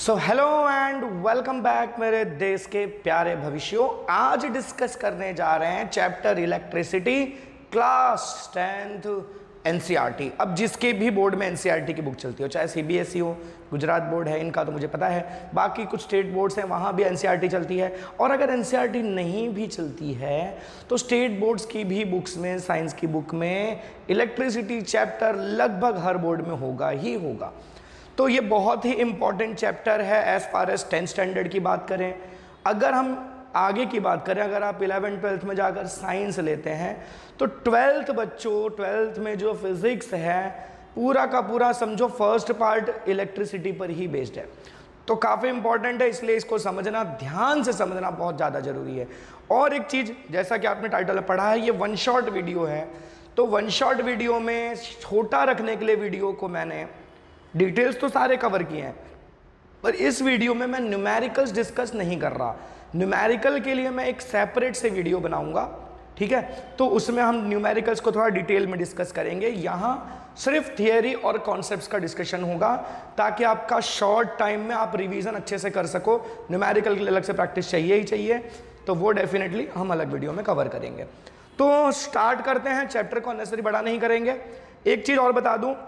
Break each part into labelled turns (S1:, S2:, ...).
S1: So hello and welcome back मेरे देश के प्यारे भविष्यों। आज डिस्कस करने जा रहे हैं chapter electricity class 10th NCERT. अब जिसके भी बोर्ड में एनसीईआरटी की बुक चलती हो, चाहे सीबीएसई हो, गुजरात बोर्ड है, इनका तो मुझे पता है, बाकी कुछ स्टेट बोर्ड्स हैं वहाँ भी एनसीईआरटी चलती है। और अगर एनसीईआरटी नहीं भी चलती है तो स्टेट बोर्ड्स की भी बुक्स में, साइंस की बुक में इलेक्ट्रिसिटी चैप्टर लगभग हर बोर्ड में होगा ही होगा। तो ये बहुत ही इंपॉर्टेंट चैप्टर है as far as 10th standard की बात करें। अगर हम आगे की बात करें, अगर आप 11th 12th में जाकर साइंस लेते हैं तो 12th बच्चों, 12th में जो फिजिक्स है पूरा का पूरा समझो फर्स्ट पार्ट इलेक्ट्रिसिटी पर ही बेस्ड है। तो काफ़ी इंपॉर्टेंट है, इसलिए इसको समझना, ध्यान से समझना बहुत ज़्यादा ज़रूरी है। और एक चीज़, जैसा कि आपने टाइटल में पढ़ा है, ये वन शॉट वीडियो है। तो वन शॉट वीडियो में छोटा रखने के लिए वीडियो को मैंने डिटेल्स तो सारे कवर किए हैं, पर इस वीडियो में मैं न्यूमेरिकल्स डिस्कस नहीं कर रहा। न्यूमेरिकल के लिए मैं एक सेपरेट से वीडियो बनाऊंगा, ठीक है। तो उसमें हम न्यूमेरिकल्स को थोड़ा डिटेल में डिस्कस करेंगे। यहाँ सिर्फ थियरी और कॉन्सेप्ट्स का डिस्कशन होगा ताकि आपका शॉर्ट टाइम में आप रिवीजन अच्छे से कर सको। न्यूमेरिकल के लिए अलग से प्रैक्टिस चाहिए ही चाहिए, तो वो डेफिनेटली हम अलग वीडियो में कवर करेंगे। तो स्टार्ट करते हैं, चैप्टर को अननेसेसरी बड़ा नहीं करेंगे। एक चीज़ और बता दूँ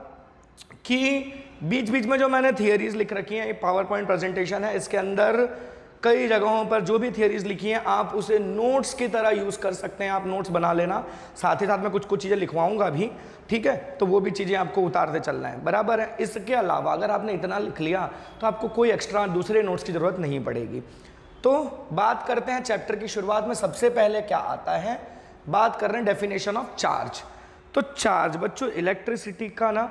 S1: कि बीच बीच में जो मैंने थियरीज लिख रखी हैं, ये पावर पॉइंट प्रेजेंटेशन है, इसके अंदर कई जगहों पर जो भी थियरीज लिखी हैं आप उसे नोट्स की तरह यूज़ कर सकते हैं। आप नोट्स बना लेना, साथ ही साथ मैं कुछ कुछ चीज़ें लिखवाऊंगा भी, ठीक है। तो वो भी चीज़ें आपको उतारते चलना है, बराबर है। इसके अलावा अगर आपने इतना लिख लिया तो आपको कोई एक्स्ट्रा दूसरे नोट्स की ज़रूरत नहीं पड़ेगी। तो बात करते हैं चैप्टर की शुरुआत में। सबसे पहले क्या आता है, बात कर रहे हैं डेफिनेशन ऑफ चार्ज। तो चार्ज बच्चों, इलेक्ट्रिसिटी का ना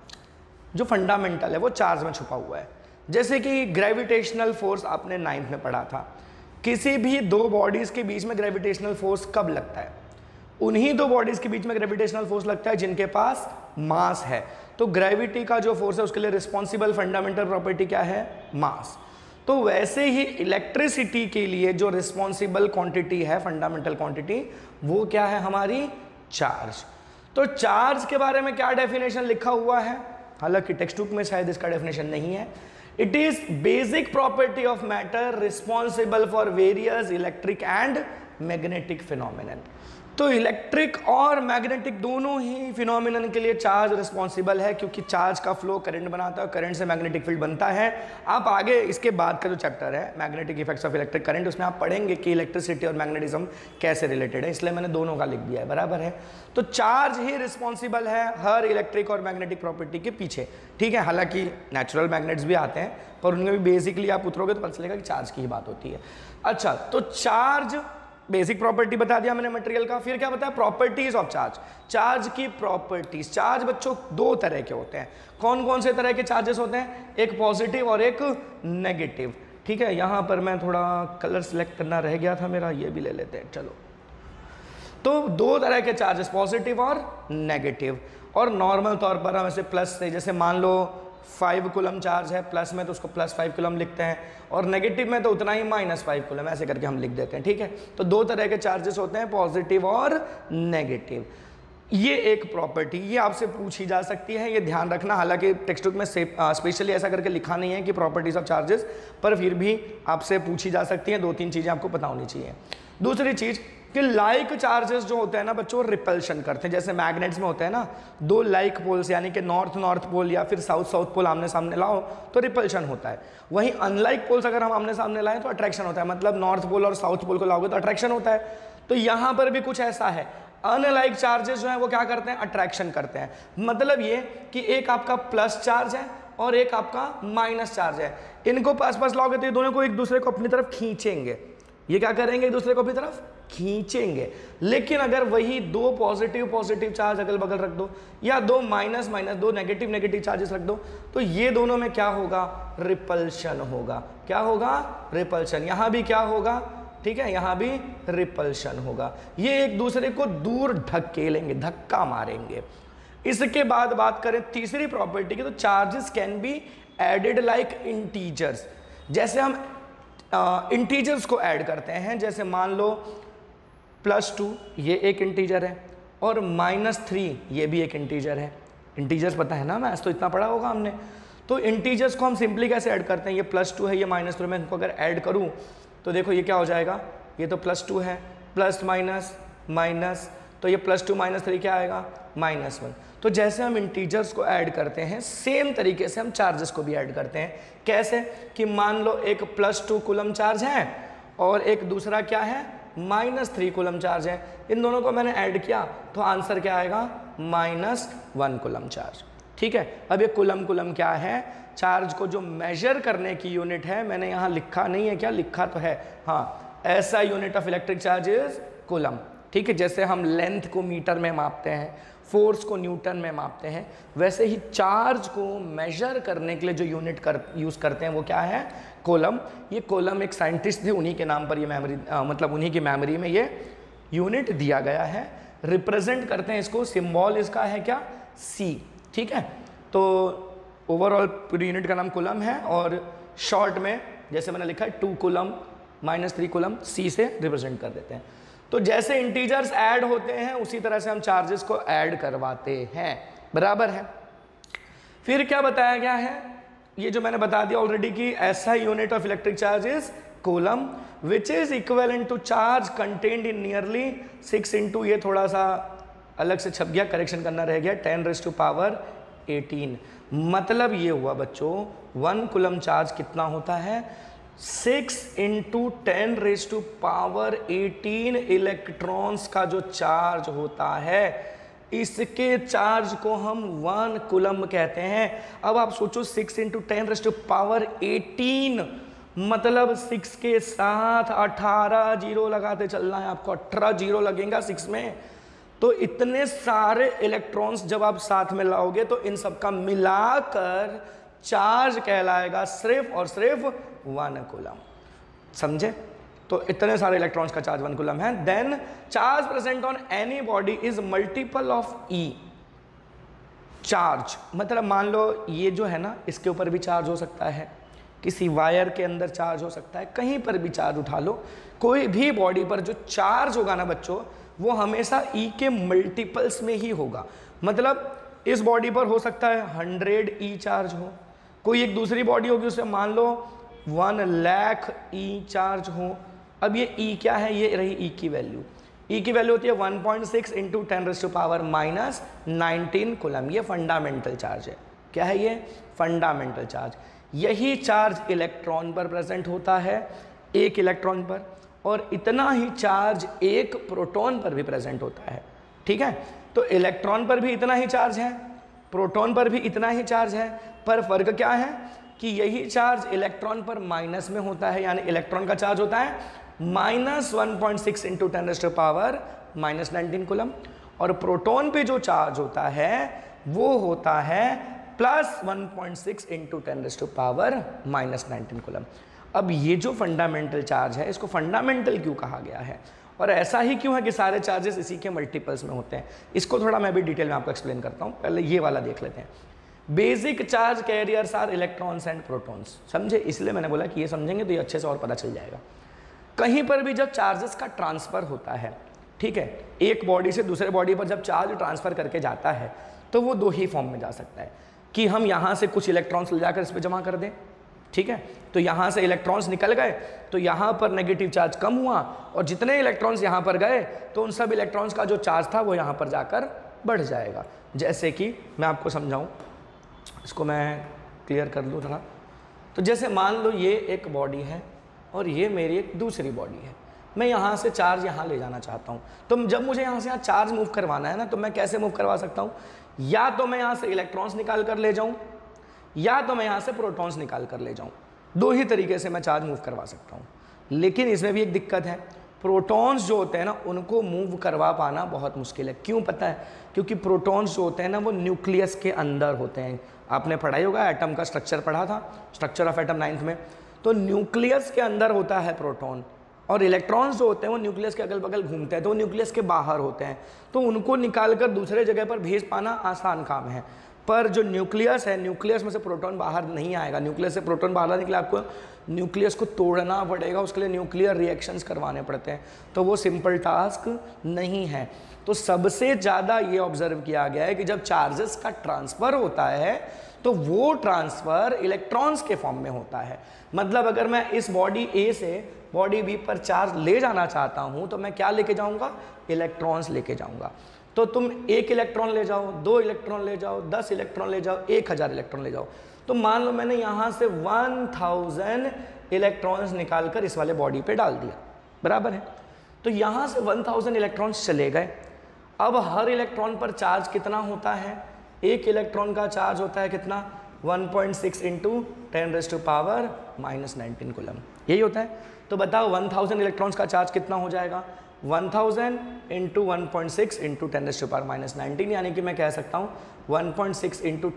S1: जो फंडामेंटल है वो चार्ज में छुपा हुआ है। जैसे कि ग्रेविटेशनल फोर्स आपने 9th में पढ़ा था। किसी भी दो बॉडीज के बीच में ग्रेविटेशनल फोर्स कब लगता है? उन्हीं दो बॉडीज के बीच में ग्रेविटेशनल फोर्स लगता है जिनके पास मास है। तो ग्रेविटी का जो फोर्स है उसके लिए रिस्पॉन्सिबल फंडामेंटल प्रॉपर्टी क्या है? मास। तो वैसे ही इलेक्ट्रिसिटी के लिए जो रिस्पॉन्सिबल क्वांटिटी है, फंडामेंटल क्वांटिटी, वो क्या है? हमारी चार्ज। तो चार्ज के बारे में क्या डेफिनेशन लिखा हुआ है? हालांकि टेक्स्ट बुक में शायद इसका डेफिनेशन नहीं है। It is basic property of matter responsible for various electric and magnetic phenomenon. तो इलेक्ट्रिक और मैग्नेटिक दोनों ही फिनोमिनन के लिए चार्ज रिस्पॉन्सिबल है, क्योंकि चार्ज का फ्लो करंट बनाता है, करंट से मैग्नेटिक फील्ड बनता है। आप आगे इसके बाद का जो चैप्टर है magnetic effects of electric current, उसमें आप पढ़ेंगे कि इलेक्ट्रिसिटी और मैग्नेटिज्म कैसे रिलेटेड है, इसलिए मैंने दोनों का लिख दिया है, बराबर है। तो चार्ज ही रिस्पॉन्सिबल है हर इलेक्ट्रिक और मैग्नेटिक प्रॉपर्टी के पीछे, ठीक है। हालांकि नेचुरल मैग्नेट्स भी आते हैं, पर उनमें भी बेसिकली आप उतरोगे तो पता चलेगा कि चार्ज की ही बात होती है। अच्छा, तो चार्ज बेसिक प्रॉपर्टी बता दिया मैंने मटेरियल का। फिर क्या बताया? Properties of charge. चार्ज की प्रॉपर्टीज। चार्ज बच्चों दो तरह के होते हैं। कौन कौन से तरह के चार्जेस होते हैं? एक पॉजिटिव और एक नेगेटिव, ठीक है। यहां पर मैं थोड़ा कलर सिलेक्ट करना रह गया था मेरा, ये भी ले लेते हैं, चलो। तो दो तरह के चार्जेस, पॉजिटिव और नेगेटिव। और नॉर्मल तौर पर हम ऐसे प्लस से, जैसे मान लो 5 कूलम चार्ज है, प्लस में तो उसको +5 कूलम लिखते हैं, और नेगेटिव में तो उतना ही -5 कूलम, ऐसे करके हम लिख देते हैं, ठीक है। तो दो तरह के चार्जेस होते हैं, पॉजिटिव और नेगेटिव। ये एक प्रॉपर्टी, ये आपसे पूछी जा सकती है, ये ध्यान रखना। हालांकि टेक्स्ट बुक में स्पेशली ऐसा करके लिखा नहीं है कि प्रॉपर्टीज ऑफ चार्जेस, पर फिर भी आपसे पूछी जा सकती है। 2-3 चीज़ें आपको पता होनी चाहिए। दूसरी चीज़ कि लाइक चार्जेस जो होते हैं ना बच्चों, रिपल्शन करते हैं। जैसे मैग्नेट्स में होते हैं ना, दो लाइक पोल्स, यानी कि नॉर्थ पोल या फिर साउथ पोल आमने सामने लाओ तो रिपल्शन होता है। वहीं अनलाइक पोल्स अगर हम आमने सामने लाएं तो अट्रैक्शन होता है। मतलब नॉर्थ पोल और साउथ पोल को लाओगे तो अट्रैक्शन होता है। तो यहाँ पर भी कुछ ऐसा है, अनलाइक चार्जेस जो है वो क्या करते हैं? अट्रैक्शन करते हैं। मतलब ये कि एक आपका प्लस चार्ज है और एक आपका माइनस चार्ज है, इनको पास पास लाओगे तो ये दोनों को एक दूसरे को अपनी तरफ खींचेंगे। ये क्या करेंगे? एक दूसरे को अपनी तरफ खींचेंगे। लेकिन अगर वही दो पॉजिटिव चार्ज अगल बगल रख दो, या दो माइनस दो नेगेटिव चार्जेस रख दो, तो ये दोनों में क्या होगा? रिपल्शन होगा। क्या होगा? रिपल्शन। यहां भी क्या होगा? ठीक है, यहां भी रिपल्शन होगा। ये एक दूसरे को दूर ढकेलेंगे, धक्का मारेंगे। इसके बाद बात करें तीसरी प्रॉपर्टी की, तो charges can be added like integers. जैसे हम इंटीजर्स को ऐड करते हैं, जैसे मान लो +2 ये एक इंटीजर है और -3 ये भी एक इंटीजर है। इंटीजर्स पता है ना, मैथ्स तो इतना पढ़ा होगा हमने। तो इंटीजर्स को हम सिंपली कैसे ऐड करते हैं, ये +2 है, ये -2, मैं इनको अगर ऐड करूँ तो देखो ये क्या हो जाएगा, ये तो +2 है, प्लस माइनस माइनस, तो ये +2 -3 क्या आएगा, -1। तो जैसे हम इंटीजर्स को ऐड करते हैं सेम तरीके से हम चार्जेस को भी ऐड करते हैं। कैसे कि मान लो एक +2 कूलम चार्ज है और एक दूसरा क्या है, -3 कूलम चार्ज है, इन दोनों को मैंने ऐड किया तो आंसर क्या आएगा, -1 कूलम चार्ज। ठीक है, अब ये कूलम क्या है, चार्ज को जो मेजर करने की यूनिट है, मैंने यहाँ लिखा नहीं है, क्या लिखा तो है, हाँ, SI unit of electric charge is coulomb. ठीक है, जैसे हम लेंथ को मीटर में मापते हैं, फोर्स को न्यूटन में मापते हैं, वैसे ही चार्ज को मेजर करने के लिए जो यूनिट यूज़ करते हैं वो क्या है, कूलम। ये कूलम एक साइंटिस्ट थे, उन्हीं के नाम पर ये मेमोरी मतलब उन्हीं की मेमोरी में ये यूनिट दिया गया है। रिप्रेजेंट करते हैं इसको, सिंबल इसका है क्या, C। ठीक है, तो ओवरऑल पूरी यूनिट का नाम कूलम है और शॉर्ट में जैसे मैंने लिखा है 2 कूलम -3 कूलम, C से रिप्रेजेंट कर देते हैं। तो जैसे इंटीजर्स ऐड होते हैं उसी तरह से हम चार्जेस को ऐड करवाते हैं, बराबर है। फिर क्या बताया गया है, ये जो मैंने बता दिया ऑलरेडी कि SI unit of electric charge is coulomb which is equivalent to charge contained in nearly 6 into, ये थोड़ा सा अलग से छप गया, करेक्शन करना रह गया, 10⁻18। मतलब ये हुआ बच्चों 1 कूलम चार्ज कितना होता है, 6 × 10⁻18 इलेक्ट्रॉन्स का जो चार्ज होता है, इसके चार्ज को हम 1 कूलम कहते हैं। अब आप सोचो 6 × 10⁻18 मतलब 6 के साथ 18 जीरो लगाते चलना है आपको, 18 जीरो लगेगा 6 में। तो इतने सारे इलेक्ट्रॉन्स जब आप साथ में लाओगे तो इन सबका मिलाकर चार्ज कहलाएगा सिर्फ और सिर्फ 1 कूलम। समझे? तो इतने सारे इलेक्ट्रॉन्स का चार्ज 1 कूलम है। Then charge present on any body is multiple of E। Charge मतलब मान लो ये जो है ना, इसके ऊपर भी चार्ज हो सकता है, किसी वायर के अंदर चार्ज हो सकता है, कहीं पर भी चार्ज उठा लो, कोई भी बॉडी पर जो चार्ज होगा ना बच्चों, वो हमेशा E के मल्टीपल्स में ही होगा। मतलब इस बॉडी पर हो सकता है 100 E चार्ज हो, कोई एक दूसरी बॉडी होगी उससे मान लो 1 लाख E चार्ज हो। अब ये E क्या है, ये रही E की वैल्यू। E की वैल्यू होती है 1.6 × 10⁻⁻19 कूलम। ये फंडामेंटल चार्ज है। क्या है ये? Fundamental charge. यही चार्ज इलेक्ट्रॉन पर प्रेजेंट होता है, एक इलेक्ट्रॉन पर, और इतना ही चार्ज एक प्रोटॉन पर भी प्रेजेंट होता है। ठीक है, तो इलेक्ट्रॉन पर भी इतना ही चार्ज है, प्रोटॉन पर भी इतना ही चार्ज है, पर फर्क क्या है कि यही चार्ज इलेक्ट्रॉन पर माइनस में होता है, यानी इलेक्ट्रॉन का चार्ज होता है -1.6 × 10⁻⁻19 कूलम, और प्रोटॉन पे जो चार्ज होता है वो होता है +1.6 × 10⁻⁻19 कूलम। अब ये जो फंडामेंटल चार्ज है, इसको फंडामेंटल क्यों कहा गया है, और ऐसा ही क्यों है कि सारे चार्जेस इसी के मल्टीपल्स में होते हैं, इसको थोड़ा मैं भी डिटेल में आपको एक्सप्लेन करता हूँ। पहले ये वाला देख लेते हैं। Basic charge carriers are electrons and protons. समझे? इसलिए मैंने बोला कि ये समझेंगे तो ये अच्छे से और पता चल जाएगा। कहीं पर भी जब चार्जेस का ट्रांसफर होता है, ठीक है, एक बॉडी से दूसरे बॉडी पर जब चार्ज ट्रांसफर करके जाता है तो वो 2 ही फॉर्म में जा सकता है कि हम यहाँ से कुछ इलेक्ट्रॉन्स ले जाकर इस पर जमा कर दें, ठीक है, तो यहाँ से इलेक्ट्रॉन्स निकल गए तो यहाँ पर नेगेटिव चार्ज कम हुआ, और जितने इलेक्ट्रॉन्स यहाँ पर गए तो उन सब इलेक्ट्रॉन्स का जो चार्ज था वो यहाँ पर जाकर बढ़ जाएगा। जैसे कि मैं आपको समझाऊँ, इसको मैं क्लियर कर लूँ थोड़ा। तो जैसे मान लो ये एक बॉडी है और ये मेरी एक दूसरी बॉडी है, मैं यहाँ से चार्ज यहाँ ले जाना चाहता हूँ, तो जब मुझे यहाँ से यहाँ चार्ज मूव करवाना है ना, तो मैं कैसे मूव करवा सकता हूँ? या तो मैं यहाँ से इलेक्ट्रॉन्स निकाल कर ले जाऊँ, या तो मैं यहाँ से प्रोटॉन्स निकाल कर ले जाऊँ। 2 ही तरीके से मैं चार्ज मूव करवा सकता हूँ। लेकिन इसमें भी एक दिक्कत है, प्रोटॉन्स जो होते हैं ना उनको मूव करवा पाना बहुत मुश्किल है। क्यों पता है? क्योंकि प्रोटॉन्स जो होते हैं ना वो न्यूक्लियस के अंदर होते हैं। आपने पढ़ाई होगा, एटम का स्ट्रक्चर पढ़ा था, स्ट्रक्चर ऑफ एटम 9th में। तो न्यूक्लियस के अंदर होता है प्रोटॉन, और इलेक्ट्रॉन्स जो होते हैं वो न्यूक्लियस के अगल बगल घूमते हैं, तो वो न्यूक्लियस के बाहर होते हैं, तो उनको निकाल कर दूसरे जगह पर भेज पाना आसान काम है। पर जो न्यूक्लियस है, न्यूक्लियस में से प्रोटॉन बाहर नहीं आएगा। न्यूक्लियस से प्रोटॉन बाहर आने के लिए आपको न्यूक्लियस को तोड़ना पड़ेगा, उसके लिए न्यूक्लियर रिएक्शंस करवाने पड़ते हैं, तो वो सिंपल टास्क नहीं है। तो सबसे ज़्यादा ये ऑब्जर्व किया गया है कि जब चार्जेस का ट्रांसफ़र होता है तो वो ट्रांसफर इलेक्ट्रॉन्स के फॉर्म में होता है। मतलब अगर मैं इस बॉडी ए से बॉडी बी पर चार्ज ले जाना चाहता हूं तो मैं क्या लेके जाऊंगा, इलेक्ट्रॉन्स लेके जाऊंगा। तो तुम 1 इलेक्ट्रॉन ले जाओ, 2 इलेक्ट्रॉन ले जाओ, 10 इलेक्ट्रॉन ले जाओ, 1000 इलेक्ट्रॉन ले जाओ। तो मान लो मैंने यहां से 1000 इलेक्ट्रॉन्स निकालकर इस वाले बॉडी पे डाल दिया, बराबर है। तो यहां से 1000 इलेक्ट्रॉन्स चले गए। अब हर इलेक्ट्रॉन पर चार्ज कितना होता है, एक इलेक्ट्रॉन का चार्ज होता है कितना, 1.6 इंटू 10⁻⁻19 कूलम, यही होता है। तो बताओ 1000 इलेक्ट्रॉन्स का चार्ज कितना हो जाएगा, 1000 इंटू 1.6 इंटू 10⁻⁻19, यानी कि मैं कह सकता हूँ 1.6 इंटू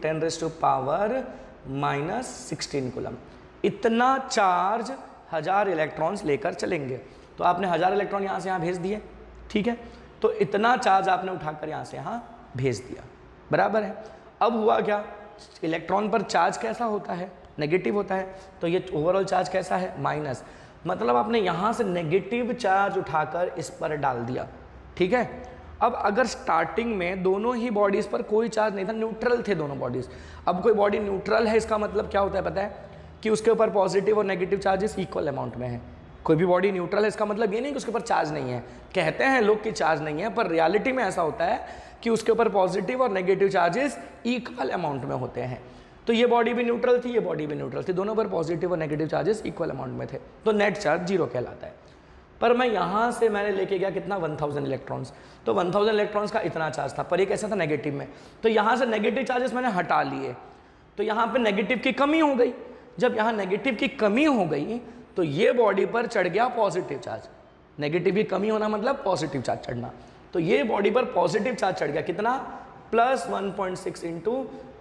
S1: 10⁻⁻16 कूलम। इतना चार्ज 1000 इलेक्ट्रॉन्स लेकर चलेंगे। तो आपने 1000 इलेक्ट्रॉन यहाँ से यहाँ भेज दिए, ठीक है। तो इतना चार्ज आपने उठाकर यहाँ से यहाँ भेज दिया, बराबर है। अब हुआ क्या, इलेक्ट्रॉन पर चार्ज कैसा होता है, नेगेटिव होता है। तो ये ओवरऑल चार्ज कैसा है, माइनस। मतलब आपने यहाँ से नेगेटिव चार्ज उठाकर इस पर डाल दिया, ठीक है। अब अगर स्टार्टिंग में दोनों ही बॉडीज पर कोई चार्ज नहीं था, न्यूट्रल थे दोनों बॉडीज। अब कोई बॉडी न्यूट्रल है, इसका मतलब क्या होता है पता है, कि उसके ऊपर पॉजिटिव और नेगेटिव चार्जेस इक्वल अमाउंट में है। कोई भी बॉडी न्यूट्रल है, इसका मतलब ये नहीं कि उसके ऊपर चार्ज नहीं है। कहते हैं लोग कि चार्ज नहीं है, पर रियलिटी में ऐसा होता है कि उसके ऊपर पॉजिटिव और नेगेटिव चार्जेस इक्वल अमाउंट में होते हैं। तो ये बॉडी भी न्यूट्रल थी, ये बॉडी भी न्यूट्रल थी, दोनों पर पॉजिटिव और नेगेटिव चार्जेस इक्वल अमाउंट में थे, तो नेट चार्ज 0 कहलाता है। पर मैं यहाँ से मैंने लेके गया कितना, 1000 इलेक्ट्रॉन्स। तो 1000 इलेक्ट्रॉन्स का इतना चार्ज था, पर ये कैसा था, नेगेटिव में। तो यहाँ से नेगेटिव चार्जेस मैंने हटा लिए, तो यहाँ पे नेगेटिव की कमी हो गई। जब यहाँ नेगेटिव की कमी हो गई तो ये बॉडी पर चढ़ गया पॉजिटिव चार्ज। नेगेटिव की कमी होना मतलब पॉजिटिव चार्ज चढ़ना। तो ये बॉडी पर पॉजिटिव चार्ज चढ़ गया कितना, प्लस 1.6 इंटू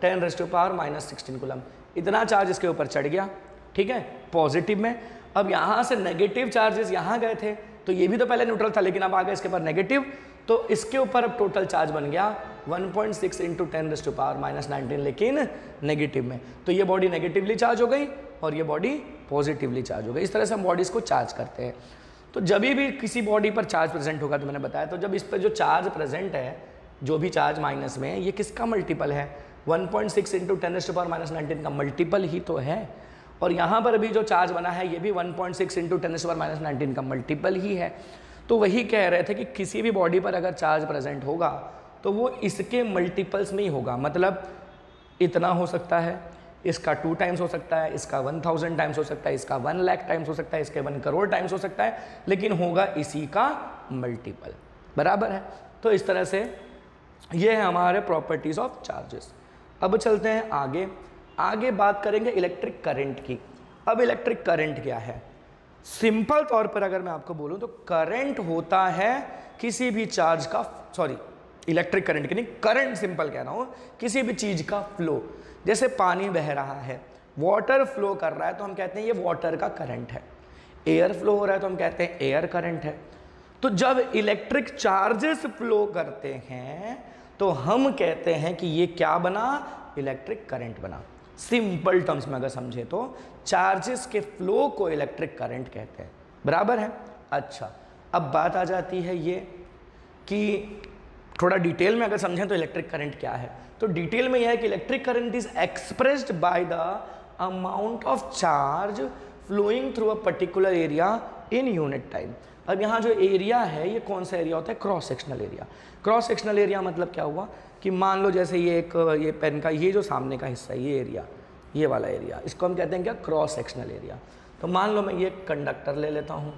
S1: 10⁻⁻16 कूलम। इतना चार्ज इसके ऊपर चढ़ गया, ठीक है, पॉजिटिव में। अब यहाँ से नेगेटिव चार्जेस यहाँ गए थे, तो ये भी तो पहले न्यूट्रल था, लेकिन अब आ गया इसके ऊपर नेगेटिव। तो इसके ऊपर अब टोटल चार्ज बन गया 1.6 इंटू 10⁻⁻19, लेकिन नेगेटिव में। तो ये बॉडी नेगेटिवली चार्ज हो गई और ये बॉडी पॉजिटिवली चार्ज हो गई। इस तरह से हम बॉडीज़ को चार्ज करते हैं। तो जब भी किसी बॉडी पर चार्ज प्रेजेंट होगा, तो मैंने बताया, तो जब इस पर जो चार्ज प्रेजेंट है, जो भी चार्ज माइनस में, ये किसका मल्टीपल है, 1.6 इंटू 10⁻⁻19 का मल्टीपल ही तो है। और यहाँ पर अभी जो चार्ज बना है, ये भी 1.6 इंटू 10⁻⁻19 का मल्टीपल ही है। तो वही कह रहे थे कि किसी भी बॉडी पर अगर चार्ज प्रेजेंट होगा तो वो इसके मल्टीपल्स में ही होगा। मतलब इतना हो सकता है, इसका 2 टाइम्स हो सकता है, इसका 1000 टाइम्स हो सकता है, इसका 1 लाख टाइम्स हो सकता है, इसके 1 करोड़ टाइम्स हो सकता है, लेकिन होगा इसी का मल्टीपल, बराबर है। तो इस तरह से ये है हमारे प्रॉपर्टीज ऑफ चार्जेस। अब चलते हैं आगे। आगे बात करेंगे इलेक्ट्रिक करंट की। अब इलेक्ट्रिक करंट क्या है, सिंपल तौर पर अगर मैं आपको बोलूं तो करंट होता है किसी भी चार्ज का, सॉरी इलेक्ट्रिक करंट की नहीं, करंट सिंपल कह रहा हूं, किसी भी चीज का फ्लो। जैसे पानी बह रहा है, वाटर फ्लो कर रहा है, तो हम कहते हैं ये वाटर का करंट है। एयर फ्लो हो रहा है तो हम कहते हैं एयर करंट है। तो जब इलेक्ट्रिक चार्जेस फ्लो करते हैं तो हम कहते हैं कि ये क्या बना, इलेक्ट्रिक करंट बना। सिंपल टर्म्स में अगर समझे तो चार्जेस के फ्लो को इलेक्ट्रिक करंट कहते हैं, बराबर है। अच्छा, अब बात आ जाती है ये कि थोड़ा डिटेल में अगर समझें तो इलेक्ट्रिक करंट क्या है। तो डिटेल में यह है कि electric current is expressed by the amount of charge flowing through a particular area in unit time. अब यहाँ जो एरिया है, ये कौन सा एरिया होता है, cross sectional area. Cross sectional area मतलब क्या हुआ कि मान लो जैसे ये पेन का ये जो सामने का हिस्सा है, ये एरिया, ये वाला एरिया, इसको हम कहते हैं क्या, क्रॉस सेक्शनल एरिया। तो मान लो मैं ये कंडक्टर ले लेता हूँ,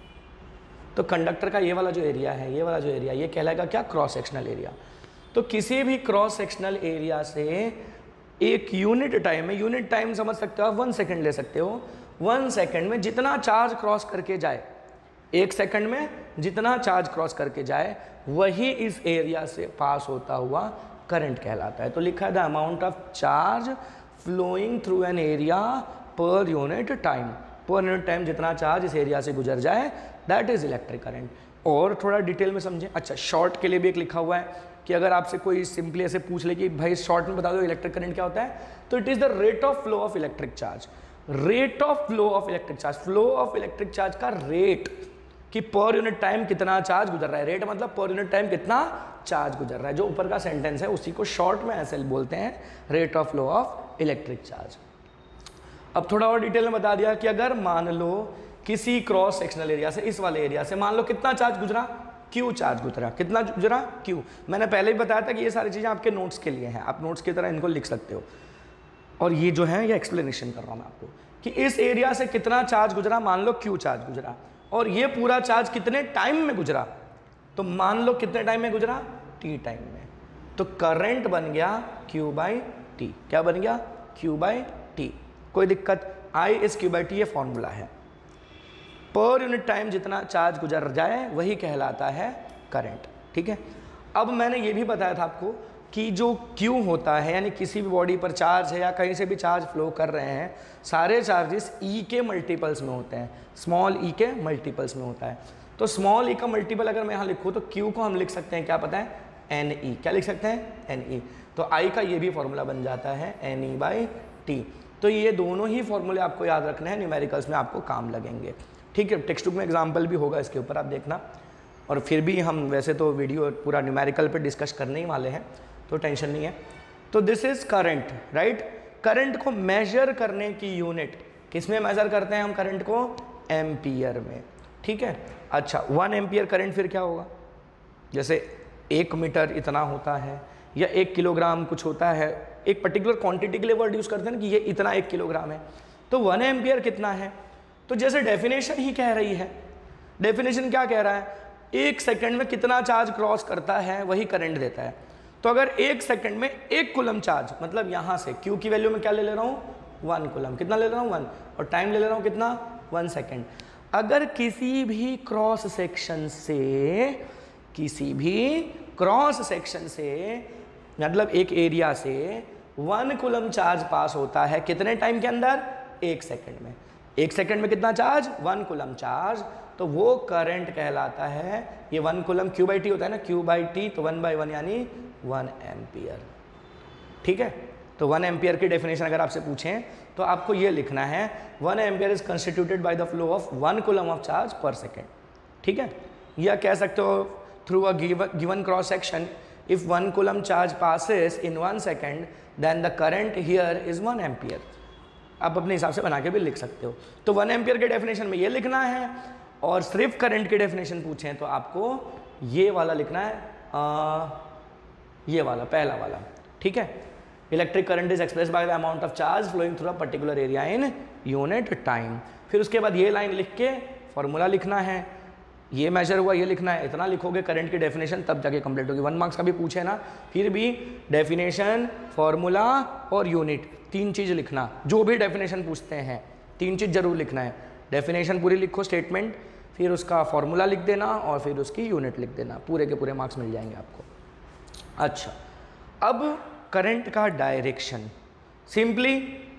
S1: तो कंडक्टर का ये वाला जो एरिया है, ये वाला जो एरिया, ये कहलाएगा क्या, क्रॉस सेक्शनल एरिया। तो किसी भी क्रॉस सेक्शनल एरिया से एक यूनिट टाइम में, यूनिट टाइम समझ सकते हो आप, 1 सेकेंड ले सकते हो, 1 सेकेंड में जितना चार्ज क्रॉस करके जाए, 1 सेकेंड में जितना चार्ज क्रॉस करके जाए, वही इस एरिया से पास होता हुआ करंट कहलाता है। तो लिखा है the amount of charge flowing through an area per unit time. Per unit time जितना चार्ज इस एरिया से गुजर जाए, दैट इज इलेक्ट्रिक करंट। और थोड़ा डिटेल में समझें। अच्छा, शॉर्ट के लिए भी एक लिखा हुआ है कि अगर आपसे कोई सिंपली ऐसे पूछ ले कि भाई शॉर्ट में बता दो इलेक्ट्रिक करंट क्या होता है, तो it is the rate of flow of electric charge. Rate of flow of electric charge, flow of electric charge का रेट कि पर यूनिट टाइम कितना चार्ज गुजर रहा है। रेट मतलब पर यूनिट टाइम कितना चार्ज गुजर रहा है। जो ऊपर का सेंटेंस है उसी को शॉर्ट में ऐसे बोलते हैं, rate of flow of electric charge. अब थोड़ा और डिटेल में बता दिया कि अगर मान लो किसी क्रॉस सेक्शनल एरिया से, इस वाले एरिया से मान लो कितना चार्ज गुजरा, क्यू चार्ज गुजरा, कितना गुजरा क्यू। मैंने पहले ही बताया था कि ये सारी चीज़ें आपके नोट्स के लिए हैं, आप नोट्स की तरह इनको लिख सकते हो। और ये जो है ये एक्सप्लेनेशन कर रहा हूँ मैं आपको कि इस एरिया से कितना चार्ज गुजरा, मान लो क्यू चार्ज गुजरा, और ये पूरा चार्ज कितने टाइम में गुजरा, तो मान लो कितने टाइम में गुजरा, टी टाइम में। तो करंट बन गया क्यू बाई टी। क्या बन गया, क्यू बाई टी। कोई दिक्कत, I is Q by T, ये फॉर्मूला है। पर यूनिट टाइम जितना चार्ज गुजर जाए वही कहलाता है करंट। ठीक है, अब मैंने ये भी बताया था आपको कि जो Q होता है, यानी किसी भी बॉडी पर चार्ज है या कहीं से भी चार्ज फ्लो कर रहे हैं, सारे चार्जेस E के मल्टीपल्स में होते हैं, स्मॉल e के मल्टीपल्स में होता है। तो स्मॉल e का मल्टीपल अगर मैं यहाँ लिखूँ तो Q को हम लिख सकते हैं, क्या पता है, NE। क्या लिख सकते हैं, NE। तो I का ये भी फॉर्मूला बन जाता है NE बाई टी। तो ये दोनों ही फॉर्मूले आपको याद रखने हैं, न्यूमेरिकल्स में आपको काम लगेंगे। ठीक है, टेक्स्ट बुक में एग्जाम्पल भी होगा इसके ऊपर, आप देखना। और फिर भी हम वैसे तो वीडियो पूरा न्यूमेरिकल पे डिस्कस करने ही वाले हैं, तो टेंशन नहीं है। तो this is current, right. Current को मेजर करने की यूनिट किस में मेजर करते हैं हम करंट को, एम्पियर में। ठीक है, अच्छा 1 एम्पियर करंट फिर क्या होगा, जैसे 1 मीटर इतना होता है या 1 किलोग्राम कुछ होता है, एक पर्टिकुलर क्वांटिटी के लिए वर्ड यूज करते हैं ना कि ये इतना 1 किलोग्राम है, तो 1 एम्पियर कितना है। तो जैसे डेफिनेशन ही कह रही है, डेफिनेशन क्या कह रहा है, 1 सेकंड में कितना चार्ज क्रॉस करता है वही करंट देता है। तो अगर 1 सेकंड में 1 कूलम चार्ज, मतलब यहाँ से Q की वैल्यू में क्या ले रहा हूँ, 1 कूलम। कितना ले रहा हूँ, 1, और टाइम ले रहा हूँ कितना, 1 सेकंड। अगर किसी भी क्रॉस सेक्शन से मतलब एक एरिया से 1 कूलम चार्ज पास होता है, कितने टाइम के अंदर, 1 सेकंड में। 1 सेकंड में कितना चार्ज, 1 कूलम चार्ज, तो वो करंट कहलाता है। ये 1 कूलम Q बाई टी होता है ना, Q बाई टी, तो 1 बाई 1 यानी 1 एम्पियर। ठीक है, तो 1 एम्पियर की डेफिनेशन अगर आपसे पूछें तो आपको ये लिखना है, 1 ampere is constituted by the flow of 1 coulomb of charge per second. ठीक है, या कह सकते हो through a given cross section, if 1 coulomb charge passes in 1 second then the current here is 1 ampere. आप अपने हिसाब से बना के भी लिख सकते हो। तो 1 एम्पियर के डेफिनेशन में ये लिखना है, और सिर्फ करंट की डेफिनेशन पूछें तो आपको ये वाला लिखना है, ये वाला पहला वाला। ठीक है, electric current is express by the amount of charge flowing through a particular area in unit time. फिर उसके बाद ये लाइन लिख के फॉर्मूला लिखना है, ये मेजर हुआ ये लिखना है, इतना लिखोगे करंट की डेफिनेशन, तब जाके कंप्लीट होगी। 1 मार्क्स का भी पूछे ना, फिर भी डेफिनेशन, फॉर्मूला और यूनिट, 3 चीज़ लिखना। जो भी डेफिनेशन पूछते हैं 3 चीज़ जरूर लिखना है। डेफिनेशन पूरी लिखो, स्टेटमेंट, फिर उसका फॉर्मूला लिख देना और फिर उसकी यूनिट लिख देना, पूरे के पूरे मार्क्स मिल जाएंगे आपको। अच्छा, अब करंट का डायरेक्शन सिंपली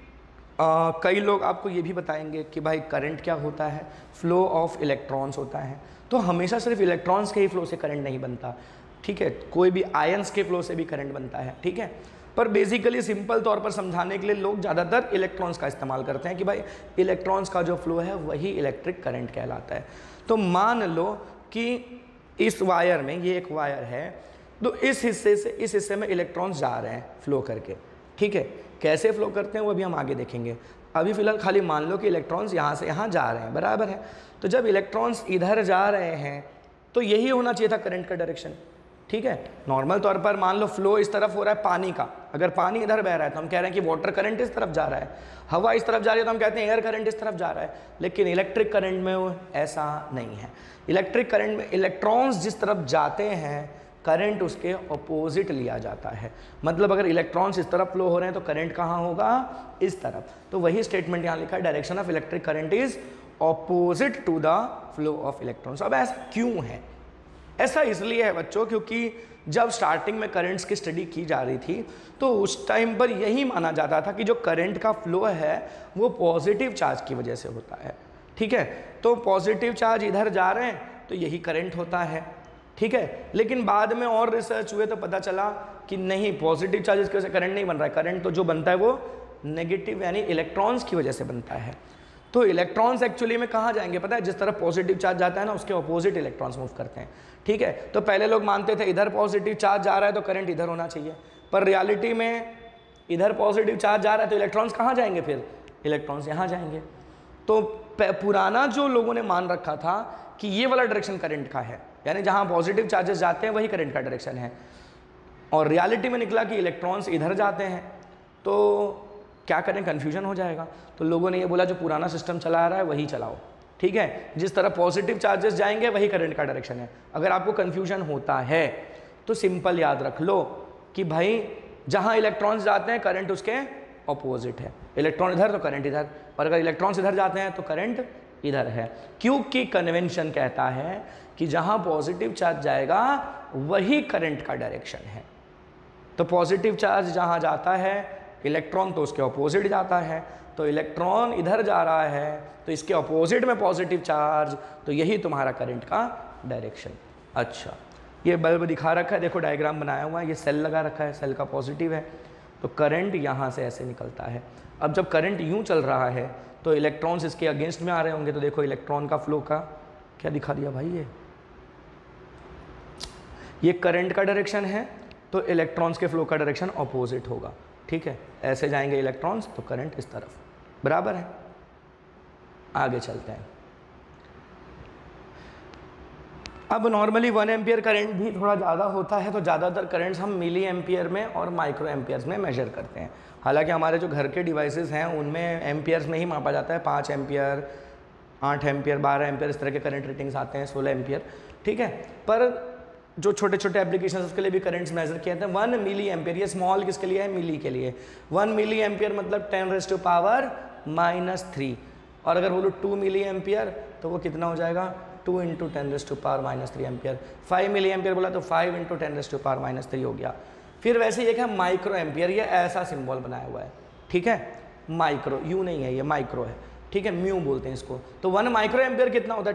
S1: कई लोग आपको ये भी बताएंगे कि भाई करंट क्या होता है, फ्लो ऑफ इलेक्ट्रॉन्स होता है। तो हमेशा सिर्फ इलेक्ट्रॉन्स के ही फ्लो से करंट नहीं बनता। ठीक है, कोई भी आयंस के फ्लो से भी करंट बनता है। ठीक है, पर बेसिकली सिंपल तौर पर समझाने के लिए लोग ज़्यादातर इलेक्ट्रॉन्स का इस्तेमाल करते हैं कि भाई इलेक्ट्रॉन्स का जो फ्लो है वही इलेक्ट्रिक करंट कहलाता है। तो मान लो कि इस वायर में, ये एक वायर है, तो इस हिस्से से इस हिस्से में इलेक्ट्रॉन्स जा रहे हैं फ्लो करके। ठीक है, कैसे फ्लो करते हैं वो भी हम आगे देखेंगे। अभी फिलहाल खाली मान लो कि इलेक्ट्रॉन्स यहाँ से यहाँ जा रहे हैं, बराबर है। तो जब इलेक्ट्रॉन्स इधर जा रहे हैं तो यही होना चाहिए था करंट का डायरेक्शन। ठीक है, नॉर्मल तौर पर मान लो फ्लो इस तरफ हो रहा है पानी का, अगर पानी इधर बह रहा है तो हम कह रहे हैं कि वाटर करंट इस तरफ जा रहा है, हवा इस तरफ जा रही है तो हम कहते हैं एयर करंट इस तरफ जा रहा है। लेकिन इलेक्ट्रिक करंट में ऐसा नहीं है। इलेक्ट्रिक करंट में इलेक्ट्रॉन्स जिस तरफ जाते हैं करंट उसके ऑपोजिट लिया जाता है। मतलब अगर इलेक्ट्रॉन्स इस तरफ फ्लो हो रहे हैं तो करंट कहाँ होगा, इस तरफ। तो वही स्टेटमेंट यहाँ लिखा है, direction of electric current is opposite to the flow of electrons. अब ऐसा क्यों है? ऐसा इसलिए है बच्चों क्योंकि जब स्टार्टिंग में करंट्स की स्टडी की जा रही थी तो उस टाइम पर यही माना जाता था कि जो करंट का फ्लो है वो पॉजिटिव चार्ज की वजह से होता है। ठीक है, तो पॉजिटिव चार्ज इधर जा रहे हैं तो यही करंट होता है। ठीक है, लेकिन बाद में और रिसर्च हुए तो पता चला कि नहीं, पॉजिटिव चार्जेस की वजह से करंट नहीं बन रहा है, करंट तो जो बनता है वो नेगेटिव यानी इलेक्ट्रॉन्स की वजह से बनता है। तो इलेक्ट्रॉन्स एक्चुअली में कहाँ जाएंगे पता है, जिस तरफ पॉजिटिव चार्ज जाता है ना उसके अपोजिट इलेक्ट्रॉन्स मूव करते हैं। ठीक है, तो पहले लोग मानते थे इधर पॉजिटिव चार्ज जा रहा है तो करंट इधर होना चाहिए, पर रियलिटी में इधर पॉजिटिव चार्ज जा रहा है तो इलेक्ट्रॉन्स कहाँ जाएंगे, फिर इलेक्ट्रॉन्स यहाँ जाएंगे। तो पुराना जो लोगों ने मान रखा था कि ये वाला डायरेक्शन करंट का है, यानी जहाँ पॉजिटिव चार्जेस जाते हैं वही करंट का डायरेक्शन है, और रियलिटी में निकला कि इलेक्ट्रॉन्स इधर जाते हैं, तो क्या करें, कन्फ्यूजन हो जाएगा। तो लोगों ने ये बोला जो पुराना सिस्टम चला रहा है वही चलाओ। ठीक है, जिस तरह पॉजिटिव चार्जेस जाएंगे वही करंट का डायरेक्शन है। अगर आपको कन्फ्यूजन होता है तो सिंपल याद रख लो कि भाई जहाँ इलेक्ट्रॉन्स जाते हैं करंट उसके अपोजिट है, इलेक्ट्रॉन इधर तो करंट इधर, और अगर इलेक्ट्रॉन्स इधर जाते हैं तो करंट इधर है, क्योंकि कन्वेंशन कहता है कि जहाँ पॉजिटिव चार्ज जाएगा वही करंट का डायरेक्शन है। तो पॉजिटिव चार्ज जहाँ जाता है इलेक्ट्रॉन तो उसके अपोजिट जाता है, तो इलेक्ट्रॉन इधर जा रहा है तो इसके अपोजिट में पॉजिटिव चार्ज, तो यही तुम्हारा करंट का डायरेक्शन। अच्छा, ये बल्ब दिखा रखा है, देखो डायग्राम बनाया हुआ है, ये सेल लगा रखा है, सेल का पॉजिटिव है, तो करंट यहाँ से ऐसे निकलता है। अब जब करंट यूँ चल रहा है तो इलेक्ट्रॉन्स इसके अगेंस्ट में आ रहे होंगे, तो देखो इलेक्ट्रॉन का फ्लो का क्या दिखा दिया भाई, ये करंट का डायरेक्शन है, तो इलेक्ट्रॉन्स के फ्लो का डायरेक्शन अपोजिट होगा। ठीक है, ऐसे जाएंगे इलेक्ट्रॉन्स तो करंट इस तरफ, बराबर है। आगे चलते हैं। अब नॉर्मली 1 एम्पियर करंट भी थोड़ा ज़्यादा होता है, तो ज़्यादातर करंट्स हम मिली एम्पियर में और माइक्रो एम्पियर्स में मेजर करते हैं। हालांकि हमारे जो घर के डिवाइसेस हैं उनमें एम्पियर्स में ही मापा जाता है, 5 एम्पियर, 8 एम्पियर, 12 एम्पियर, इस तरह के करंट रेटिंग्स आते हैं, 16 एम्पियर। ठीक है, पर जो छोटे छोटे एप्लीकेशंस उसके लिए भी करंट्स मेजर किए जाते हैं। 1 मिली एम्पियर, ये स्मॉल किसके लिए है, मिली के लिए। 1 मिली एम्पियर मतलब 10⁻⁻³ और अगर बोलो 2 मिली एम्पियर तो वो कितना हो जाएगा, 2 × 10⁻³ एम्पियर। 5 मिली एम्पियर बोला तो 5 × 10⁻³ हो गया। फिर वैसे एक है माइक्रो एम्पियर, ये ऐसा सिंबल बनाया हुआ है। ठीक है, माइक्रो, यू नहीं है, ये माइक्रो है। ठीक है, म्यू बोलते हैं इसको। तो 1 माइक्रो एम्पियर कितना होता है,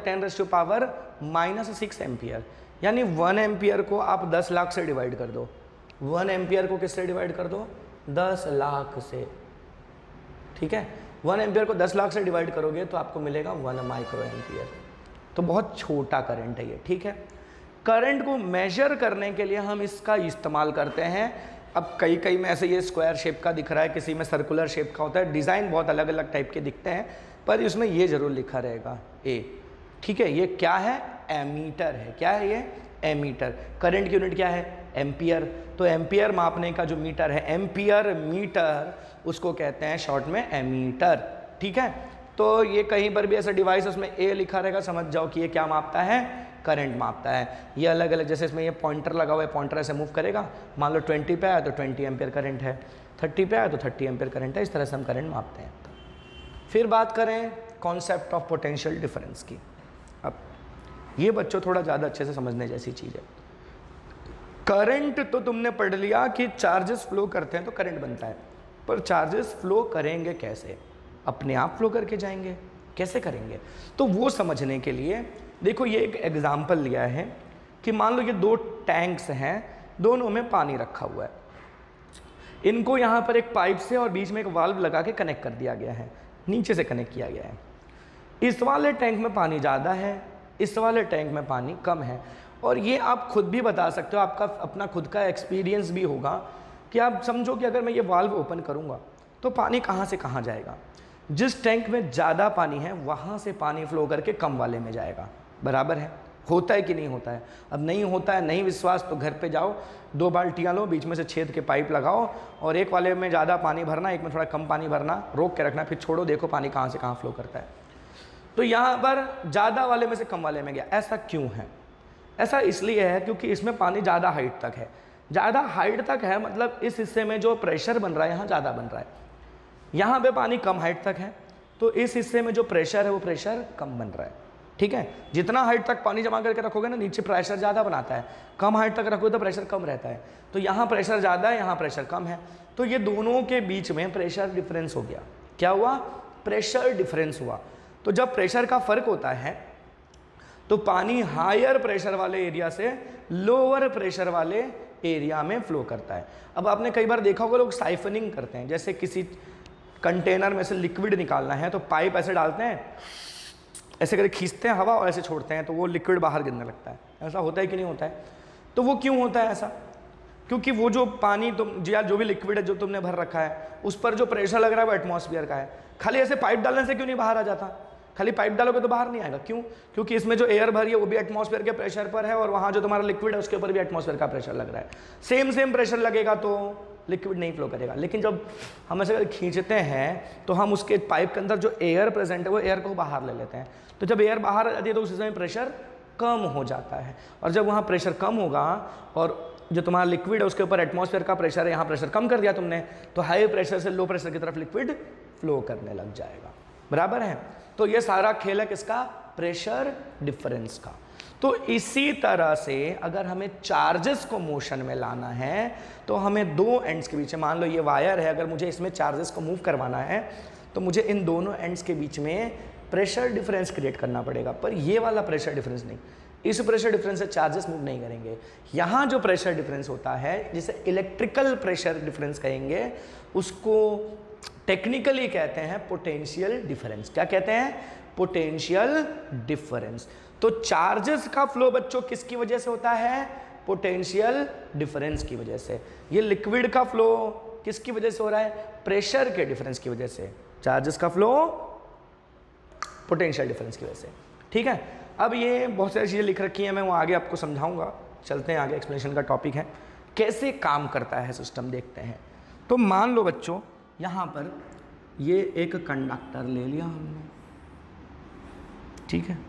S1: 10⁻⁻6 एम्पियर, यानी 1 एम्पियर को आप 10 लाख से डिवाइड कर दो। 1 एम्पियर को किससे डिवाइड कर दो, 10 लाख से। ठीक है, 1 एम्पियर को 10 लाख से डिवाइड करोगे तो आपको मिलेगा 1 माइक्रो एम्पियर। तो बहुत छोटा करंट है ये। ठीक है, करंट को मेजर करने के लिए हम इसका इस्तेमाल करते हैं। अब कई में ऐसे ये स्क्वायर शेप का दिख रहा है, किसी में सर्कुलर शेप का होता है, डिज़ाइन बहुत अलग अलग टाइप के दिखते हैं, पर इसमें ये जरूर लिखा रहेगा ए। ठीक है, ये क्या है, एमीटर है। क्या है ये, एमीटर। करंट की यूनिट क्या है, एम्पियर। तो एम्पियर मापने का जो मीटर है, एम्पियर मीटर, उसको कहते हैं शॉर्ट में एमीटर। ठीक है, तो ये कहीं पर भी ऐसा डिवाइस उसमें ए लिखा रहेगा, समझ जाओ कि ये क्या मापता है, करंट मापता है। ये अलग अलग, जैसे इसमें ये पॉइंटर लगा हुआ है, पॉइंटर ऐसे मूव करेगा, मान लो 20 पे आया तो 20 एम्पियर करंट है, 30 पे आया तो 30 एम्पियर करंट है। इस तरह से हम करंट मापते हैं। फिर बात करें कॉन्सेप्ट ऑफ पोटेंशियल डिफरेंस की। अब ये बच्चों थोड़ा ज़्यादा अच्छे से समझने जैसी चीज़ है। करंट तो तुमने पढ़ लिया कि चार्जेस फ्लो करते हैं तो करंट बनता है, पर चार्जेस फ्लो करेंगे कैसे, अपने आप फ्लो करके जाएंगे, कैसे करेंगे? तो वो समझने के लिए देखो ये एक एग्जाम्पल लिया है कि मान लो ये 2 टैंक्स हैं, दोनों में पानी रखा हुआ है, इनको यहाँ पर एक पाइप से और बीच में एक वाल्व लगा के कनेक्ट कर दिया गया है, नीचे से कनेक्ट किया गया है। इस वाले टैंक में पानी ज़्यादा है, इस वाले टैंक में पानी कम है। और ये आप खुद भी बता सकते हो, आपका अपना खुद का एक्सपीरियंस भी होगा कि आप समझो कि अगर मैं ये वाल्व ओपन करूँगा तो पानी कहाँ से कहाँ जाएगा। जिस टैंक में ज़्यादा पानी है वहाँ से पानी फ्लो करके कम वाले में जाएगा, बराबर है। होता है कि नहीं होता है? अब नहीं होता है, नहीं विश्वास तो घर पे जाओ, 2 बाल्टियाँ लो, बीच में से छेद के पाइप लगाओ और एक वाले में ज़्यादा पानी भरना, एक में थोड़ा कम पानी भरना, रोक के रखना, फिर छोड़ो, देखो पानी कहाँ से कहाँ फ्लो करता है। तो यहाँ पर ज़्यादा वाले में से कम वाले में गया। ऐसा क्यों है? ऐसा इसलिए है क्योंकि इसमें पानी ज़्यादा हाइट तक है। ज़्यादा हाइट तक है मतलब इस हिस्से में जो प्रेशर बन रहा है यहाँ ज़्यादा बन रहा है, यहाँ पे पानी कम हाइट तक है, तो इस हिस्से में जो प्रेशर है वो प्रेशर कम बन रहा है। ठीक है, जितना हाइट तक पानी जमा करके रखोगे ना, नीचे प्रेशर ज़्यादा बनाता है, कम हाइट तक रखोगे तो प्रेशर कम रहता है। तो यहाँ प्रेशर ज़्यादा है, यहाँ प्रेशर कम है, तो ये दोनों के बीच में प्रेशर डिफरेंस हो गया। क्या हुआ? प्रेशर डिफरेंस हुआ। तो जब प्रेशर का फर्क होता है तो पानी हायर प्रेशर वाले एरिया से लोअर प्रेशर वाले एरिया में फ्लो करता है। अब आपने कई बार देखा होगा लोग साइफनिंग करते हैं, जैसे किसी कंटेनर में से लिक्विड निकालना है तो पाइप ऐसे डालते हैं, ऐसे करके खींचते हैं हवा और ऐसे छोड़ते हैं तो वो लिक्विड बाहर गिरने लगता है। ऐसा होता है कि नहीं होता है? तो वो क्यों होता है ऐसा? क्योंकि वो जो पानी तुम जो भी लिक्विड है जो तुमने भर रखा है उस पर जो प्रेशर लग रहा है वो एटमॉस्फेयर का है। खाली ऐसे पाइप डालने से क्यों नहीं बाहर आ जाता? खाली पाइप डालोगे तो बाहर नहीं आएगा। क्यों? क्योंकि इसमें जो एयर भरी है वो भी एटमॉस्फेयर के प्रेशर पर है और वहाँ जो तुम्हारा लिक्विड है उसके ऊपर भी एटमॉस्फेयर का प्रेशर लग रहा है। सेम प्रेशर लगेगा तो लिक्विड नहीं फ्लो करेगा। लेकिन जब हम ऐसे खींचते हैं तो हम उसके पाइप के अंदर जो एयर प्रेजेंट है वो एयर को बाहर ले लेते हैं। तो जब एयर बाहर आ जाती है तो उस समय प्रेशर कम हो जाता है, और जब वहाँ प्रेशर कम होगा और जो तुम्हारा लिक्विड है उसके ऊपर एटमॉस्फेयर का प्रेशर है, यहाँ प्रेशर कम कर दिया तुमने, तो हाई प्रेशर से लो प्रेशर की तरफ लिक्विड फ्लो करने लग जाएगा। बराबर है? तो ये सारा खेल है किसका? प्रेशर डिफरेंस का। तो इसी तरह से अगर हमें चार्जेस को मोशन में लाना है तो हमें दो एंड्स के बीच में, मान लो ये वायर है, अगर मुझे इसमें चार्जेस को मूव करवाना है तो मुझे इन दोनों एंड्स के बीच में प्रेशर डिफरेंस क्रिएट करना पड़ेगा। पर ये वाला प्रेशर डिफरेंस नहीं, इस प्रेशर डिफरेंस से चार्जेस मूव नहीं करेंगे। यहाँ जो प्रेशर डिफरेंस होता है जिसे इलेक्ट्रिकल प्रेशर डिफरेंस कहेंगे, उसको टेक्निकली कहते हैं पोटेंशियल डिफरेंस। क्या कहते हैं? Potential difference. तो चार्जेस का फ्लो बच्चों किसकी वजह से होता है? पोटेंशियल डिफरेंस की वजह से। ये लिक्विड का फ्लो किसकी वजह से हो रहा है? प्रेशर के डिफरेंस की वजह से। चार्जेस का फ्लो पोटेंशियल डिफरेंस की वजह से। ठीक है, अब ये बहुत सारी चीज़ें लिख रखी हैं, मैं वो आगे आपको समझाऊंगा। चलते हैं आगे, एक्सप्लेनेशन का टॉपिक है कैसे काम करता है सिस्टम, देखते हैं। तो मान लो बच्चों यहाँ पर ये एक कंडक्टर ले लिया हमने, ठीक है।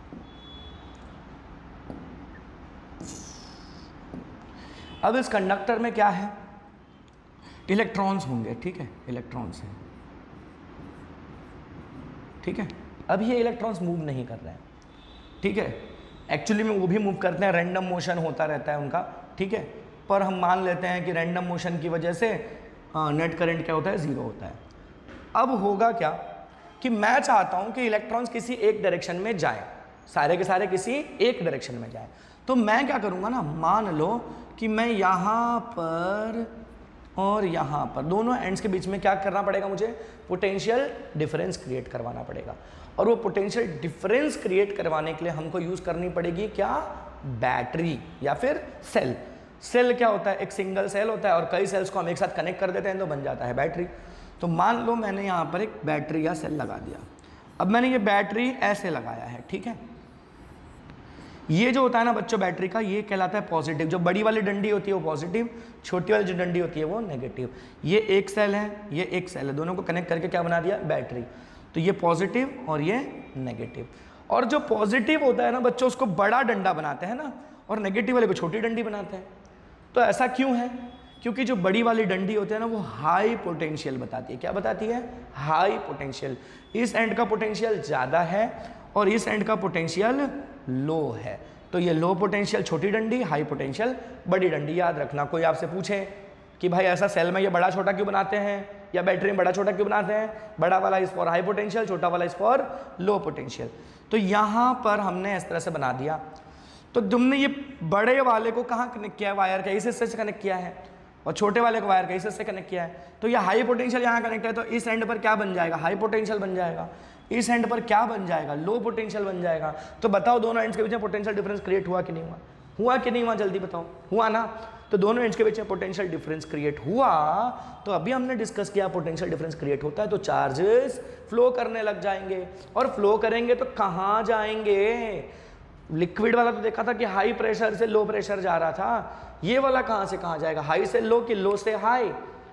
S1: अब इस कंडक्टर में क्या है? इलेक्ट्रॉन्स होंगे, ठीक है, इलेक्ट्रॉन्स हैं, ठीक है। अब ये इलेक्ट्रॉन्स मूव नहीं कर रहे हैं, ठीक है। एक्चुअली में वो भी मूव करते हैं, रैंडम मोशन होता रहता है उनका, ठीक है। पर हम मान लेते हैं कि रैंडम मोशन की वजह से नेट करंट क्या होता है? ज़ीरो होता है। अब होगा क्या कि मैं चाहता हूं कि इलेक्ट्रॉन्स किसी एक डायरेक्शन में जाएं, सारे के सारे किसी एक डायरेक्शन में जाएं। तो मैं क्या करूंगा ना, मान लो कि मैं यहाँ पर और यहाँ पर दोनों एंड्स के बीच में क्या करना पड़ेगा? मुझे पोटेंशियल डिफरेंस क्रिएट करवाना पड़ेगा। और वो पोटेंशियल डिफरेंस क्रिएट करवाने के लिए हमको यूज़ करनी पड़ेगी क्या? बैटरी या फिर सेल। सेल क्या होता है? एक सिंगल सेल होता है और कई सेल्स को हम एक साथ कनेक्ट कर देते हैं तो बन जाता है बैटरी। तो मान लो मैंने यहाँ पर एक बैटरी या सेल लगा दिया। अब मैंने ये बैटरी ऐसे लगाया है, ठीक है। ये जो होता है ना बच्चों बैटरी का, ये कहलाता है पॉजिटिव। जो बड़ी वाली डंडी होती है वो पॉजिटिव, छोटी वाली जो डंडी होती है वो नेगेटिव। ये एक सेल है, ये एक सेल है, दोनों को कनेक्ट करके क्या बना दिया? बैटरी। तो ये पॉजिटिव और ये नेगेटिव। और जो पॉजिटिव होता है ना बच्चों, उसको बड़ा डंडा बनाते हैं ना, और नेगेटिव वाले को छोटी डंडी बनाते हैं। तो ऐसा क्यों है? क्योंकि जो बड़ी वाली डंडी होती है ना वो हाई पोटेंशियल बताती है। क्या बताती है? High potential. इस एंड का पोटेंशियल ज़्यादा है और इस एंड का पोटेंशियल लो है। तो ये लो पोटेंशियल छोटी डंडी, हाई पोटेंशियल बड़ी डंडी। याद रखना, कोई आपसे पूछे कि भाई ऐसा सेल में ये बड़ा छोटा क्यों बनाते हैं या बैटरी में बड़ा छोटा क्यों बनाते हैं, बड़ा वाला इज फॉर हाई पोटेंशियल, छोटा वाला इज फॉर लो पोटेंशियल। तो यहाँ पर हमने इस तरह से बना दिया। तो तुमने ये बड़े वाले को कहाँ कनेक्ट किया है? वायर के इस हिस्से से कनेक्ट किया है, और छोटे वाले को वायर के इस हिस्से से कनेक्ट किया है। तो ये हाई पोटेंशियल यहाँ कनेक्ट है, तो इस एंड पर क्या बन जाएगा? हाई पोटेंशियल बन जाएगा। इस एंड पर क्या बन जाएगा? लो पोटेंशियल बन जाएगा। तो बताओ दोनों एंड्स के बीच में पोटेंशियल डिफरेंस क्रिएट हुआ कि नहीं हुआ? हुआ कि नहीं हुआ? जल्दी बताओ। हुआ ना? तो दोनों एंड्स के बीच में पोटेंशियल डिफरेंस क्रिएट हुआ। तो अभी हमने डिस्कस किया पोटेंशियल डिफरेंस क्रिएट होता है तो चार्जेस फ्लो करने लग जाएंगे, और फ्लो करेंगे तो कहाँ जाएंगे? लिक्विड वाला तो देखा था कि हाई प्रेशर से लो प्रेशर जा रहा था, ये वाला कहाँ से कहाँ जाएगा? हाई से लो कि लो से हाई?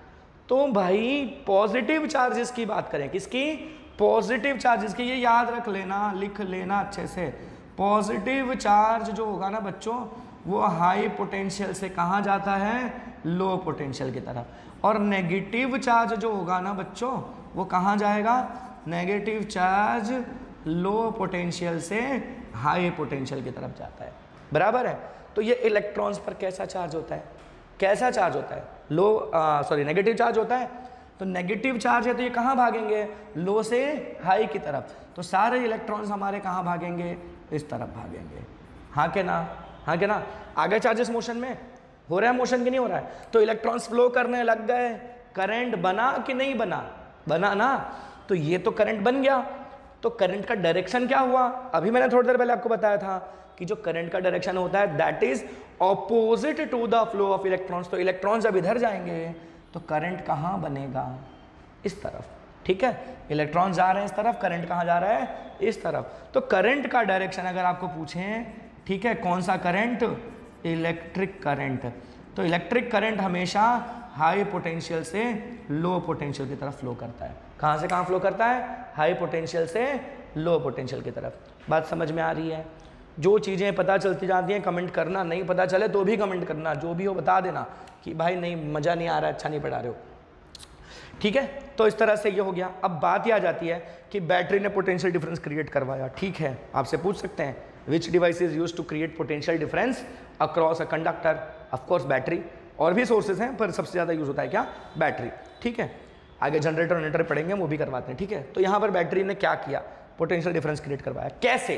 S1: तो भाई पॉजिटिव चार्जेस की बात करें, किसकी? पॉजिटिव चार्जेस की। ये याद रख लेना, लिख लेना अच्छे से। पॉजिटिव चार्ज जो होगा ना बच्चों, वो हाई पोटेंशियल से कहाँ जाता है? लो पोटेंशियल की तरफ। और नेगेटिव चार्ज जो होगा ना बच्चों, वो कहाँ जाएगा? नेगेटिव चार्ज लो पोटेंशियल से हाई पोटेंशियल की तरफ जाता है। बराबर है? तो ये इलेक्ट्रॉन्स पर कैसा चार्ज होता है? कैसा चार्ज होता है? नेगेटिव चार्ज होता है। तो नेगेटिव चार्ज है तो ये कहाँ भागेंगे? लो से हाई की तरफ। तो सारे इलेक्ट्रॉन्स हमारे कहाँ भागेंगे? इस तरफ भागेंगे। हाँ के ना? हाँ के ना? आगे चार्जेस मोशन में हो रहा है, मोशन की नहीं हो रहा है? तो इलेक्ट्रॉन्स फ्लो करने लग गए, करंट बना कि नहीं बना? बना ना, तो ये तो करंट बन गया। तो करंट का डायरेक्शन क्या हुआ, अभी मैंने थोड़ी देर पहले आपको बताया था कि जो करंट का डायरेक्शन होता है that is opposite to the flow of electrons. तो इलेक्ट्रॉन जब इधर जाएंगे तो करंट कहाँ बनेगा, इस तरफ, ठीक है। इलेक्ट्रॉन जा रहे हैं इस तरफ, करंट कहाँ जा रहा है, इस तरफ। तो करंट का डायरेक्शन अगर आपको पूछें, ठीक है, कौन सा करंट, इलेक्ट्रिक करंट। तो इलेक्ट्रिक करंट हमेशा हाई पोटेंशियल से लो पोटेंशियल की तरफ फ्लो करता है। कहाँ से कहाँ फ्लो करता है, हाई पोटेंशियल से लो पोटेंशियल की तरफ। बात समझ में आ रही है। जो चीज़ें पता चलती जाती हैं कमेंट करना, नहीं पता चले तो भी कमेंट करना, जो भी हो बता देना कि भाई नहीं मज़ा नहीं आ रहा है, अच्छा नहीं पढ़ा रहे हो, ठीक है। तो इस तरह से ये हो गया। अब बात ये आ जाती है कि बैटरी ने पोटेंशियल डिफरेंस क्रिएट करवाया, ठीक है। आपसे पूछ सकते हैं which device is used to create potential difference across a conductor, of course battery. और भी सोर्सेज हैं पर सबसे ज़्यादा यूज होता है क्या, बैटरी, ठीक है। आगे जनरेटर वनरेटर पढ़ेंगे, वो भी करवाते हैं, ठीक है। तो यहाँ पर बैटरी ने क्या किया, पोटेंशियल डिफरेंस क्रिएट करवाया। कैसे,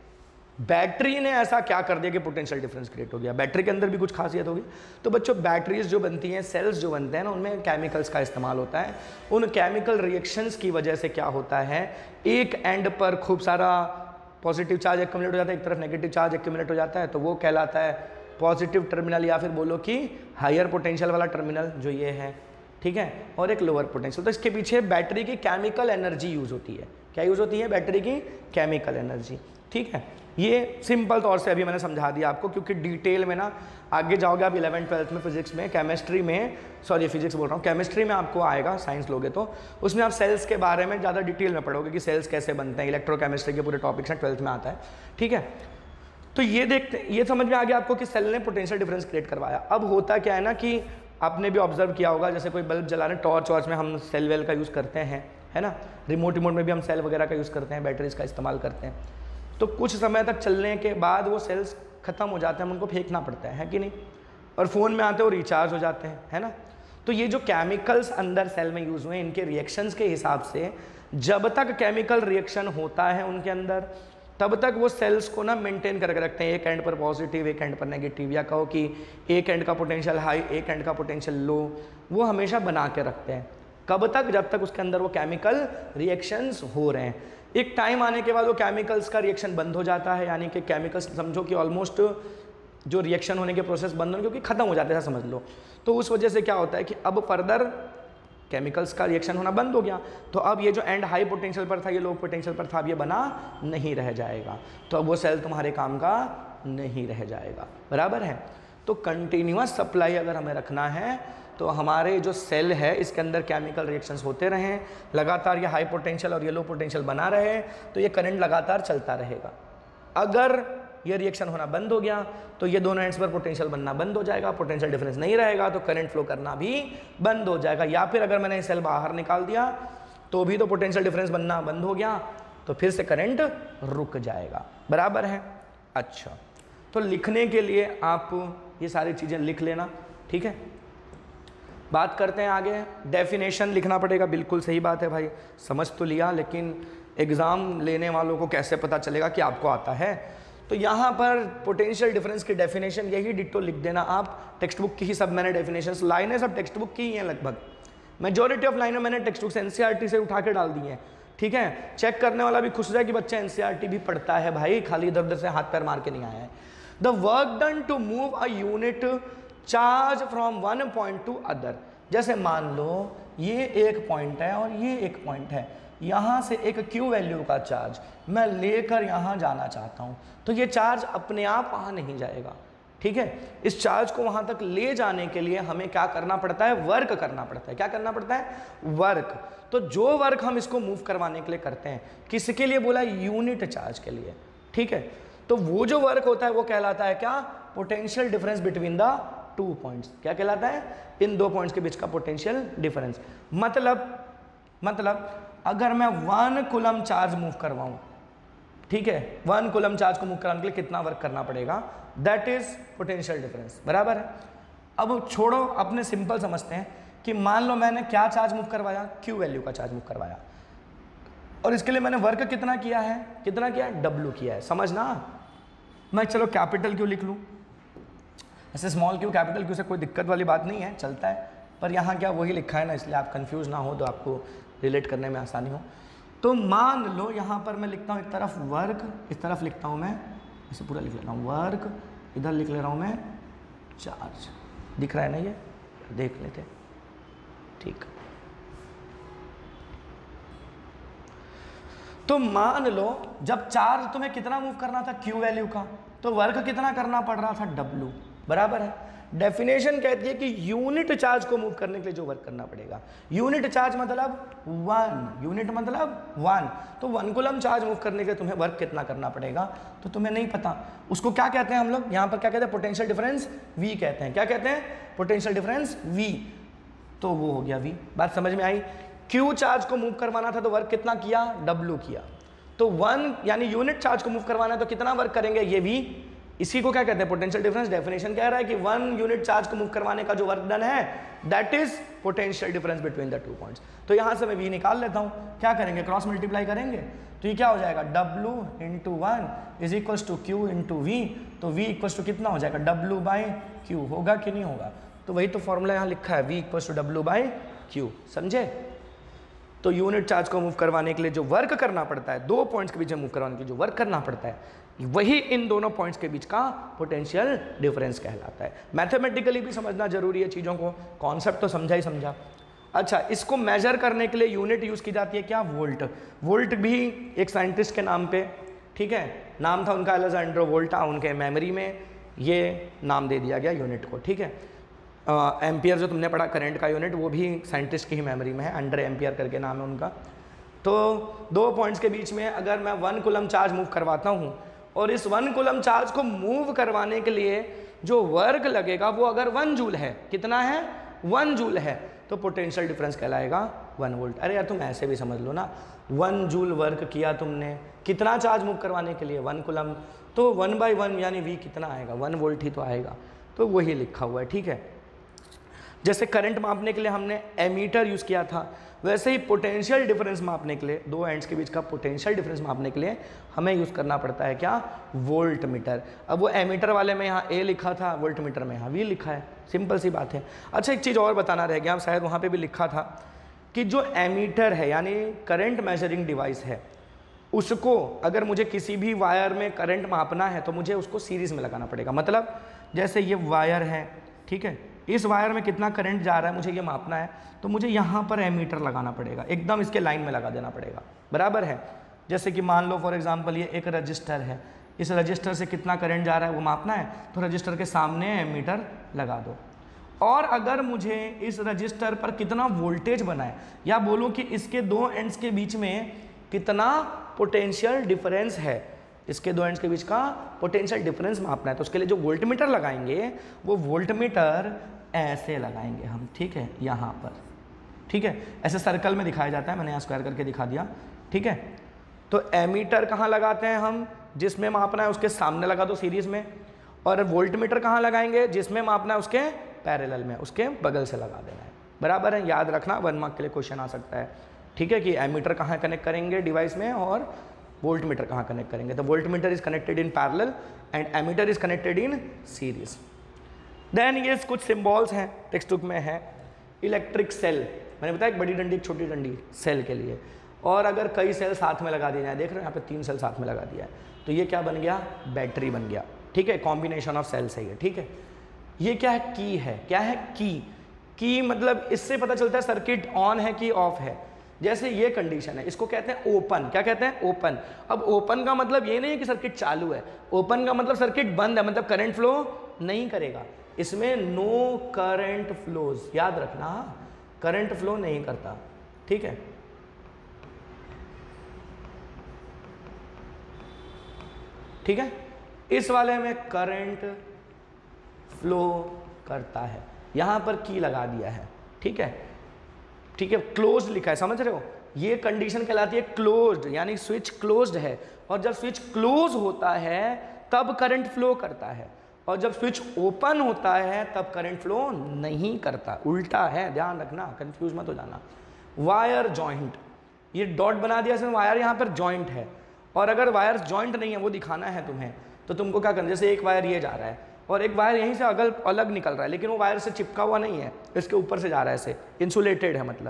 S1: बैटरी ने ऐसा क्या कर दिया कि पोटेंशियल डिफरेंस क्रिएट हो गया। बैटरी के अंदर भी कुछ खासियत होगी। तो बच्चों बैटरीज जो बनती हैं, सेल्स जो बनते हैं ना, उनमें केमिकल्स का इस्तेमाल होता है। उन केमिकल रिएक्शंस की वजह से क्या होता है, एक एंड पर खूब सारा पॉजिटिव चार्ज एक्यूमुलेट हो जाता है, एक तरफ नेगेटिव चार्ज एक्यूमुलेट हो जाता है, तो वो कहलाता है पॉजिटिव टर्मिनल, या फिर बोलो कि हायर पोटेंशियल वाला टर्मिनल जो ये है, ठीक है, और एक लोअर पोटेंशियल। तो इसके पीछे बैटरी की केमिकल एनर्जी यूज होती है। क्या यूज होती है, बैटरी की केमिकल एनर्जी, ठीक है। ये सिंपल तौर से अभी मैंने समझा दिया आपको, क्योंकि डिटेल में ना आगे जाओगे आप 11th-12th में, फिजिक्स में, केमिस्ट्री में, सॉरी फिजिक्स बोल रहा हूँ, केमिस्ट्री में आपको आएगा, साइंस लोगे तो उसमें आप सेल्स के बारे में ज़्यादा डिटेल में पढ़ोगे कि सेल्स कैसे बनते हैं। इलेक्ट्रोकेमिस्ट्री के पूरे टॉपिक्स हैं, 12th में आता है, ठीक है। तो ये देखते, ये समझ में आ गया आपको कि सेल ने पोटेंशियल डिफरेंस क्रिएट करवाया। अब होता क्या है ना कि आपने भी ऑब्जर्व किया होगा, जैसे कोई बल्ब जला रहे हैं, टॉर्च वॉर्च में हम सेल वेल का यूज़ करते हैं, है ना। रिमोट में भी हम सेल वगैरह का यूज़ करते हैं, बैटरीज का इस्तेमाल करते हैं। तो कुछ समय तक चलने के बाद वो सेल्स खत्म हो जाते हैं, उनको फेंकना पड़ता है कि नहीं। और फ़ोन में आते हैं वो रिचार्ज हो जाते हैं, है ना। तो ये जो केमिकल्स अंदर सेल में यूज़ हुए हैं, इनके रिएक्शंस के हिसाब से जब तक केमिकल रिएक्शन होता है उनके अंदर, तब तक वो सेल्स को ना मेंटेन करके रखते हैं। एक एंड पर पॉजिटिव, एक एंड पर नेगेटिव, या कहो कि एक एंड का पोटेंशियल हाई, एक एंड का पोटेंशियल लो, वो हमेशा बना के रखते हैं। कब तक, जब तक उसके अंदर वो केमिकल रिएक्शंस हो रहे हैं। एक टाइम आने के बाद वो केमिकल्स का रिएक्शन बंद हो जाता है, यानी कि केमिकल्स समझो कि ऑलमोस्ट जो रिएक्शन होने के प्रोसेस बंद होने, क्योंकि खत्म हो जाते हैं समझ लो। तो उस वजह से क्या होता है कि अब फर्दर केमिकल्स का रिएक्शन होना बंद हो गया, तो अब ये जो एंड हाई पोटेंशियल पर था, ये लो पोटेंशियल पर था, अब ये बना नहीं रह जाएगा। तो अब वो सेल तुम्हारे काम का नहीं रह जाएगा, बराबर है। तो कंटिन्यूअस सप्लाई अगर हमें रखना है तो हमारे जो सेल है इसके अंदर केमिकल रिएक्शंस होते रहें, लगातार ये हाई पोटेंशियल और ये लो पोटेंशियल बना रहे, तो ये करंट लगातार चलता रहेगा। अगर ये रिएक्शन होना बंद हो गया तो ये दोनों एंड्स पर पोटेंशियल बनना बंद हो जाएगा, पोटेंशियल डिफरेंस नहीं रहेगा, तो करंट फ्लो करना भी बंद हो जाएगा। या फिर अगर मैंने सेल बाहर निकाल दिया तो भी तो पोटेंशियल डिफरेंस बनना बंद हो गया, तो फिर से करंट रुक जाएगा, बराबर है। अच्छा, तो लिखने के लिए आप ये सारी चीज़ें लिख लेना, ठीक है। बात करते हैं आगे, डेफिनेशन लिखना पड़ेगा, बिल्कुल सही बात है भाई, समझ तो लिया, लेकिन एग्ज़ाम लेने वालों को कैसे पता चलेगा कि आपको आता है। तो यहाँ पर पोटेंशियल डिफरेंस की डेफिनेशन यही डिट्टो लिख देना आप, टेक्स्ट बुक की ही सब मैंने डेफिनेशंस, लाइनें सब टेक्स्ट बुक की ही हैं लगभग, मेजॉरिटी ऑफ लाइनें मैंने टेक्स्ट बुक से एनसीईआरटी से उठा के डाल दी हैं, ठीक है। चेक करने वाला भी खुश हो जाए कि बच्चा एनसीईआरटी भी पढ़ता है भाई, खाली इधर उधर से हाथ पैर मार के नहीं आया है। The work done to move a unit charge from one point to other. जैसे मान लो ये एक पॉइंट है और ये एक पॉइंट है, यहाँ से एक क्यू वैल्यू का चार्ज मैं लेकर यहाँ जाना चाहता हूँ, तो ये चार्ज अपने आप वहाँ नहीं जाएगा, ठीक है। इस चार्ज को वहाँ तक ले जाने के लिए हमें क्या करना पड़ता है, वर्क करना पड़ता है। क्या करना पड़ता है, वर्क। तो जो वर्क हम इसको मूव करवाने के लिए करते हैं, किसके लिए बोला, यूनिट चार्ज के लिए, ठीक है। तो वो जो वर्क होता है वो कहलाता है क्या, potential difference between the two points. क्या कहलाता है, इन दो पॉइंट्स के बीच का पोटेंशियल डिफरेंस। मतलब अगर मैं 1 कूलम चार्ज मूव करवाऊं, ठीक है, 1 कूलम चार्ज को मूव कराने के लिए कितना वर्क करना पड़ेगा, दैट इज पोटेंशियल डिफरेंस, बराबर है। अब छोड़ो, अपने सिंपल समझते हैं कि मान लो मैंने क्या चार्ज मूव करवाया, क्यू वैल्यू का चार्ज मूव करवाया, और इसके लिए मैंने वर्क कितना किया है, W किया है। समझना, मैं चलो कैपिटल क्यू लिख लूँ, ऐसे स्मॉल क्यू कैपिटल क्यू से कोई दिक्कत वाली बात नहीं है, चलता है, पर यहाँ क्या वही लिखा है ना, इसलिए आप कंफ्यूज ना हो तो आपको रिलेट करने में आसानी हो। तो मान लो यहाँ पर मैं लिखता हूँ एक तरफ वर्क, इस तरफ लिखता हूँ मैं, इसे पूरा लिख लेता हूँ वर्क, इधर लिख ले रहा हूँ मैं चार्ज। दिख रहा है ना, ये देख लेते, ठीक। तो मान लो जब चार्ज तुम्हें कितना मूव करना था Q वैल्यू का, तो वर्क कितना करना पड़ रहा था W, बराबर है। डेफिनेशन कहती है कि यूनिट चार्ज को मूव करने के लिए जो वर्क करना पड़ेगा, यूनिट चार्ज मतलब 1, यूनिट मतलब 1, तो 1 कूलम चार्ज मूव करने के लिए तुम्हें वर्क कितना करना पड़ेगा, तो तुम्हें नहीं पता। उसको क्या कहते हैं हम लोग यहाँ पर, क्या कहते हैं, पोटेंशियल डिफरेंस V कहते हैं। क्या कहते हैं, पोटेंशियल डिफरेंस V। तो वो हो गया V। बात समझ में आई। Q चार्ज को मूव करवाना था तो वर्क कितना किया, W किया। तो 1 यानी यूनिट चार्ज को मूव करवाना है तो कितना वर्क करेंगे, ये V। इसी को क्या कहते हैं, पोटेंशियल डिफरेंस। डेफिनेशन कह रहा है कि 1 यूनिट चार्ज को मूव करवाने का जो वर्क डन है that is potential difference between the 2 points. तो यहां से मैं V निकाल लेता हूं। क्या करेंगे, क्रॉस मल्टीप्लाई करेंगे, तो ये क्या हो जाएगा, W into 1 is equals to Q into V। तो V इक्वल्स टू कितना हो जाएगा, W बाई Q। होगा कि नहीं होगा, तो वही तो फॉर्मूला यहाँ लिखा है, V equals to W by Q। समझे। तो यूनिट चार्ज को मूव करवाने के लिए जो वर्क करना पड़ता है, 2 पॉइंट्स के बीच में मूव करवाने के लिए जो वर्क करना पड़ता है, वही इन दोनों पॉइंट्स के बीच का पोटेंशियल डिफरेंस कहलाता है। मैथमेटिकली भी समझना जरूरी है चीज़ों को, कॉन्सेप्ट तो समझा ही समझा। अच्छा, इसको मेजर करने के लिए यूनिट यूज़ की जाती है क्या, वोल्ट। वोल्ट भी एक साइंटिस्ट के नाम पे, ठीक है, नाम था उनका अलेक्जेंड्रो वोल्टा, उनके मेमोरी में ये नाम दे दिया गया यूनिट को, ठीक है। एम्पियर जो तुमने पढ़ा करंट का यूनिट, वो भी साइंटिस्ट की ही मेमोरी में है, अंडर एम्पियर करके नाम है उनका। तो 2 पॉइंट्स के बीच में अगर मैं 1 कूलम चार्ज मूव करवाता हूँ और इस 1 कूलम चार्ज को मूव करवाने के लिए जो वर्क लगेगा वो अगर 1 जूल है, कितना है, 1 जूल है, तो पोटेंशियल डिफरेंस कहलाएगा 1 वोल्ट। अरे यार तुम ऐसे भी समझ लो ना, 1 जूल वर्क किया तुमने, कितना चार्ज मूव करवाने के लिए, 1 कूलम, तो 1/1 यानी V कितना आएगा, 1 वोल्ट ही तो आएगा। तो वही लिखा हुआ है, ठीक है। जैसे करंट मापने के लिए हमने एमीटर यूज़ किया था, वैसे ही पोटेंशियल डिफरेंस मापने के लिए, 2 एंड्स के बीच का पोटेंशियल डिफरेंस मापने के लिए हमें यूज़ करना पड़ता है क्या, वोल्ट मीटर। अब वो एमीटर वाले में यहाँ A लिखा था, वोल्ट मीटर में यहाँ V लिखा है, सिंपल सी बात है। अच्छा, एक चीज़ और बताना रह गया, शायद वहाँ पे भी लिखा था कि जो एमीटर है यानी करंट मेजरिंग डिवाइस है, उसको अगर मुझे किसी भी वायर में करंट मापना है तो मुझे उसको सीरीज़ में लगाना पड़ेगा। मतलब जैसे ये वायर है, ठीक है, इस वायर में कितना करंट जा रहा है मुझे ये मापना है, तो मुझे यहाँ पर एमीटर लगाना पड़ेगा, एकदम इसके लाइन में लगा देना पड़ेगा, बराबर है। जैसे कि मान लो फॉर एग्जांपल ये एक रजिस्टर है, इस रजिस्टर से कितना करंट जा रहा है वो मापना है, तो रजिस्टर के सामने एमीटर लगा दो। और अगर मुझे इस रजिस्टर पर कितना वोल्टेज बनाए, या बोलूँ कि इसके 2 एंड्स के बीच में कितना पोटेंशियल डिफरेंस है, इसके 2 एंड्स के बीच का पोटेंशियल डिफरेंस मापना है, तो उसके लिए जो वोल्ट मीटर लगाएंगे वो वोल्ट मीटर ऐसे लगाएंगे हम, ठीक है, यहाँ पर, ठीक है, ऐसे सर्कल में दिखाया जाता है, मैंने यहाँ स्क्वायर करके दिखा दिया, ठीक है। तो एमीटर कहाँ लगाते हैं हम, जिसमें मापना है उसके सामने लगा दो सीरीज में, और वोल्ट मीटर कहाँ लगाएंगे, जिसमें मापना है उसके पैरेलल में, उसके बगल से लगा देना है, बराबर है। याद रखना, 1 मार्क के लिए क्वेश्चन आ सकता है, ठीक है, कि एमीटर कहाँ कनेक्ट करेंगे डिवाइस में और वोल्ट मीटर कहाँ कनेक्ट करेंगे। तो volt meter is connected in parallel and ammeter is connected in series. Then ये कुछ सिंबल्स हैं, टेक्स्ट बुक में है। इलेक्ट्रिक सेल, मैंने बताया एक बड़ी डंडी एक छोटी डंडी सेल के लिए, और अगर कई सेल साथ में लगा दिए जाए, देख रहे हैं यहाँ पे 3 सेल साथ में लगा दिया है, तो ये क्या बन गया, बैटरी बन गया, ठीक है, कॉम्बिनेशन ऑफ सेल्स है ये, ठीक है। ये क्या है, की है, क्या है, की मतलब इससे पता चलता है सर्किट ऑन है कि ऑफ है। जैसे ये कंडीशन है, इसको कहते हैं ओपन, क्या कहते हैं, ओपन। अब ओपन का मतलब ये नहीं है कि सर्किट चालू है, ओपन का मतलब सर्किट बंद है, मतलब करंट फ्लो नहीं करेगा, इसमें नो करंट फ्लोज, याद रखना, करंट फ्लो नहीं करता, ठीक है। ठीक है, इस वाले में करंट फ्लो करता है, यहां पर की लगा दिया है, ठीक है, ठीक है, क्लोज लिखा है, समझ रहे हो, ये कंडीशन कहलाती है क्लोज्ड, यानी स्विच क्लोज्ड है, और जब स्विच क्लोज होता है तब करंट फ्लो करता है, और जब स्विच ओपन होता है तब करंट फ्लो नहीं करता, उल्टा है, ध्यान रखना, कंफ्यूज मत हो जाना। वायर जॉइंट, ये डॉट बना दिया इसमें, वायर यहाँ पर जॉइंट है, और अगर वायर जॉइंट नहीं है वो दिखाना है तुम्हें, तो तुमको क्या करना, जैसे एक वायर ये जा रहा है और एक वायर यहीं से अलग निकल रहा है, लेकिन वो वायर से चिपका हुआ नहीं है, इसके ऊपर से जा रहा है, ऐसे इंसुलेटेड है मतलब,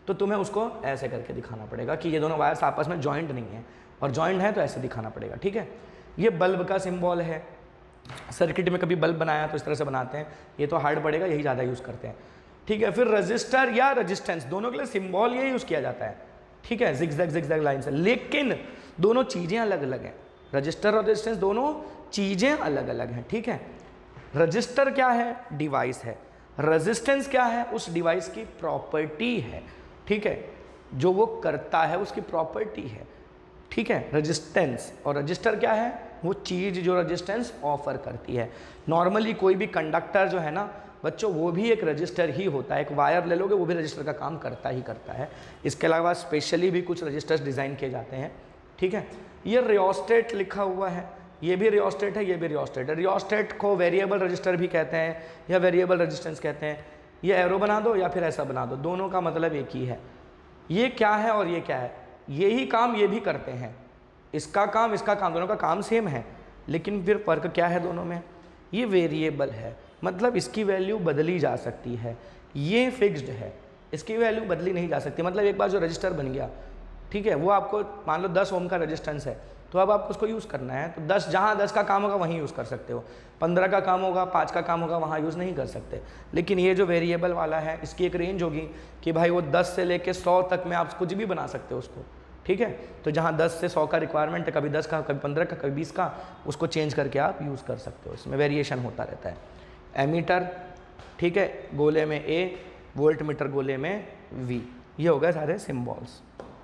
S1: तो तुम्हें उसको ऐसे करके दिखाना पड़ेगा कि ये दोनों वायर्स आपस में जॉइंट नहीं है, और जॉइंट है तो ऐसे दिखाना पड़ेगा, ठीक है। ये बल्ब का सिंबल है, सर्किट में कभी बल्ब बनाया तो इस तरह से बनाते हैं, ये तो हार्ड पड़ेगा, यही ज़्यादा यूज़ करते हैं, ठीक है। फिर रजिस्टर या रजिस्टेंस, दोनों के लिए सिंबल ये यूज़ किया जाता है, ठीक है, जिगजैग लाइन से, लेकिन दोनों चीज़ें अलग अलग हैं। रजिस्टर और रजिस्टेंस दोनों चीज़ें अलग अलग हैं, ठीक है। रजिस्टर क्या है? डिवाइस है। रेजिस्टेंस क्या है? उस डिवाइस की प्रॉपर्टी है, ठीक है, जो वो करता है उसकी प्रॉपर्टी है, ठीक है, रेजिस्टेंस। और रजिस्टर क्या है? वो चीज़ जो रेजिस्टेंस ऑफर करती है। नॉर्मली कोई भी कंडक्टर जो है ना बच्चों, वो भी एक रजिस्टर ही होता है। एक वायर ले लोगे वो भी रजिस्टर का काम करता ही करता है। इसके अलावा स्पेशली भी कुछ रजिस्टर्स डिज़ाइन किए जाते हैं, ठीक है। ये रियोस्टेट लिखा हुआ है, ये भी रियोस्टेट है, ये भी रियोस्टेट है। रियोस्टेट को वेरिएबल रजिस्टर भी कहते हैं या वेरिएबल रेजिस्टेंस कहते हैं। ये एरो बना दो या फिर ऐसा बना दो, दोनों का मतलब एक ही है। ये क्या है और ये क्या है? यही काम ये भी करते हैं, इसका काम इसका काम, दोनों का काम सेम है, लेकिन फिर फ़र्क क्या है दोनों में? ये वेरिएबल है, मतलब इसकी वैल्यू बदली जा सकती है। ये फिक्स्ड है, इसकी वैल्यू बदली नहीं जा सकती। मतलब एक बार जो रजिस्टर बन गया, ठीक है, वो आपको मान लो 10 ओम का रेजिस्टेंस है, तो अब आपको उसको यूज़ करना है, तो 10 जहाँ 10 का काम होगा वहीं यूज़ कर सकते हो, 15 का काम होगा, 5 का काम होगा, वहाँ यूज़ नहीं कर सकते। लेकिन ये जो वेरिएबल वाला है, इसकी एक रेंज होगी कि भाई वो 10 से लेके 100 तक में आप कुछ भी बना सकते हो उसको, ठीक है। तो जहाँ 10 से 100 का रिक्वायरमेंट है, कभी 10 का, कभी 15 का, कभी 20 का, उसको चेंज करके आप यूज़ कर सकते हो। इसमें वेरिएशन होता रहता है। एमीटर, ठीक है, गोले में ए, वोल्ट मीटर गोले में वी, ये हो गए सारे सिम्बॉल्स।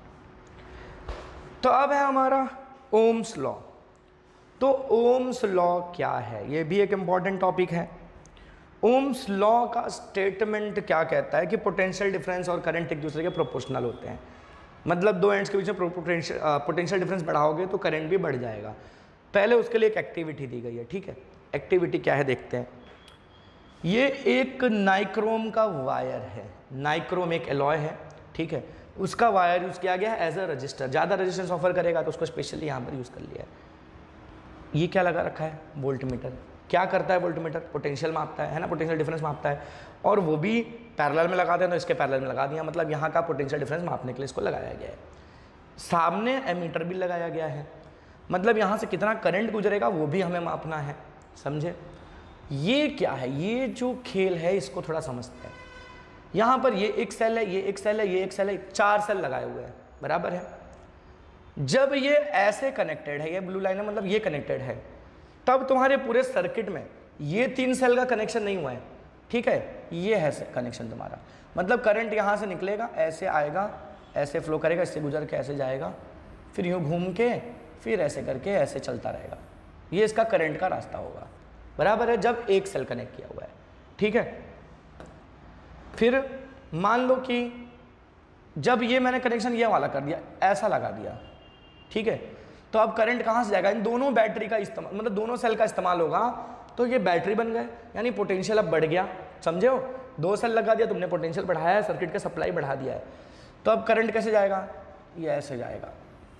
S1: तो अब है हमारा ओम्स लॉ। तो ओम्स लॉ क्या है? ये भी एक इम्पॉर्टेंट टॉपिक है। ओम्स लॉ का स्टेटमेंट क्या कहता है कि पोटेंशियल डिफरेंस और करंट एक दूसरे के प्रोपोर्शनल होते हैं। मतलब दो एंड्स के बीच में पोटेंशियल डिफरेंस बढ़ाओगे तो करंट भी बढ़ जाएगा। पहले उसके लिए एक एक्टिविटी दी गई है, ठीक है। एक्टिविटी क्या है देखते हैं। ये एक नाइक्रोम का वायर है, नाइक्रोम एक एलॉय है, ठीक है, उसका वायर यूज़ किया गया है एज अ रजिस्टर। ज़्यादा रेजिस्टेंस ऑफर करेगा तो उसको स्पेशली यहाँ पर यूज़ कर लिया है। ये क्या लगा रखा है? Volt meter. क्या करता है वोल्ट मीटर? पोटेंशियल मापता है ना, पोटेंशियल डिफरेंस मापता है, और वो भी पैरेलल में लगाते हैं तो इसके पैरेलल में लगा दिया, मतलब यहाँ का पोटेंशियल डिफरेंस मापने के लिए इसको लगाया गया है। सामने एमीटर भी लगाया गया है, मतलब यहाँ से कितना करंट गुजरेगा वो भी हमें मापना है, समझे। ये क्या है? ये जो खेल है इसको थोड़ा समझते हैं। यहाँ पर ये एक सेल है, ये एक सेल है, ये एक सेल है, 4 सेल लगाए हुए हैं, बराबर है। जब ये ऐसे कनेक्टेड है, ये ब्लू लाइन है, मतलब ये कनेक्टेड है, तब तुम्हारे पूरे सर्किट में ये 3 सेल का कनेक्शन नहीं हुआ है, ठीक है, ये है कनेक्शन तुम्हारा। मतलब करंट यहाँ से निकलेगा, ऐसे आएगा, ऐसे फ्लो करेगा, इससे गुजर के ऐसे जाएगा, फिर यूँ घूम के फिर ऐसे करके ऐसे चलता रहेगा। ये इसका करंट का रास्ता होगा, बराबर है, जब एक सेल कनेक्ट किया हुआ है, ठीक है। फिर मान लो कि जब ये मैंने कनेक्शन ये वाला कर दिया, ऐसा लगा दिया, ठीक है, तो अब करंट कहाँ से जाएगा? इन दोनों बैटरी का इस्तेमाल, मतलब दोनों सेल का इस्तेमाल होगा, तो ये बैटरी बन गए, यानी पोटेंशियल अब बढ़ गया, समझे हो। 2 सेल लगा दिया तुमने, पोटेंशियल बढ़ाया है, सर्किट का सप्लाई बढ़ा दिया है, तो अब करंट कैसे जाएगा? ये ऐसे जाएगा,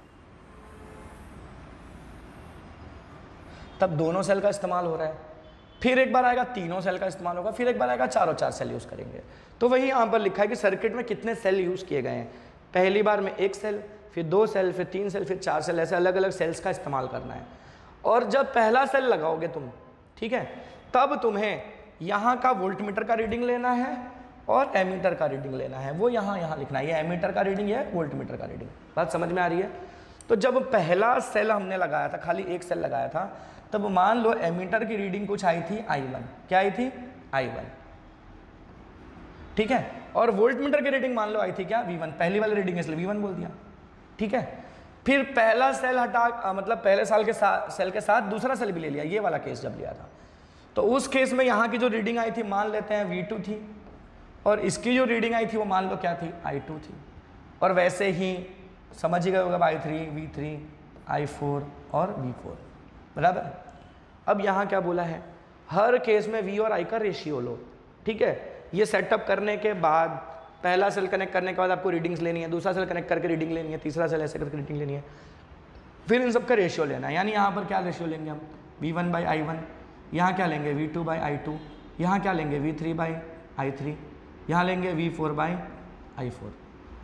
S1: तब दोनों सेल का इस्तेमाल हो रहा है। फिर एक बार आएगा तीनों सेल का इस्तेमाल होगा, फिर एक बार आएगा चारों 4 सेल यूज़ करेंगे। तो वही यहाँ पर लिखा है कि सर्किट में कितने सेल यूज़ किए गए हैं। पहली बार में 1 सेल, फिर 2 सेल, फिर 3 सेल, फिर 4 सेल, ऐसे अलग अलग सेल्स का इस्तेमाल करना है। और जब पहला सेल लगाओगे तुम, ठीक है, तब तुम्हें यहाँ का वोल्ट मीटर का रीडिंग लेना है और एमीटर का रीडिंग लेना है, वो यहाँ लिखना है। ये एमीटर का रीडिंग है, वोल्ट मीटर का रीडिंग। बात समझ में आ रही है? तो जब पहला सेल हमने लगाया था, खाली 1 सेल लगाया था, तब मान लो एमीटर की रीडिंग कुछ आई थी I1, क्या आई थी? I1, ठीक है। और वोल्ट मीटर की रीडिंग मान लो आई थी क्या? V1, पहली वाली रीडिंग इसलिए V1 बोल दिया, ठीक है। फिर पहला सेल हटा, मतलब पहले साल के सेल के साथ दूसरा सेल भी ले लिया, ये वाला केस जब लिया था, तो उस केस में यहाँ की जो रीडिंग आई थी मान लेते हैं V2 थी, और इसकी जो रीडिंग आई थी वो मान लो क्या थी? I2 थी। और वैसे ही समझ ही गए होगा I3, V3, I4 और V4, बराबर। अब यहाँ क्या बोला है? हर केस में V और I का रेशियो लो, ठीक है। ये सेटअप करने के बाद पहला सेल कनेक्ट करने के बाद आपको रीडिंग्स लेनी है, दूसरा सेल कनेक्ट करके रीडिंग लेनी है, तीसरा सेल ऐसे करके रीडिंग लेनी है, फिर इन सब का रेशियो लेना है। यानी यहाँ पर क्या रेशियो लेंगे हम? V1/I1, यहाँ क्या लेंगे? V2/I2, यहाँ क्या लेंगे? V3/I3, यहाँ लेंगे V4/I4।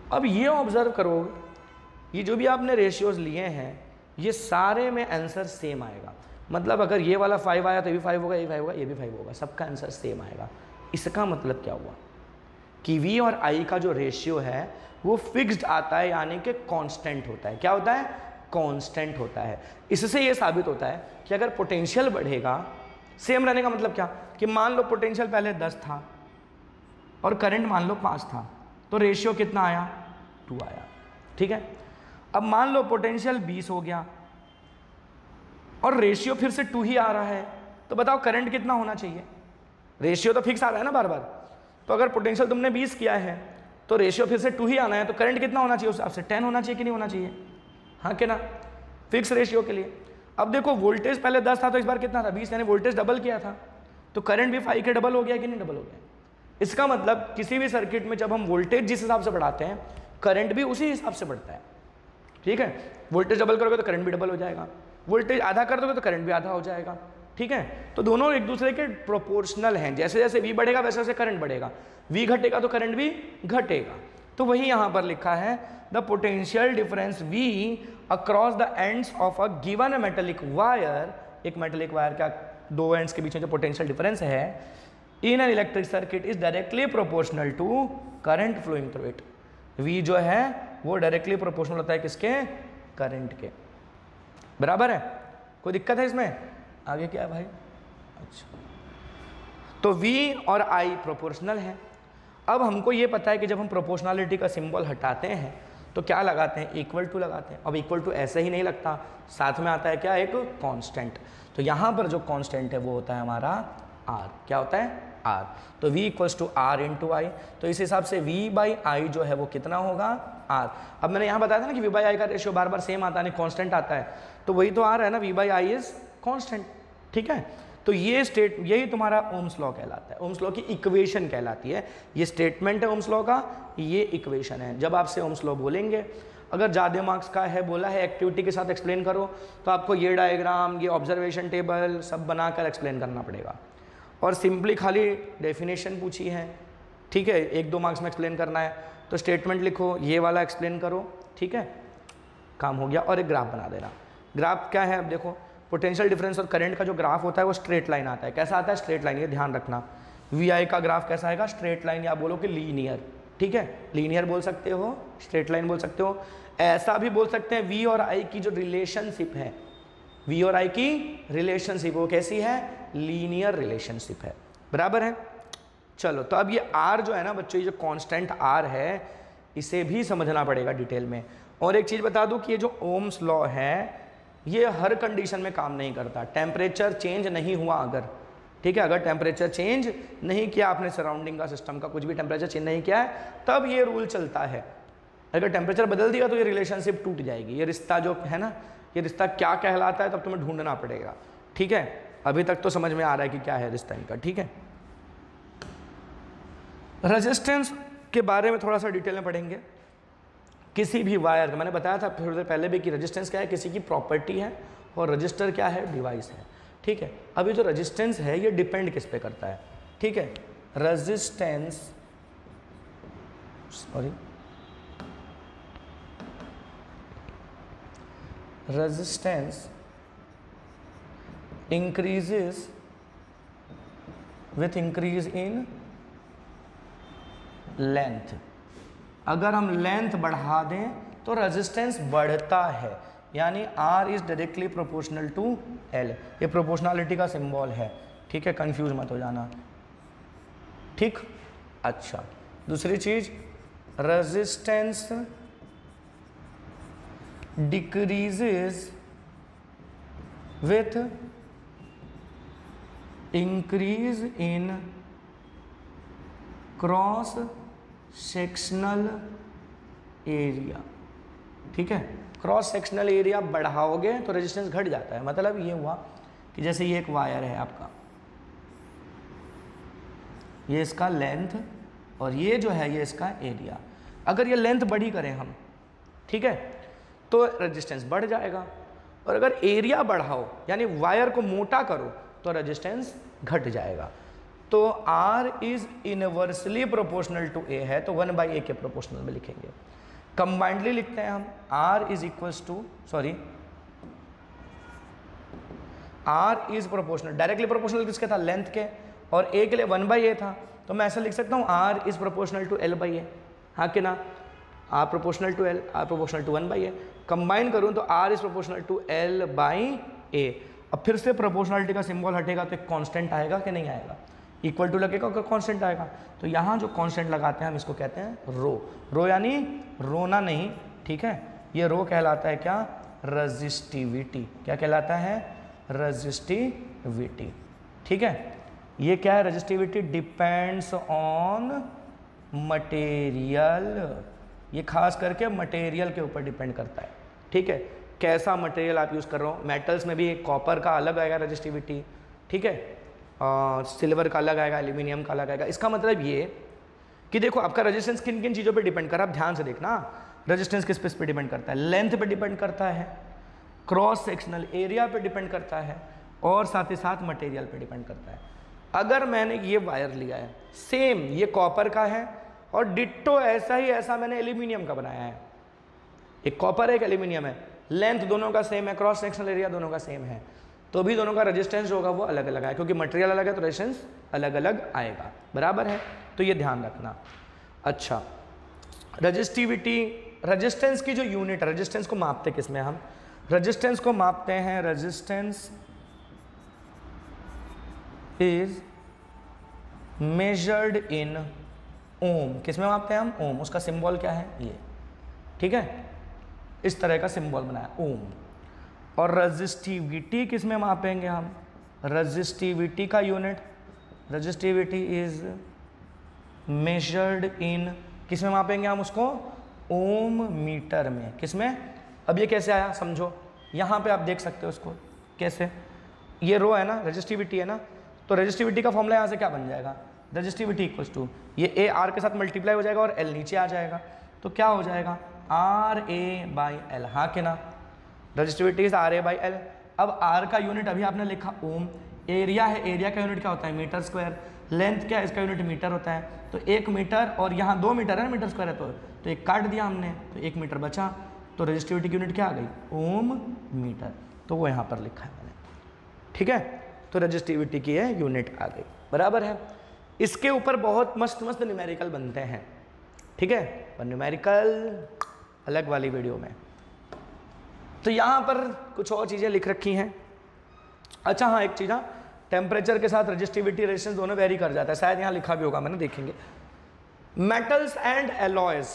S1: अब ये ऑब्जर्व करो, ये जो भी आपने रेशियोज लिए हैं ये सारे में आंसर सेम आएगा। मतलब अगर ये वाला 5 आया तो ये भी 5 होगा, ये 5 होगा, ये भी 5 होगा, सबका आंसर सेम आएगा। इसका मतलब क्या हुआ कि V और I का जो रेशियो है वो फिक्स्ड आता है, यानी कि कांस्टेंट होता है। क्या होता है? कांस्टेंट होता है। इससे ये साबित होता है कि अगर पोटेंशियल बढ़ेगा, सेम रहने का मतलब क्या कि मान लो पोटेंशियल पहले 10 था और करंट मान लो 5 था, तो रेशियो कितना आया? 2 आया। ठीक है, अब मान लो पोटेंशियल 20 हो गया और रेशियो फिर से 2 ही आ रहा है, तो बताओ करंट कितना होना चाहिए? रेशियो तो फिक्स आ रहा है ना बार बार, तो अगर पोटेंशियल तुमने 20 किया है तो रेशियो फिर से 2 ही आना है, तो करंट कितना होना चाहिए? उस हिसाब से 10 होना चाहिए कि नहीं होना चाहिए? हाँ कि ना, फिक्स रेशियो के लिए। अब देखो वोल्टेज पहले 10 था तो इस बार कितना था? 20, यानी वोल्टेज डबल किया था, तो करंट भी 5 के डबल हो गया कि नहीं डबल हो गया? इसका मतलब किसी भी सर्किट में जब हम वोल्टेज जिस हिसाब से बढ़ाते हैं करंट भी उसी हिसाब से बढ़ता है। ठीक है, वोल्टेज डबल करोगे तो करंट भी डबल हो जाएगा, वोल्टेज आधा कर दोगे तो करंट भी आधा हो जाएगा। ठीक है, तो दोनों एक दूसरे के प्रोपोर्शनल हैं। जैसे जैसे V बढ़ेगा वैसे वैसे करंट बढ़ेगा, V घटेगा तो करंट भी घटेगा। तो वही यहाँ पर लिखा है, the potential difference V across the ends of a given metallic wire, एक मेटेलिक वायर का 2 एंड्स के बीच में जो पोटेंशियल डिफरेंस है in an electric circuit is directly proportional to current flowing through it. V जो है वो डायरेक्टली प्रोपोर्शनल होता है किसके? करंट के। बराबर है? कोई दिक्कत है इसमें? आगे क्या है भाई? अच्छा, तो V और I प्रोपोर्शनल है। अब हमको ये पता है कि जब हम प्रोपोर्शनलिटी का सिंबल हटाते हैं तो क्या लगाते हैं? इक्वल टू लगाते हैं। अब इक्वल टू ऐसे ही नहीं लगता, साथ में आता है क्या? एक कांस्टेंट। तो यहाँ पर जो कांस्टेंट है वो होता है हमारा R। क्या होता है? R। तो V equals to R into I. तो इस हिसाब से V बाई आई जो है वो कितना होगा? R। अब मैंने यहाँ बताया था ना कि V बाई आई का रेशियो बार बार सेम आता है, नहीं कांस्टेंट आता है, तो वही तो R है ना, V by I is constant. ठीक है, तो ये यही तुम्हारा ओम्स लॉ कहलाता है, ओम्स लॉ की इक्वेशन कहलाती है। ये स्टेटमेंट है ओम्स लॉ का, ये इक्वेशन है। जब आपसे ओम्स लॉ बोलेंगे, अगर ज़्यादा मार्क्स का है बोला है एक्टिविटी के साथ एक्सप्लेन करो, तो आपको ये डायग्राम, ये ऑब्जर्वेशन टेबल सब बनाकर एक्सप्लेन करना पड़ेगा। और सिंपली खाली डेफिनेशन पूछी है, ठीक है, 1-2 मार्क्स में एक्सप्लेन करना है तो स्टेटमेंट लिखो, ये वाला एक्सप्लेन करो, ठीक है, काम हो गया। और एक ग्राफ बना देना। ग्राफ क्या है? अब देखो, पोटेंशियल डिफरेंस और करंट का जो ग्राफ होता है वो स्ट्रेट लाइन आता है। कैसा आता है? Straight line. ये ध्यान रखना, VI का ग्राफ कैसा आएगा? स्ट्रेट लाइन, या बोलो कि लीनियर। ठीक है, लीनियर बोल सकते हो, स्ट्रेट लाइन बोल सकते हो, ऐसा भी बोल सकते हैं। V और I की जो रिलेशनशिप है, V और I की रिलेशनशिप वो कैसी है? लीनियर रिलेशनशिप है। बराबर है? चलो, तो अब ये R जो है ना बच्चों, ये जो कांस्टेंट R है इसे भी समझना पड़ेगा डिटेल में। और एक चीज़ बता दूं कि ये जो ओम्स लॉ है ये हर कंडीशन में काम नहीं करता। टेम्परेचर चेंज नहीं हुआ अगर, ठीक है, अगर टेम्परेचर चेंज नहीं किया आपने, सराउंडिंग का सिस्टम का कुछ भी टेम्परेचर चेंज नहीं किया है, तब ये रूल चलता है। अगर टेम्परेचर बदल दिया तो ये रिलेशनशिप टूट जाएगी। ये रिश्ता जो है ना, ये रिश्ता क्या कहलाता है तब तुम्हें ढूंढना पड़ेगा। ठीक है, अभी तक तो समझ में आ रहा है कि क्या है रिश्ता इनका। ठीक है, रेजिस्टेंस के बारे में थोड़ा सा डिटेल में पढ़ेंगे। किसी भी वायर का, मैंने बताया था थोड़ी देर पहले भी कि रेजिस्टेंस क्या है? किसी की प्रॉपर्टी है, और रजिस्टर क्या है? डिवाइस है। ठीक है, अभी जो रेजिस्टेंस है ये डिपेंड किस पे करता है? ठीक है, resistance increases with increase in length. अगर हम लेंथ बढ़ा दें तो रेजिस्टेंस बढ़ता है, यानी R is directly proportional to L। ये प्रोपोर्शनलिटी का सिंबल है। ठीक है, कंफ्यूज मत हो जाना। ठीक, अच्छा, दूसरी चीज, resistance decreases with increase in cross sectional area. ठीक है, क्रॉस सेक्शनल एरिया बढ़ाओगे तो रेजिस्टेंस घट जाता है। मतलब ये हुआ कि जैसे ये एक वायर है आपका, ये इसका लेंथ और ये जो है ये इसका एरिया। अगर ये लेंथ बड़ी करें हम, ठीक है, तो रेजिस्टेंस बढ़ जाएगा। और अगर एरिया बढ़ाओ यानी वायर को मोटा करो तो रेजिस्टेंस घट जाएगा। तो R is inversely proportional to A है, तो 1/A के प्रोपोर्शनल में लिखेंगे। कंबाइंडली लिखते हैं हम R is equals to R is proportional, directly proportional किसके था, लेंथ के, और A के लिए 1/a था, तो मैं ऐसा लिख सकता हूँ R is proportional to L/a, हाँ कि ना, R proportional to L, R proportional to 1/a, combine करूँ तो R is proportional to L/a। अब फिर से प्रोपोर्शनलिटी का सिंबल हटेगा तो एक कांस्टेंट आएगा कि नहीं आएगा, इक्वल टू लगेगा और कांस्टेंट आएगा, तो यहाँ जो कांस्टेंट लगाते हैं हम इसको कहते हैं रो यानी रोना नहीं, ठीक है, ये रो कहलाता है क्या, रेजिस्टिविटी, क्या कहलाता है, रेजिस्टिविटी, ठीक है। ये क्या है, रेजिस्टिविटी डिपेंड्स ऑन मटेरियल, ये खास करके मटेरियल के ऊपर डिपेंड करता है, ठीक है, कैसा मटेरियल आप यूज़ कर रहे हो। मेटल्स में भी कॉपर का अलग आएगा रेजिस्टिविटी, ठीक है, सिल्वर का अलग आएगा, एल्यूमिनियम का अलग आएगा। इसका मतलब ये कि देखो आपका रेजिस्टेंस किन किन चीज़ों पे डिपेंड कर रहा है, आप ध्यान से देखना, रेजिस्टेंस किस पे डिपेंड करता है, लेंथ पे डिपेंड करता है, क्रॉस सेक्शनल एरिया पे डिपेंड करता है, और साथ ही साथ मटेरियल पे डिपेंड करता है। अगर मैंने ये वायर लिया है, सेम ये कॉपर का है और डिट्टो ऐसा ही ऐसा मैंने एल्यूमिनियम का बनाया है, एक कॉपर है एक एल्यूमिनियम है, लेंथ दोनों का सेम है, क्रॉस सेक्शनल एरिया दोनों का सेम है, तो भी दोनों का रेजिस्टेंस जो होगा वो अलग अलग है, क्योंकि मटेरियल अलग है तो रेजिस्टेंस अलग अलग आएगा, बराबर है, तो ये ध्यान रखना। अच्छा, रेजिस्टिविटी, रेजिस्टेंस की जो यूनिट, रेजिस्टेंस को मापते किस में, हम रेजिस्टेंस को मापते हैं, resistance is measured in ohm, किस में मापते हैं हम, ओम, उसका सिंबल क्या है ये, ठीक है, इस तरह का सिंबल बनाया ओम। और रेजिस्टिविटी किस में मापेंगे हम, रेजिस्टिविटी का unit, resistivity is measured in, किस में मापेंगे हम उसको, ओम मीटर में, किस में। अब ये कैसे आया समझो, यहाँ पे आप देख सकते हो उसको कैसे, ये रो है ना, रेजिस्टिविटी है ना, तो रेजिस्टिविटी का फॉर्मूला यहाँ से क्या बन जाएगा, रेजिस्टिविटी इक्वल्स टू ये ए आर के साथ मल्टीप्लाई हो जाएगा और एल नीचे आ जाएगा, तो क्या हो जाएगा RA/L, हाँ कि ना, रेजिस्टिविटी इज RA/L। अब R का यूनिट अभी आपने लिखा ओम, एरिया है, एरिया का यूनिट क्या होता है, मीटर स्क्वायर, लेंथ क्या है, इसका यूनिट मीटर होता है, तो 1 मीटर और यहाँ 2 मीटर है, मीटर स्क्वायर है, तो एक काट दिया हमने, तो 1 मीटर बचा, तो रेजिस्टिविटी की यूनिट क्या आ गई, ओम मीटर, तो वो यहाँ पर लिखा है मैंने, ठीक है, तो रेजिस्टिविटी की है यूनिट आ गई, बराबर है। इसके ऊपर बहुत मस्त मस्त न्यूमेरिकल बनते हैं, ठीक है, पर न्यूमेरिकल अलग वाली वीडियो में। तो यहाँ पर कुछ और चीज़ें लिख रखी हैं। अच्छा हाँ, एक चीज़, टेम्परेचर के साथ रेजिस्टिविटी रेजिस्टेंस दोनों वेरी कर जाता है, शायद यहाँ लिखा भी होगा, मैंने देखेंगे। Metals and alloys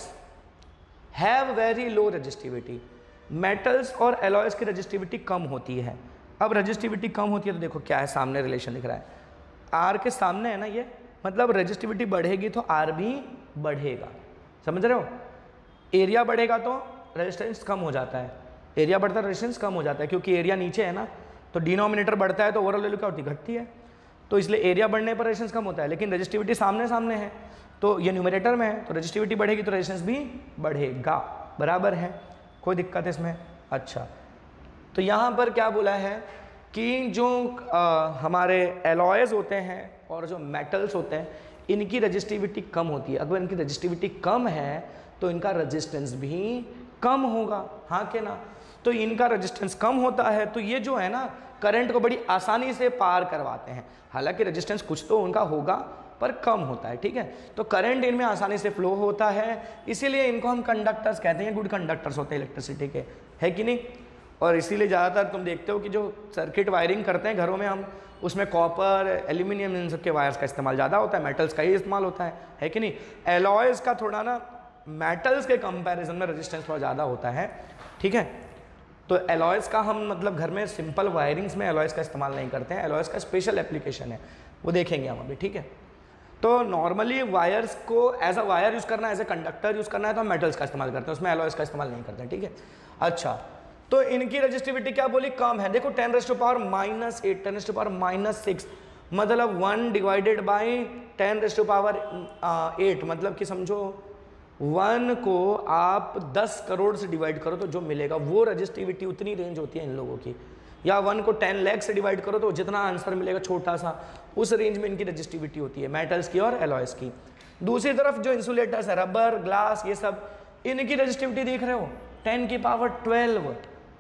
S1: have very low resistivity, metals और एलॉयज की रेजिस्टिविटी कम होती है। अब रेजिस्टिविटी कम होती है तो देखो क्या है, सामने रिलेशन लिख रहा है, आर के सामने है ना ये, मतलब रेजिस्टिविटी बढ़ेगी तो आर भी बढ़ेगा, समझ रहे हो, एरिया बढ़ेगा तो रेजिस्टेंस कम हो जाता है, एरिया बढ़ता है रेजिस्टेंस कम हो जाता है, क्योंकि एरिया नीचे है ना, तो डिनोमिनेटर बढ़ता है तो ओवरऑल वैल्यू क्या होती है, घटती है, तो इसलिए एरिया बढ़ने पर रेजिस्टेंस कम होता है, लेकिन रेजिस्टिविटी सामने सामने है, तो ये न्यूमरेटर में है, तो रेजिस्टिविटी बढ़ेगी तो रेजिस्टेंस भी बढ़ेगा, बराबर है, कोई दिक्कत है इसमें। अच्छा, तो यहाँ पर क्या बोला है कि जो हमारे एलॉयज होते हैं और जो मेटल्स होते हैं, इनकी रेजिस्टिविटी कम होती है, अगर इनकी रेजिस्टिविटी कम है तो इनका रेजिस्टेंस भी कम होगा, हाँ के ना, तो इनका रेजिस्टेंस कम होता है तो ये जो है ना करंट को बड़ी आसानी से पार करवाते हैं, हालांकि रेजिस्टेंस कुछ तो उनका होगा पर कम होता है, ठीक है, तो करंट इनमें आसानी से फ्लो होता है, इसीलिए इनको हम कंडक्टर्स कहते हैं, गुड कंडक्टर्स होते हैं इलेक्ट्रिसिटी के, है कि नहीं। और इसीलिए ज़्यादातर तुम देखते हो कि जो सर्किट वायरिंग करते हैं घरों में हम, उसमें कॉपर, एल्यूमिनियम, इन सब के वायर्स का इस्तेमाल ज़्यादा होता है, मेटल्स का ही इस्तेमाल होता है कि नहीं। एलॉयज़ का थोड़ा ना मेटल्स के कंपैरिजन में रेजिस्टेंस थोड़ा ज़्यादा होता है, ठीक है, तो एलॉयज़ का हम मतलब घर में सिंपल वायरिंग्स में एलॉयज़ का इस्तेमाल नहीं करते हैं, एलॉयज़ का स्पेशल एप्लीकेशन है, वो देखेंगे हम अभी, ठीक है। तो नॉर्मली वायर्स को एज अ वायर यूज़ करना है, एज अ कंडक्टर यूज़ करना है तो हम मेटल्स का इस्तेमाल करते हैं, उसमें एलॉयज़ का इस्तेमाल नहीं करते हैं, ठीक है। अच्छा, तो इनकी रेजिस्टिविटी क्या बोली, कम है, देखो 10⁻⁻8, 10⁻⁻6, मतलब 1 डिवाइडेड बाई 10⁻8, मतलब कि समझो 1 को आप 10 करोड़ से डिवाइड करो तो जो मिलेगा वो रेजिस्टिविटी, उतनी रेंज होती है इन लोगों की, या 1 को 10 लाख से डिवाइड करो तो जितना आंसर मिलेगा छोटा सा, उस रेंज में इनकी रेजिस्टिविटी होती है, मेटल्स की और एलॉयज़ की। दूसरी तरफ जो इंसुलेटर्स है, रबर, ग्लास, ये सब, इनकी रेजिस्टिविटी देख रहे हो 10 की पावर 12,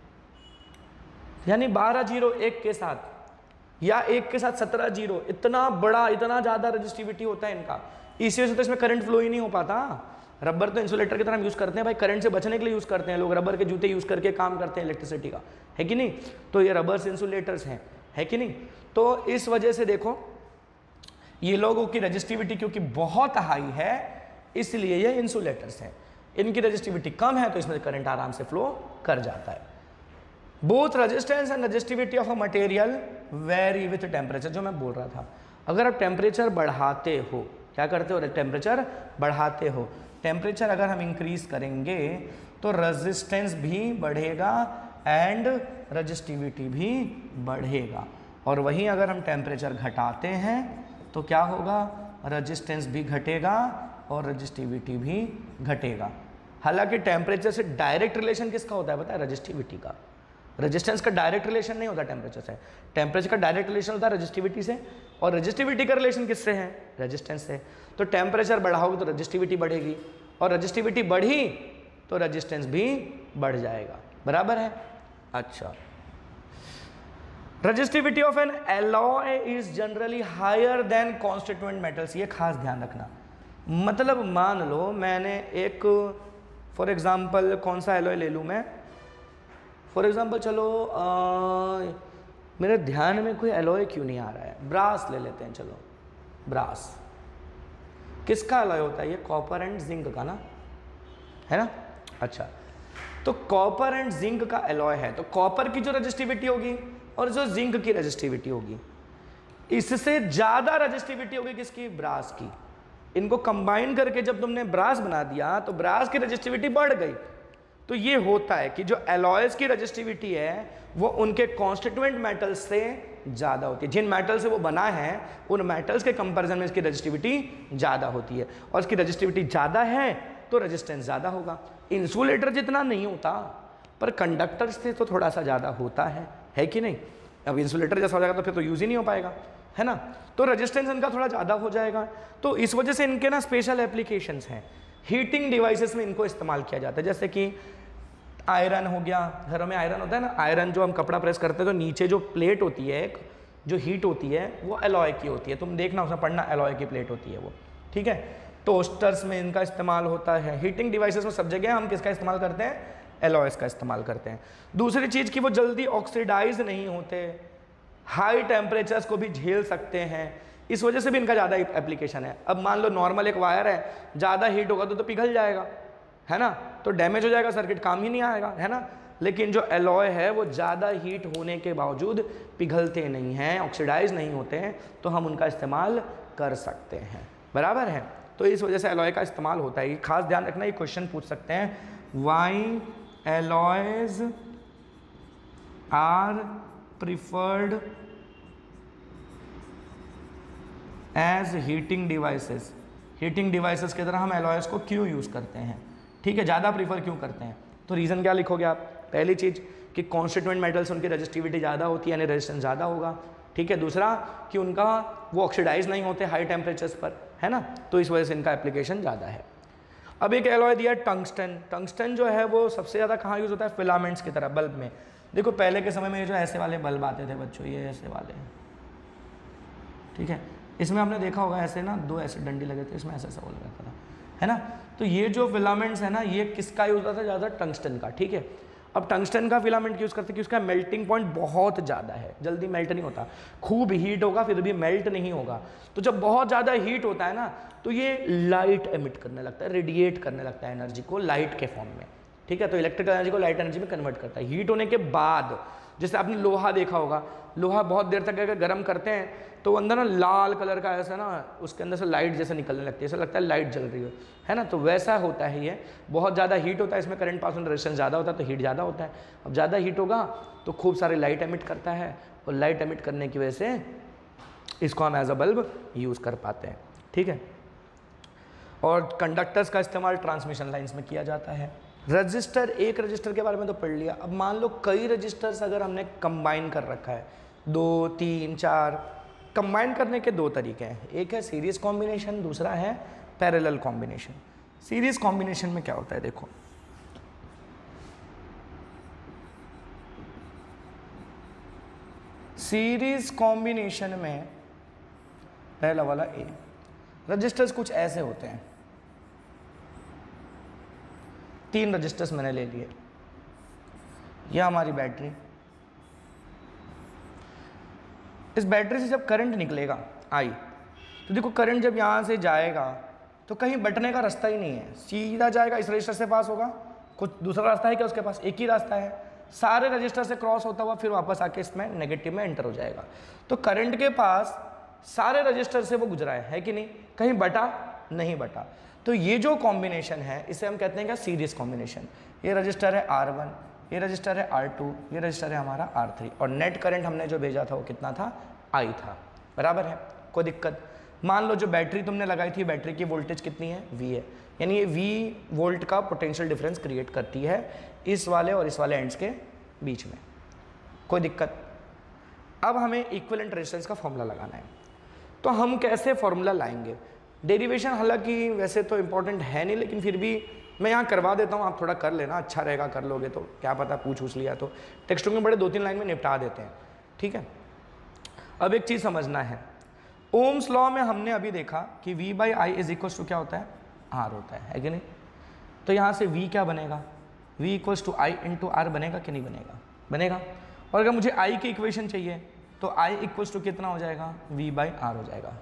S1: यानी 12 जीरो एक के साथ, या एक के साथ 17 जीरो, इतना बड़ा, इतना ज्यादा रेजिस्टिविटी होता है इनका। इसी वजह से तो इसमें करंट फ्लो ही नहीं हो पाता। रबर तो इंसुलेटर की तरह हम यूज करते हैं भाई, करंट से बचने के लिए यूज करते हैं लोग, रबर के जूते यूज करके काम करते हैं इलेक्ट्रिसिटी का, है कि नहीं। तो ये रबर से इंसुलेटर्स हैं, है कि नहीं। तो इस वजह से देखो ये लोगों की रेजिस्टिविटी क्योंकि बहुत हाई है, इसलिए ये इंसुलेटर्स हैं। इनकी रेजिस्टिविटी कम है तो इसमें करंट आराम से फ्लो कर जाता है। Both resistance and resistivity of a material vary with temperature, जो मैं बोल रहा था। अगर आप टेम्परेचर बढ़ाते हो, क्या करते हो, टेम्परेचर बढ़ाते हो, टेम्परेचर अगर हम इंक्रीज करेंगे तो रेजिस्टेंस भी बढ़ेगा एंड रेजिस्टिविटी भी बढ़ेगा। और वहीं अगर हम टेम्परेचर घटाते हैं तो क्या होगा, रेजिस्टेंस भी घटेगा और रेजिस्टिविटी भी घटेगा। हालांकि टेम्परेचर से डायरेक्ट रिलेशन किसका होता है पता है, रेजिस्टिविटी का। रेजिस्टेंस का डायरेक्ट रिलेशन नहीं होता टेम्परेचर से, टेम्परेचर का डायरेक्ट रिलेशन होता है रेजिस्टिविटी से, और रेजिस्टिविटी का रिलेशन किससे है, रेजिस्टेंस से। तो टेम्परेचर बढ़ाओगे तो रेजिस्टिविटी बढ़ेगी, और रेजिस्टिविटी बढ़ी तो रेजिस्टेंस भी बढ़ जाएगा, बराबर है। अच्छा, resistivity of an alloy is generally higher than constituent metals, ये खास ध्यान रखना। मतलब मान लो मैंने एक फॉर एग्जांपल कौन सा एलॉय ले लूँ मैं, फॉर एग्जांपल चलो मेरे ध्यान में कोई एलॉय क्यों नहीं आ रहा है, ब्रास ले लेते हैं, चलो ब्रास किसका एलॉय होता है, ये कॉपर एंड जिंक का ना, है ना। अच्छा, तो कॉपर एंड जिंक का एलॉय है, तो कॉपर की जो रेजिस्टिविटी होगी और जो जिंक की रेजिस्टिविटी होगी, इससे ज्यादा रेजिस्टिविटी होगी किसकी, ब्रास की। इनको कंबाइन करके जब तुमने ब्रास बना दिया तो ब्रास की रेजिस्टिविटी बढ़ गई। तो ये होता है कि जो एलॉयज की रेजिस्टिविटी है वो उनके कॉन्स्टिट्यूएंट मेटल्स से ज़्यादा होती है। जिन मेटल से वो बना है उन मेटल्स के कंपैरिजन में इसकी रेजिस्टिविटी ज़्यादा होती है, और इसकी रेजिस्टिविटी ज़्यादा है तो रेजिस्टेंस ज़्यादा होगा। इंसुलेटर जितना नहीं होता पर कंडक्टर से तो थोड़ा सा ज़्यादा होता है कि नहीं। अब इंसुलेटर जैसा हो जाएगा तो फिर तो यूज़ ही नहीं हो पाएगा, है ना। तो रेजिस्टेंस इनका थोड़ा ज़्यादा हो जाएगा। तो इस वजह से इनके ना स्पेशल एप्लीकेशंस हैं, हीटिंग डिवाइसेस में इनको इस्तेमाल किया जाता है। जैसे कि आयरन हो गया, घरों में आयरन होता है ना, आयरन जो हम कपड़ा प्रेस करते हैं तो नीचे जो प्लेट होती है एक, जो हीट होती है वो एलॉय की होती है, तुम देखना उसमें पढ़ना, एलॉय की प्लेट होती है वो, ठीक है। टोस्टर्स में इनका इस्तेमाल होता है, हीटिंग डिवाइसेस में सब जगह हम किसका इस्तेमाल करते हैं, एलॉयस का इस्तेमाल करते हैं। दूसरी चीज़ कि वो जल्दी ऑक्सीडाइज नहीं होते, हाई टेम्परेचर्स को भी झेल सकते हैं, इस वजह से भी इनका ज़्यादा एप्लीकेशन है। अब मान लो नॉर्मल एक वायर है, ज़्यादा हीट होगा तो पिघल जाएगा, है ना, तो डैमेज हो जाएगा, सर्किट काम ही नहीं आएगा, है ना। लेकिन जो एलॉय है वो ज़्यादा हीट होने के बावजूद पिघलते नहीं हैं, ऑक्सीडाइज नहीं होते हैं, तो हम उनका इस्तेमाल कर सकते हैं, बराबर है। तो इस वजह से एलॉय का इस्तेमाल होता है। ये खास ध्यान रखना, ये क्वेश्चन पूछ सकते हैं, why alloys are preferred as heating devices, heating devices की तरह हम एलॉयज को क्यों यूज़ करते हैं, ठीक है, ज़्यादा प्रीफर क्यों करते हैं। तो रीज़न क्या लिखोगे आप, पहली चीज़ कि कॉन्स्टिट्यूएंट मेटल्स उनकी रेजिस्टिविटी ज़्यादा होती है, यानी रेजिस्टेंस ज़्यादा होगा, ठीक है। दूसरा कि उनका वो ऑक्सीडाइज नहीं होते हाई टेम्परेचर्स पर, है ना, तो इस वजह से इनका एप्लीकेशन ज़्यादा है। अब एक एलॉय दिया टंगस्टन। टंगस्टन जो है वो सबसे ज़्यादा कहाँ यूज़ होता है, फिलामेंट्स की तरह, बल्ब में। देखो पहले के समय में ये जो ऐसे वाले बल्ब आते थे बच्चों, ये ऐसे वाले, ठीक है, इसमें आपने देखा होगा ऐसे ना, दो ऐसे डंडी लगे थे, इसमें ऐसा ऐसा वो लगा था, है ना। तो ये जो फिलामेंट्स है ना, ये किसका यूज़ होता था ज़्यादा, टंगस्टन का, ठीक है। अब टंगस्टन का फिलामेंट यूज़ करते कि उसका मेल्टिंग पॉइंट बहुत ज़्यादा है, जल्दी मेल्ट नहीं होता, खूब हीट होगा फिर भी मेल्ट नहीं होगा। तो जब बहुत ज़्यादा हीट होता है ना तो ये लाइट एमिट करने लगता है, रेडिएट करने लगता है एनर्जी को लाइट के फॉर्म में, ठीक है। तो इलेक्ट्रिकल एनर्जी को लाइट एनर्जी में कन्वर्ट करता है हीट होने के बाद। जैसे आपने लोहा देखा होगा, लोहा बहुत देर तक अगर गर्म करते हैं तो अंदर ना लाल कलर का ऐसा ना उसके अंदर से लाइट जैसे निकलने लगती है, ऐसा लगता है लाइट जल रही है ना। तो वैसा होता है ये, बहुत ज़्यादा हीट होता है, इसमें करंट पास होने रेजिस्टेंस ज़्यादा होता है तो हीट ज़्यादा होता है। अब ज़्यादा हीट होगा तो खूब सारे लाइट एमिट करता है, और लाइट एमिट करने की वजह से इसको हम एज अ बल्ब यूज़ कर पाते हैं, ठीक है। और कंडक्टर्स का इस्तेमाल ट्रांसमिशन लाइन्स में किया जाता है। रजिस्टर, एक रजिस्टर के बारे में तो पढ़ लिया। अब मान लो कई रजिस्टर्स अगर हमने कंबाइन कर रखा है, 2, 3, 4, कंबाइन करने के दो तरीके हैं, एक है सीरीज कॉम्बिनेशन, दूसरा है पैरेलल कॉम्बिनेशन। सीरीज कॉम्बिनेशन में क्या होता है देखो, सीरीज कॉम्बिनेशन में पहला वाला ए, रजिस्टर्स कुछ ऐसे होते हैं, 3 रजिस्टर्स मैंने ले लिए, यह हमारी बैटरी, इस बैटरी से जब करंट निकलेगा आई, तो देखो करंट जब यहाँ से जाएगा तो कहीं बटने का रास्ता ही नहीं है, सीधा जाएगा इस रजिस्टर से पास होगा, कुछ दूसरा रास्ता है क्या उसके पास, एक ही रास्ता है, सारे रजिस्टर से क्रॉस होता हुआ फिर वापस आके इसमें नेगेटिव में एंटर हो जाएगा। तो करंट के पास सारे रजिस्टर से वो गुजरा है कि नहीं, कहीं बटा नहीं बटा। तो ये जो कॉम्बिनेशन है इसे हम कहते हैं क्या, सीरीज कॉम्बिनेशन। ये रजिस्टर है R1, ये रजिस्टर है R2, ये रजिस्टर है हमारा R3, और नेट करंट हमने जो भेजा था वो कितना था, I था, बराबर है, कोई दिक्कत। मान लो जो बैटरी तुमने लगाई थी, बैटरी की वोल्टेज कितनी है, V है, यानी ये V वोल्ट का पोटेंशियल डिफरेंस क्रिएट करती है इस वाले और इस वाले एंड्स के बीच में, कोई दिक्कत। अब हमें इक्विवेलेंट रेजिस्टेंस का फॉर्मूला लगाना है, तो हम कैसे फॉर्मूला लाएंगे। डेरिवेशन हालांकि वैसे तो इंपॉर्टेंट है नहीं, लेकिन फिर भी मैं यहाँ करवा देता हूँ, आप थोड़ा कर लेना, अच्छा रहेगा, कर लोगे तो क्या पता पूछ लिया तो टेक्स्ट बुक में बड़े 2-3 लाइन में निपटा देते हैं, ठीक है। अब एक चीज़ समझना है, ओम्स लॉ में हमने अभी देखा कि V/I इज इक्वल टू क्या होता है, R होता है कि नहीं। तो यहाँ से V क्या बनेगा, V equals to I into R बनेगा कि नहीं बनेगा, बनेगा। और अगर मुझे I की इक्वेशन चाहिए तो I इक्वल्स टू कितना हो जाएगा, V/R हो जाएगा।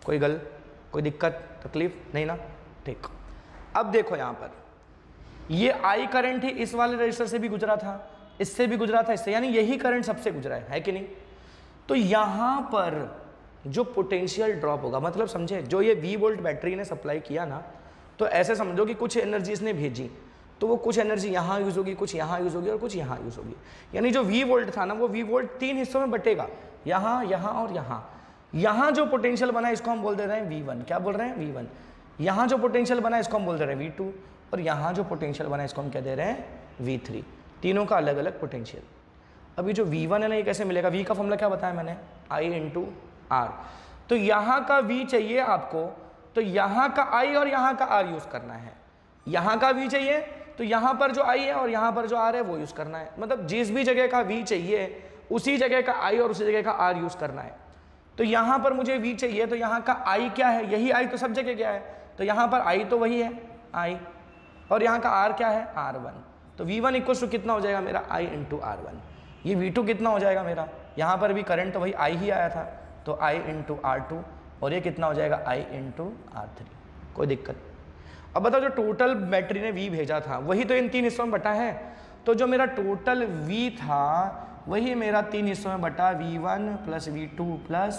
S1: कोई दिक्कत तकलीफ नहीं ना, ठीक। अब देखो यहाँ पर ये I करंट ही इस वाले रजिस्टर से भी गुजरा था, इससे भी गुजरा था, इससे, यानी यही करंट सबसे गुजरा है कि नहीं। तो यहाँ पर जो पोटेंशियल ड्रॉप होगा, मतलब समझे, जो ये V वोल्ट बैटरी ने सप्लाई किया ना, तो ऐसे समझो कि कुछ एनर्जी इसने भेजी, तो वो कुछ एनर्जी यहाँ यूज़ होगी, कुछ यहाँ यूज़ होगी और कुछ यहाँ यूज़ होगी। यानी जो V वोल्ट था ना, वो V वोल्ट 3 हिस्सों में बटेगा, यहाँ, यहाँ और यहाँ। यहाँ जो पोटेंशियल बना है इसको हम बोल दे रहे हैं V1, क्या बोल रहे हैं, V1। यहाँ जो पोटेंशियल बना है इसको हम बोल दे रहे हैं V2, और यहाँ जो पोटेंशियल बना है इसको हम क्या दे रहे हैं, V3। तीनों का अलग अलग पोटेंशियल। अभी जो V1 है ना, ये कैसे मिलेगा, V का फॉर्मूला क्या बताया मैंने, I इंटू R। तो यहाँ का V चाहिए आपको, तो यहाँ का I और यहाँ का R यूज़ करना है। यहाँ का V चाहिए तो यहाँ पर जो I है और यहाँ पर जो R है वो यूज़ करना है। मतलब जिस भी जगह का V चाहिए उसी जगह का I और उसी जगह का R यूज़ करना है। तो यहाँ पर मुझे V चाहिए तो यहाँ का I क्या है, यही I तो सब जगह क्या है, तो यहाँ पर I तो वही है I, और यहाँ का R क्या है, R1। तो V1 इक्वल टू कितना हो जाएगा मेरा, I इंटू R1। ये V2 कितना हो जाएगा मेरा, यहाँ पर भी करंट तो वही I ही आया था, तो I इंटू R2, और ये कितना हो जाएगा, I इंटू R3। कोई दिक्कत। अब बताओ जो टोटल बैटरी ने V भेजा था वही तो इन 3 हिस्सों में बटा है, तो जो मेरा टोटल V था वही मेरा 3 हिस्सों में बटा V1 plus V2 plus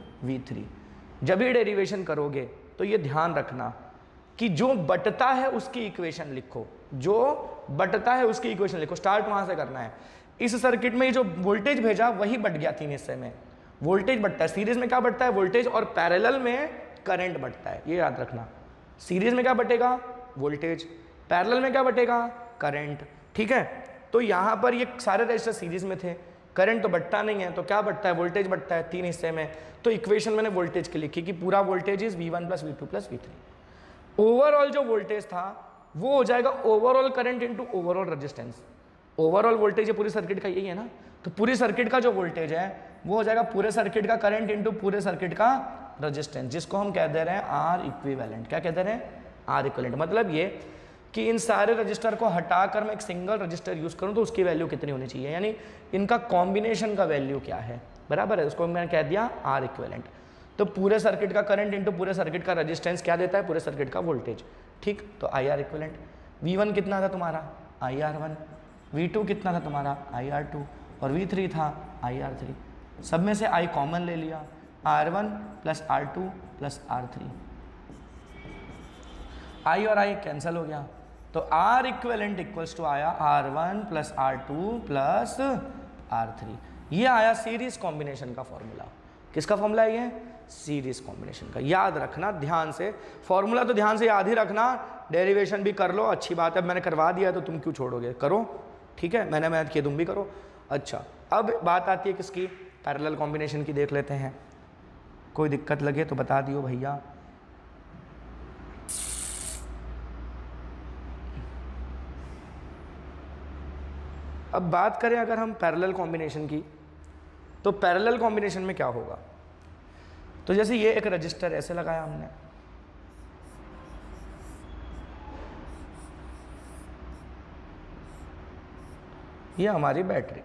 S1: V3। जब ये डेरिवेशन करोगे तो ये ध्यान रखना कि जो बटता है उसकी इक्वेशन लिखो, जो बटता है उसकी इक्वेशन लिखो, स्टार्ट वहां से करना है। इस सर्किट में जो वोल्टेज भेजा वही बट गया 3 हिस्से में, वोल्टेज बढ़ता है। सीरीज में क्या बढ़ता है, वोल्टेज, और पैरेलल में करंट बढ़ता है, ये याद रखना। सीरीज में क्या बटेगा, वोल्टेज, पैरेलल में क्या बटेगा, करंट, ठीक है। तो यहाँ पर ये सारे रजिस्टर सीरीज में थे, करंट तो बढ़ता नहीं है, तो क्या बढ़ता है, वोल्टेज बढ़ता है 3 हिस्से में। तो इक्वेशन मैंने वोल्टेज की लिखी कि पूरा voltage is V1 plus V2 plus V3। Overall जो वोल्टेज था वो हो जाएगा overall current into overall resistance. Overall voltage ये पूरी सर्किट का यही है ना, तो पूरी सर्किट का जो वोल्टेज है वो हो जाएगा पूरे सर्किट का करंट इंटू पूरे सर्किट का रेजिस्टेंस, जिसको हम कह दे रहे हैं आर इक्विवेलेंट। क्या कहते हैं, आर इक्विवेलेंट। मतलब ये कि इन सारे रजिस्टर को हटाकर मैं एक सिंगल रजिस्टर यूज करूं तो उसकी वैल्यू कितनी होनी चाहिए, यानी इनका कॉम्बिनेशन का वैल्यू क्या है, बराबर है, उसको मैंने कह दिया आर इक्विवेलेंट। तो पूरे सर्किट का करंट इंटू पूरे सर्किट का रेजिस्टेंस क्या देता है, पूरे सर्किट का वोल्टेज, ठीक। तो आई आर इक्विवेलेंट। V1 कितना था तुम्हारा, IR1, V2 कितना था तुम्हारा, IR2, और V3 था IR3। सब में से I कॉमन ले लिया, R1 plus R2 plus R3, I और I कैंसिल हो गया, तो R इक्विवेलेंट इक्वल्स टू आया R1 plus R2 plus R3। ये आया सीरीज कॉम्बिनेशन का फॉर्मूला। किसका फॉर्मूला है ये, सीरीज कॉम्बिनेशन का। याद रखना ध्यान से, फॉर्मूला तो ध्यान से याद ही रखना, डेरिवेशन भी कर लो, अच्छी बात है, मैंने करवा दिया तो तुम क्यों छोड़ोगे, करो, ठीक है, मैंने मेहनत की तुम भी करो। अच्छा, अब बात आती है किसकी, पैरेलल कॉम्बिनेशन की, देख लेते हैं। कोई दिक्कत लगे तो बता दियो भैया। अब बात करें अगर हम पैरेलल कॉम्बिनेशन की, तो पैरेलल कॉम्बिनेशन में क्या होगा, तो जैसे ये एक रजिस्टर ऐसे लगाया हमने, ये हमारी बैटरी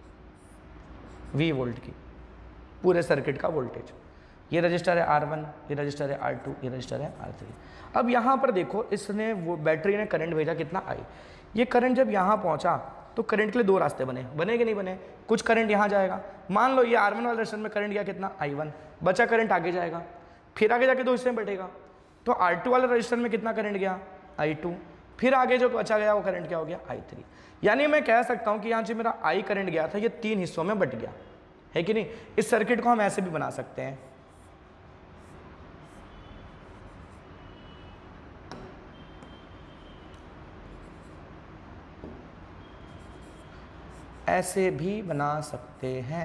S1: V वोल्ट की, पूरे सर्किट का वोल्टेज, ये रजिस्टर है R1, ये रजिस्टर है R2, ये रजिस्टर है R3। अब यहाँ पर देखो, इसने वो बैटरी ने करंट भेजा कितना I, ये करंट जब यहाँ पहुँचा तो करंट के लिए दो रास्ते बने कि नहीं बने, कुछ करंट यहाँ जाएगा, मान लो ये R1 वाले रजिस्टर में करंट गया कितना I1, बचा करंट आगे जाएगा, फिर आगे जाके दो हिस्से में बैठेगा, तो R2 वाले रजिस्टर में कितना करंट गया I2, फिर आगे जो बचा गया वो करंट क्या हो गया I3। यानी मैं कह सकता हूँ कि यहाँ से मेरा I करंट गया था, ये तीन हिस्सों में बट गया, है कि नहीं। इस सर्किट को हम ऐसे भी बना सकते हैं, ऐसे भी बना सकते हैं,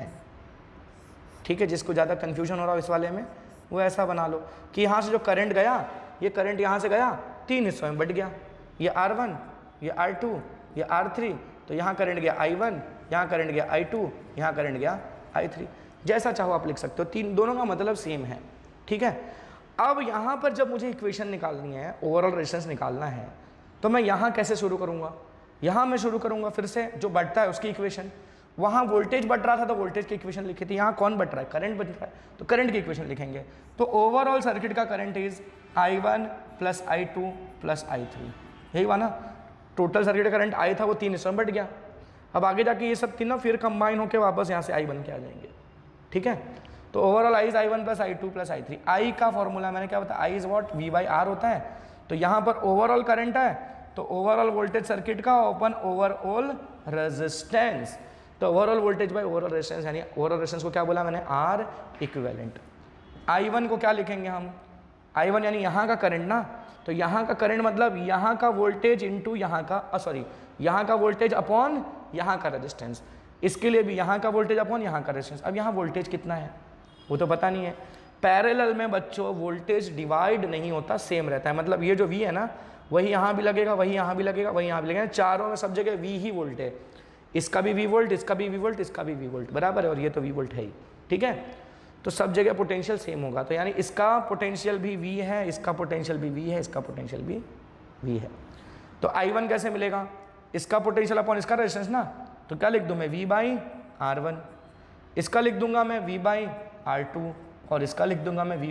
S1: ठीक है। जिसको ज़्यादा कन्फ्यूजन हो रहा हो इस वाले में, वो ऐसा बना लो कि यहाँ से जो करंट गया, ये करंट यहाँ से गया, तीन हिस्सों में बट गया, ये R1, ये R2, ये R3, तो यहाँ करंट गया I1, यहाँ करंट गया I2, यहाँ करंट गया I3, जैसा चाहो आप लिख सकते हो, तीन दोनों का मतलब सेम है, ठीक है। अब यहाँ पर जब मुझे इक्वेशन निकालनी है, ओवरऑल रेजिस्टेंस निकालना है, तो मैं यहाँ कैसे शुरू करूँगा, यहाँ मैं शुरू करूँगा फिर से जो बढ़ता है उसकी इक्वेशन, वहाँ वोल्टेज बढ़ रहा था तो वोल्टेज की इक्वेशन लिखी थी, यहाँ कौन बढ़ रहा है, करंट बढ़ रहा है, तो करंट की इक्वेशन लिखेंगे। तो ओवरऑल सर्किट का current is I1 plus I2 plus I3, यही हुआ ना। टोटल सर्किट करंट I था वो तीन हिस्सों में बढ़ गया, अब आगे जाके ये सब तीनों फिर कंबाइन होकर वापस यहाँ से I बन के आ जाएंगे, ठीक है। तो overall I is I1 plus I2 plus I3। I का फॉर्मूला मैंने क्या बताया, I इज वॉट, V/R होता है। तो यहाँ पर ओवरऑल करंट है, तो ओवरऑल वोल्टेज सर्किट का ओपन ओवरऑल रेजिस्टेंस, तो overall voltage by overall resistance, यानी ओवरऑल रेजिस्टेंस को क्या बोला मैंने, R इक्विवेलेंट। I1 को क्या लिखेंगे हम, I1 यानी यहाँ का करंट ना, तो यहाँ का करंट मतलब यहाँ का वोल्टेज इंटू यहाँ का सॉरी यहाँ का वोल्टेज अपॉन यहाँ का रेजिस्टेंस, इसके लिए भी यहाँ का वोल्टेज अपॉन यहाँ का रेजिस्टेंस। अब यहाँ वोल्टेज कितना है वो तो पता नहीं है। पैरेलल में बच्चों वोल्टेज डिवाइड नहीं होता, सेम रहता है, मतलब ये जो V है ना वही यहाँ भी लगेगा, वही यहाँ भी लगेगा, वही यहाँ भी लगेगा, चारों में सब जगह V ही वोल्ट है, इसका भी V वोल्ट, इसका भी V वोल्ट, इसका भी V वोल्ट, बराबर है, और ये तो V वोल्ट है ही, ठीक है। तो सब जगह पोटेंशियल सेम होगा, तो यानी इसका पोटेंशियल भी V है, इसका पोटेंशियल भी V है, इसका पोटेंशियल भी V है। तो I1 कैसे मिलेगा, इसका पोटेंशियल अपॉन इसका रेजिस्टेंस ना, तो क्या लिख दूँ मैं, V/R1, इसका लिख दूंगा मैं V/R2, और इसका लिख दूंगा मैं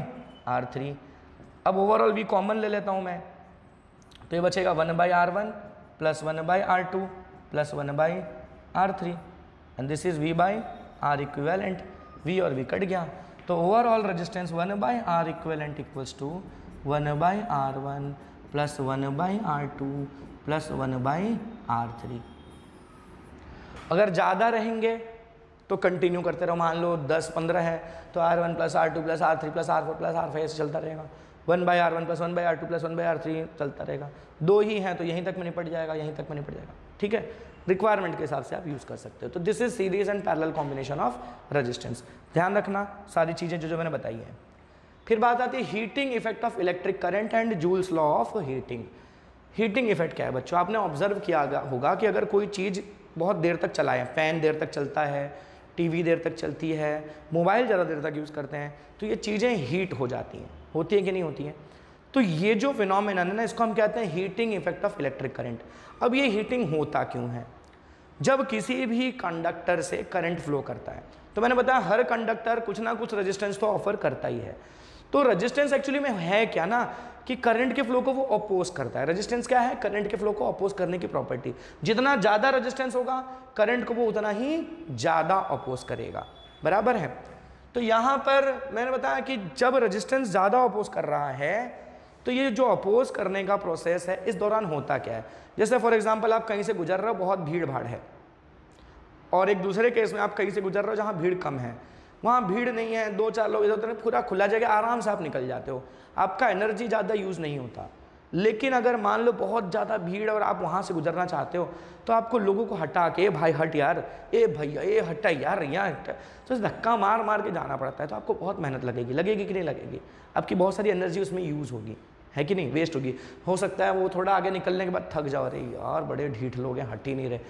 S1: V/R3। अब ओवरऑल V कॉमन ले लेता हूँ मैं, तो ये बचेगा 1/R1 plus 1/R2 plus 1/R3, and this is V/R equivalent. V और V कट गया, तो overall resistance 1/R equivalent equals to 1/R1 plus 1/R2 plus 1/R3। अगर ज़्यादा रहेंगे तो कंटिन्यू करते रहो, मान लो 10-15 है तो R1 plus R2 plus R3 plus R4 plus R5 ऐसे चलता रहेगा, 1/R1 plus 1/R2 plus 1/R3 चलता रहेगा। दो ही हैं तो यहीं तक में निपट जाएगा, यहीं तक में निपट जाएगा, ठीक है। रिक्वायरमेंट के हिसाब से आप यूज़ कर सकते हो। तो this is series and parallel combination of resistance. ध्यान रखना सारी चीज़ें जो मैंने बताई हैं। फिर बात आती है heating effect of electric current and Joule's law of heating. Heating effect क्या है बच्चों, आपने ऑब्जर्व किया होगा कि अगर कोई चीज़ बहुत देर तक चलाएं, फ़ैन देर तक चलता है, टीवी देर तक चलती है, मोबाइल ज़्यादा देर तक यूज़ करते हैं, तो ये चीज़ें हीट हो जाती हैं, होती हैं कि नहीं होती हैं। तो ये जो फिनोमेनन है ना, इसको हम कहते हैं heating effect of electric current. अब ये हीटिंग होता क्यों है, जब किसी भी कंडक्टर से करंट फ्लो करता है, तो मैंने बताया हर कंडक्टर कुछ ना कुछ रेजिस्टेंस तो ऑफर करता ही है। तो रेजिस्टेंस एक्चुअली में है क्या ना, कि करंट के फ्लो को वो अपोज करता है। रेजिस्टेंस क्या है, करंट के फ्लो को अपोज करने की प्रॉपर्टी। जितना ज़्यादा रेजिस्टेंस होगा करंट को वो उतना ही ज़्यादा अपोज करेगा, बराबर है। तो यहाँ पर मैंने बताया कि जब रेजिस्टेंस ज़्यादा अपोज कर रहा है, तो ये जो अपोज करने का प्रोसेस है, इस दौरान होता क्या है। जैसे फॉर एग्जांपल आप कहीं से गुजर रहे हो, बहुत भीड़ भाड़ है, और एक दूसरे केस में आप कहीं से गुजर रहे हो जहाँ भीड़ कम है, वहाँ भीड़ नहीं है, 2-4 लोग इधर उधर, पूरा खुला जगह, आराम से आप निकल जाते हो, आपका एनर्जी ज़्यादा यूज़ नहीं होता। लेकिन अगर मान लो बहुत ज़्यादा भीड़ और आप वहाँ से गुजरना चाहते हो, तो आपको लोगों को हटा के, भाई हट यार, ए भैया ए हटा यार, यहाँ हटा, तो धक्का मार मार के जाना पड़ता है। तो आपको बहुत मेहनत लगेगी कि नहीं लगेगी, आपकी बहुत सारी एनर्जी उसमें यूज़ होगी, है कि नहीं, वेस्ट होगी। हो सकता है वो थोड़ा आगे निकलने के बाद थक जाओ, अरे यार बड़े ढीठ लोग हैं, हट ही नहीं रहे,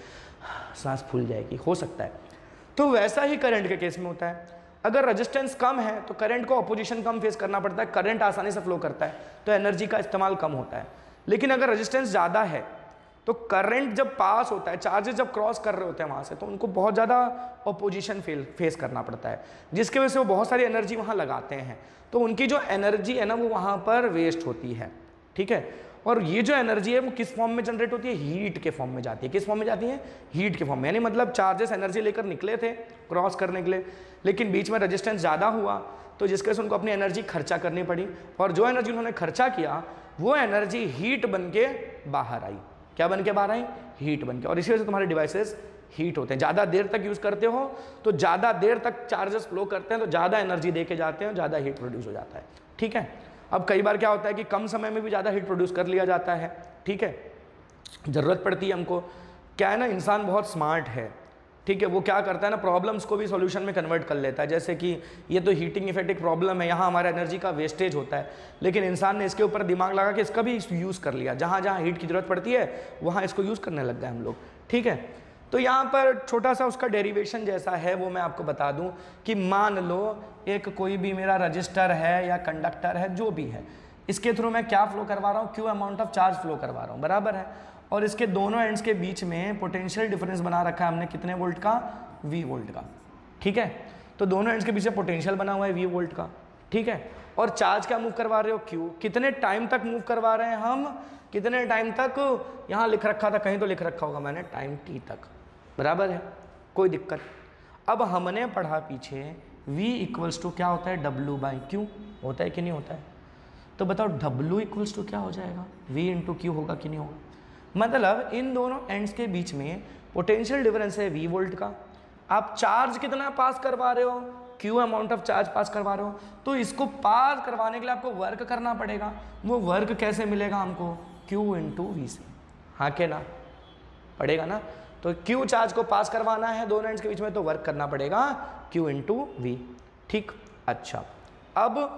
S1: सांस फूल जाएगी, हो सकता है। तो वैसा ही करंट के केस में होता है। अगर रेजिस्टेंस कम है तो करंट को अपोजिशन कम फेस करना पड़ता है, करंट आसानी से फ्लो करता है, तो एनर्जी का इस्तेमाल कम होता है। लेकिन अगर रेजिस्टेंस ज़्यादा है तो करंट जब पास होता है, चार्जेस जब क्रॉस कर रहे होते हैं वहाँ से, तो उनको बहुत ज़्यादा अपोजिशन फेस करना पड़ता है, जिसकी वजह से वो बहुत सारी एनर्जी वहाँ लगाते हैं। तो उनकी जो एनर्जी है ना वो वहाँ पर वेस्ट होती है, ठीक है। और ये जो एनर्जी है वो किस फॉर्म में जनरेट होती है? हीट के फॉर्म में जाती है। किस फॉर्म में जाती है? हीट के फॉर्म में। यानी मतलब चार्जेस एनर्जी लेकर निकले थे क्रॉस करने के लिए, लेकिन बीच में रेजिस्टेंस ज़्यादा हुआ तो जिसके वजह से उनको अपनी एनर्जी खर्चा करनी पड़ी, और जो एनर्जी उन्होंने खर्चा किया वो एनर्जी हीट बन के बाहर आई। क्या बन के बाहर आई? हीट बन के। और इसी वजह से तुम्हारे डिवाइसेस हीट होते हैं। ज़्यादा देर तक यूज़ करते हो तो ज़्यादा देर तक चार्जेस फ्लो करते हैं, तो ज़्यादा एनर्जी दे के जाते हैं, ज़्यादा हीट प्रोड्यूस हो जाता है, ठीक है। अब कई बार क्या होता है कि कम समय में भी ज़्यादा हीट प्रोड्यूस कर लिया जाता है, ठीक है। ज़रूरत पड़ती है हमको, क्या है ना, इंसान बहुत स्मार्ट है, ठीक है। वो क्या करता है ना, प्रॉब्लम्स को भी सॉल्यूशन में कन्वर्ट कर लेता है। जैसे कि ये तो हीटिंग इफेक्ट एक प्रॉब्लम है, यहाँ हमारा एनर्जी का वेस्टेज होता है, लेकिन इंसान ने इसके ऊपर दिमाग लगा के इसका भी यूज़ कर लिया। जहाँ जहाँ हीट की ज़रूरत पड़ती है वहाँ इसको यूज़ करने लग गए हम लोग, ठीक है। तो यहाँ पर छोटा सा उसका डेरिवेशन जैसा है वो मैं आपको बता दूँ कि मान लो एक कोई भी मेरा रजिस्टर है या कंडक्टर है, जो भी है, इसके थ्रू मैं क्या फ्लो करवा रहा हूँ? Q amount of charge flow करवा रहा हूँ, बराबर है। और इसके दोनों एंड्स के बीच में पोटेंशियल डिफरेंस बना रखा है हमने, कितने वोल्ट का? V वोल्ट का, ठीक है। तो दोनों एंड्स के बीच में पोटेंशियल बना हुआ है V वोल्ट का, ठीक है। और चार्ज क्या मूव करवा रहे हो? Q। कितने टाइम तक मूव करवा रहे हैं हम? कितने टाइम तक? यहाँ लिख रखा था, कहीं तो लिख रखा होगा मैंने, टाइम t तक, बराबर है, कोई दिक्कत। अब हमने पढ़ा पीछे V इक्वल्स टू क्या होता है? W/Q होता है कि नहीं होता है? तो बताओ W इक्वल्स टू क्या हो जाएगा? V इंटू Q होगा कि नहीं होगा? मतलब इन दोनों एंड्स के बीच में पोटेंशियल डिफरेंस है V वोल्ट का। आप चार्ज कितना पास करवा रहे हो? Q amount of charge pass करवा रहे हो, तो इसको पास करवाने के लिए आपको वर्क करना पड़ेगा। वो वर्क कैसे मिलेगा हमको? Q इंटू V से, हाँ के ना? पड़ेगा ना। तो Q चार्ज को पास करवाना है दोनों एंड्स के बीच में, तो वर्क करना पड़ेगा Q इंटू V, ठीक। अच्छा, अब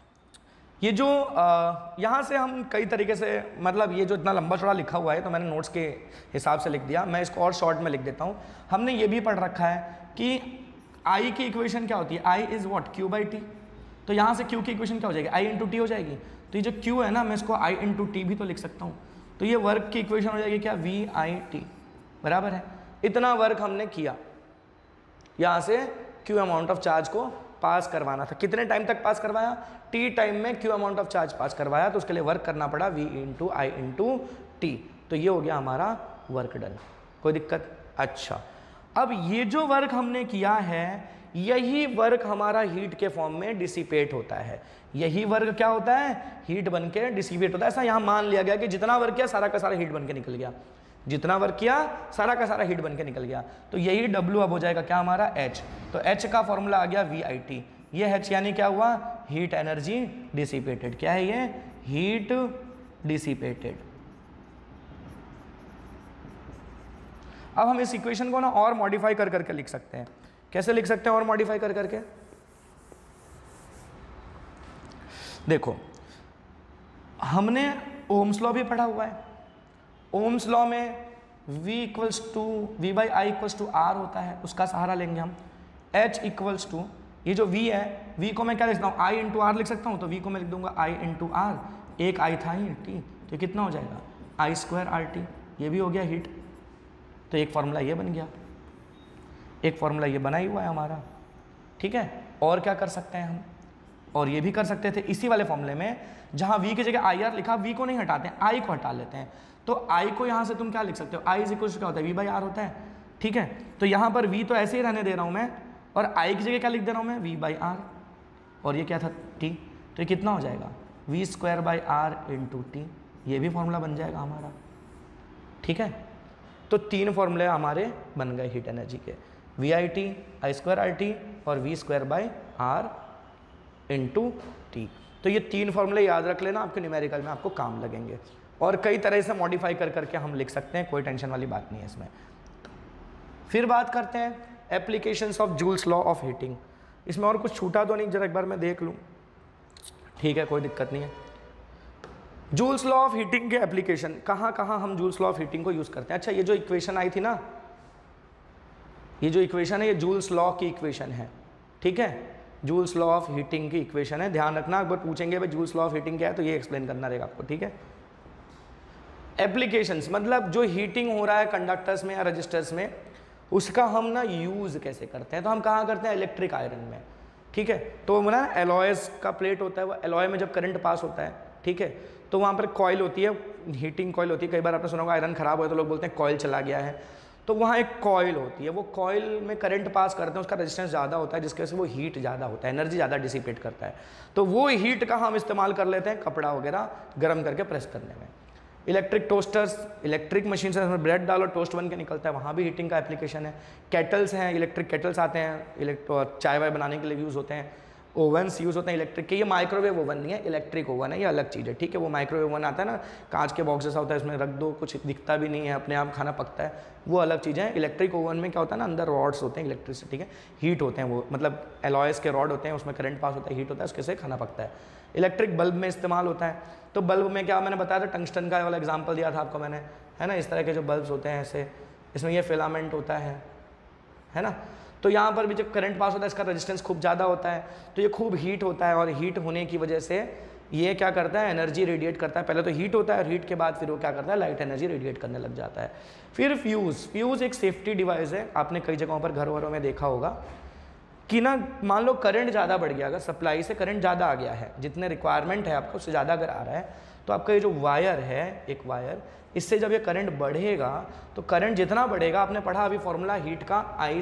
S1: ये जो यहाँ से हम कई तरीके से, मतलब ये जो इतना लंबा चौड़ा लिखा हुआ है तो मैंने नोट्स के हिसाब से लिख दिया, मैं इसको और शॉर्ट में लिख देता हूँ। हमने ये भी पढ़ रखा है कि I की इक्वेशन क्या होती है? I is what? Q/T। तो यहाँ से Q की इक्वेशन क्या हो जाएगी? I इंटू टी हो जाएगी। तो ये जो Q है ना, मैं इसको I इंटू टी भी तो लिख सकता हूँ। तो ये वर्क की इक्वेशन हो जाएगी क्या? V/T, बराबर है। इतना वर्क हमने किया, यहाँ से Q अमाउंट ऑफ चार्ज को पास करवाना था। कितने टाइम तक पास करवाया? T टाइम में Q amount of charge pass करवाया, तो उसके लिए वर्क करना पड़ा V into I into T. तो ये हो गया हमारा वर्क डन, कोई दिक्कत? अच्छा, अब ये जो वर्क हमने किया है, यही वर्क हमारा हीट के फॉर्म में डिसिपेट होता है। यही वर्क क्या होता है? हीट बन के डिसिपेट होता है। ऐसा यहाँ मान लिया गया कि जितना वर्क किया सारा का सारा हीट बन के निकल गया, जितना वर्क किया सारा का सारा हीट बन के निकल गया। तो यही W अब हो जाएगा क्या हमारा? H। तो H का फॉर्मूला आ गया VIT। ये H यानी क्या हुआ? Heat energy dissipated. क्या है ये? Heat dissipated. अब हम इस इक्वेशन को ना और मॉडिफाई कर करके लिख सकते हैं। कैसे लिख सकते हैं और मॉडिफाई कर करके? देखो, हमने ओम्स लॉ भी पढ़ा हुआ है। ओम्स लॉ में V equals to V/I equals to R होता है, उसका सहारा लेंगे हम। H इक्वल्स टू, ये जो V है, V को मैं क्या लिखता हूँ? I इंटू R लिख सकता हूँ, तो V को मैं लिख दूंगा I इंटू R। एक I था ही T, तो ये कितना हो जाएगा? I square RT। ये भी हो गया हीट। तो एक फॉर्मूला ये बन गया, एक फॉर्मूला ये बना ही हुआ है हमारा, ठीक है। और क्या कर सकते हैं हम? और ये भी कर सकते थे इसी वाले फॉर्मूले में, जहाँ V की जगह IR लिखा, V को नहीं हटाते हैं, I को हटा लेते हैं। तो I को यहाँ से तुम क्या लिख सकते हो? I इज इक्वल टू क्या होता है? V/R होता है, ठीक है। तो यहाँ पर V तो ऐसे ही रहने दे रहा हूँ मैं, और I की जगह क्या लिख दे रहा हूँ मैं? V/R। और ये क्या था? T। तो ये कितना हो जाएगा? V square by R into T. ये भी फॉर्मूला बन जाएगा हमारा, ठीक है। तो तीन फॉर्मूले हमारे बन गए हीट एनर्जी के, VIT, I स्क्वायर RT और V square by R into T. तो ये तीन फॉर्मूले याद रख लेना, आपके न्यूमेरिकल में आपको काम लगेंगे। और कई तरह से मॉडिफाई कर करके हम लिख सकते हैं, कोई टेंशन वाली बात नहीं है इसमें। फिर बात करते हैं applications of Joule's law of heating. इसमें और कुछ छूटा तो नहीं, जरा एक बार मैं देख लूँ, ठीक है, कोई दिक्कत नहीं है। जूल्स लॉ ऑफ हीटिंग के एप्लीकेशन, कहाँ कहाँ हम जूल्स लॉ ऑफ हीटिंग को यूज़ करते हैं। अच्छा, ये जो इक्वेशन आई थी ना, ये जो इक्वेशन है ये जूल्स लॉ की इक्वेशन है, ठीक है, जूल्स लॉ ऑफ हीटिंग की इक्वेशन है। ध्यान रखना, अगर पूछेंगे भाई जूल्स लॉ ऑफ हीटिंग क्या है तो ये एक्सप्लेन करना रहेगा आपको, ठीक है। एप्लीकेशंस मतलब जो हीटिंग हो रहा है कंडक्टर्स में या रजिस्टर्स में, उसका हम ना यूज़ कैसे करते हैं, तो हम कहाँ करते हैं, इलेक्ट्रिक आयरन में, ठीक है। तो ना एलॉयस का प्लेट होता है, वो एलॉय में जब करंट पास होता है, ठीक है, तो वहाँ पर कॉइल होती है, हीटिंग कॉइल होती है। कई बार आपने सुना होगा आयरन खराब हो तो लोग बोलते हैं कॉइल चला गया है, तो वहाँ एक कॉइल होती है, वो कॉइल में करंट पास करते हैं, उसका रेजिस्टेंस ज़्यादा होता है, जिसकी वजह से वो हीट ज़्यादा होता है, एनर्जी ज़्यादा डिसिपेट करता है। तो वो हीट का हम इस्तेमाल कर लेते हैं कपड़ा वगैरह गर्म करके प्रेस करने में। इलेक्ट्रिक टोस्टर्स, इलेक्ट्रिक मशीन से उसमें ब्रेड डालो टोस्ट बन के निकलता है, वहाँ भी हीटिंग का एप्लीकेशन है। केटल्स हैं, इलेक्ट्रिक केटल्स आते हैं, चाय वाय बनाने के लिए यूज़ होते हैं। ओवन्स यूज़ होते हैं इलेक्ट्रिक के, ये माइक्रोवेव ओवन नहीं है, इलेक्ट्रिक ओवन है, ये अलग चीज़ है, ठीक है। वो माइक्रोवेव ओवन आता है ना, कांच के बॉक्स जैसा होता है, इसमें रख दो, कुछ दिखता भी नहीं है, अपने आप खाना पकता है, वो अलग चीज़ है। इलेक्ट्रिक ओवन में क्या होता है ना, अंदर रॉड्स होते हैं इलेक्ट्रिसिटी के, हीट होते हैं वो, मतलब एलॉयस के रॉड होते हैं, उसमें करंट पास होता है, हीट होता है, उसके से खाना पकता है। इलेक्ट्रिक बल्ब में इस्तेमाल होता है, तो बल्ब में क्या मैंने बताया था, टंगस्टन का वाला एग्जाम्पल दिया था आपको मैंने, है ना। इस तरह के जो बल्ब्स होते हैं ऐसे, इसमें ये फिलामेंट होता है ना। तो यहाँ पर भी जब करंट पास होता है, इसका रेजिस्टेंस खूब ज़्यादा होता है, तो ये खूब हीट होता है, और हीट होने की वजह से ये क्या करता है, एनर्जी रेडिएट करता है। पहले तो हीट होता है, और हीट के बाद फिर वो क्या करता है, लाइट एनर्जी रेडिएट करने लग जाता है। फिर फ्यूज़ एक सेफ्टी डिवाइस है, आपने कई जगहों पर घर वरों में देखा होगा कि ना, मान लो करंट ज़्यादा बढ़ गया, अगर सप्लाई से करंट ज़्यादा आ गया है, जितने रिक्वायरमेंट है आपका उससे ज़्यादा अगर आ रहा है, तो आपका ये जो वायर है, एक वायर, इससे जब ये करंट बढ़ेगा, तो करंट जितना बढ़ेगा, आपने पढ़ा अभी फॉर्मूला हीट का,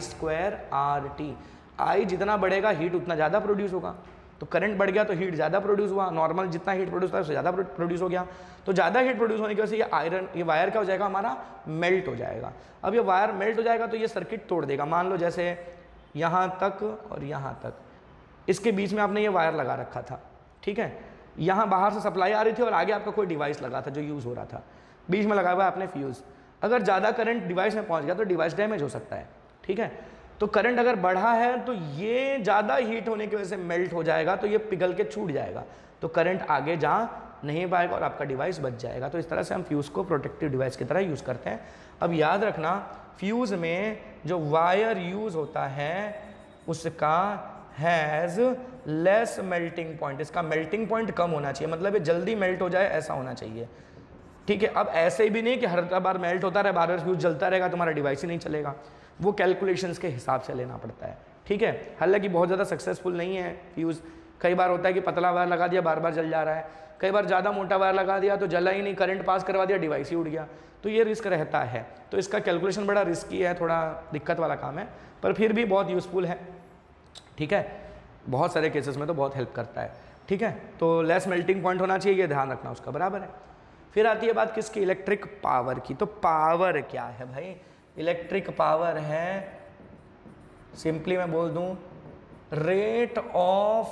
S1: I²RT, आई जितना बढ़ेगा हीट उतना ज़्यादा प्रोड्यूस होगा। तो करंट बढ़ गया तो हीट ज़्यादा प्रोड्यूस हुआ, नॉर्मल जितना हीट प्रोड्यूस होता है उससे ज़्यादा प्रोड्यूस हो गया। तो ज़्यादा हीट प्रोड्यूस होने की वजह से ये वायर क्या हो जाएगा, हमारा मेल्ट हो जाएगा। अब ये वायर मेल्ट हो जाएगा तो ये सर्किट तोड़ देगा। मान लो जैसे यहाँ तक और यहाँ तक, इसके बीच में आपने ये वायर लगा रखा था, ठीक है, यहाँ बाहर से सप्लाई आ रही थी और आगे आपका कोई डिवाइस लगा था जो यूज़ हो रहा था, बीच में लगा हुआ है आपने फ्यूज़। अगर ज़्यादा करंट डिवाइस में पहुँच गया तो डिवाइस डैमेज हो सकता है, ठीक है। तो करंट अगर बढ़ा है तो ये ज़्यादा हीट होने की वजह से मेल्ट हो जाएगा, तो ये पिघल के छूट जाएगा, तो करंट आगे जा नहीं पाएगा और आपका डिवाइस बच जाएगा। तो इस तरह से हम फ्यूज़ को प्रोटेक्टिव डिवाइस की तरह यूज़ करते हैं। अब याद रखना, फ्यूज़ में जो वायर यूज़ होता है उसका हैज़ लेस मेल्टिंग पॉइंट, इसका मेल्टिंग पॉइंट कम होना चाहिए, मतलब ये जल्दी मेल्ट हो जाए ऐसा होना चाहिए, ठीक है। अब ऐसे भी नहीं कि हर बार मेल्ट होता रहे, बार बार फ्यूज़ जलता रहेगा, तुम्हारा डिवाइस ही नहीं चलेगा, वो कैलकुलेशंस के हिसाब से लेना पड़ता है, ठीक है। हालांकि बहुत ज़्यादा सक्सेसफुल नहीं है फ्यूज़, कई बार होता है कि पतला वायर लगा दिया बार बार जल जा रहा है, कई बार ज़्यादा मोटा वायर लगा दिया तो जला ही नहीं, करंट पास करवा दिया डिवाइस ही उड़ गया, तो ये रिस्क रहता है। तो इसका कैलकुलेशन बड़ा रिस्की है, थोड़ा दिक्कत वाला काम है, पर फिर भी बहुत यूज़फुल है, ठीक है। बहुत सारे केसेस में तो बहुत हेल्प करता है, ठीक है। तो लेस मेल्टिंग पॉइंट होना चाहिए, ये ध्यान रखना उसका, बराबर है। फिर आती है बात किसकी, इलेक्ट्रिक पावर की। तो पावर क्या है भाई, इलेक्ट्रिक पावर है, सिंपली मैं बोल दूं, rate of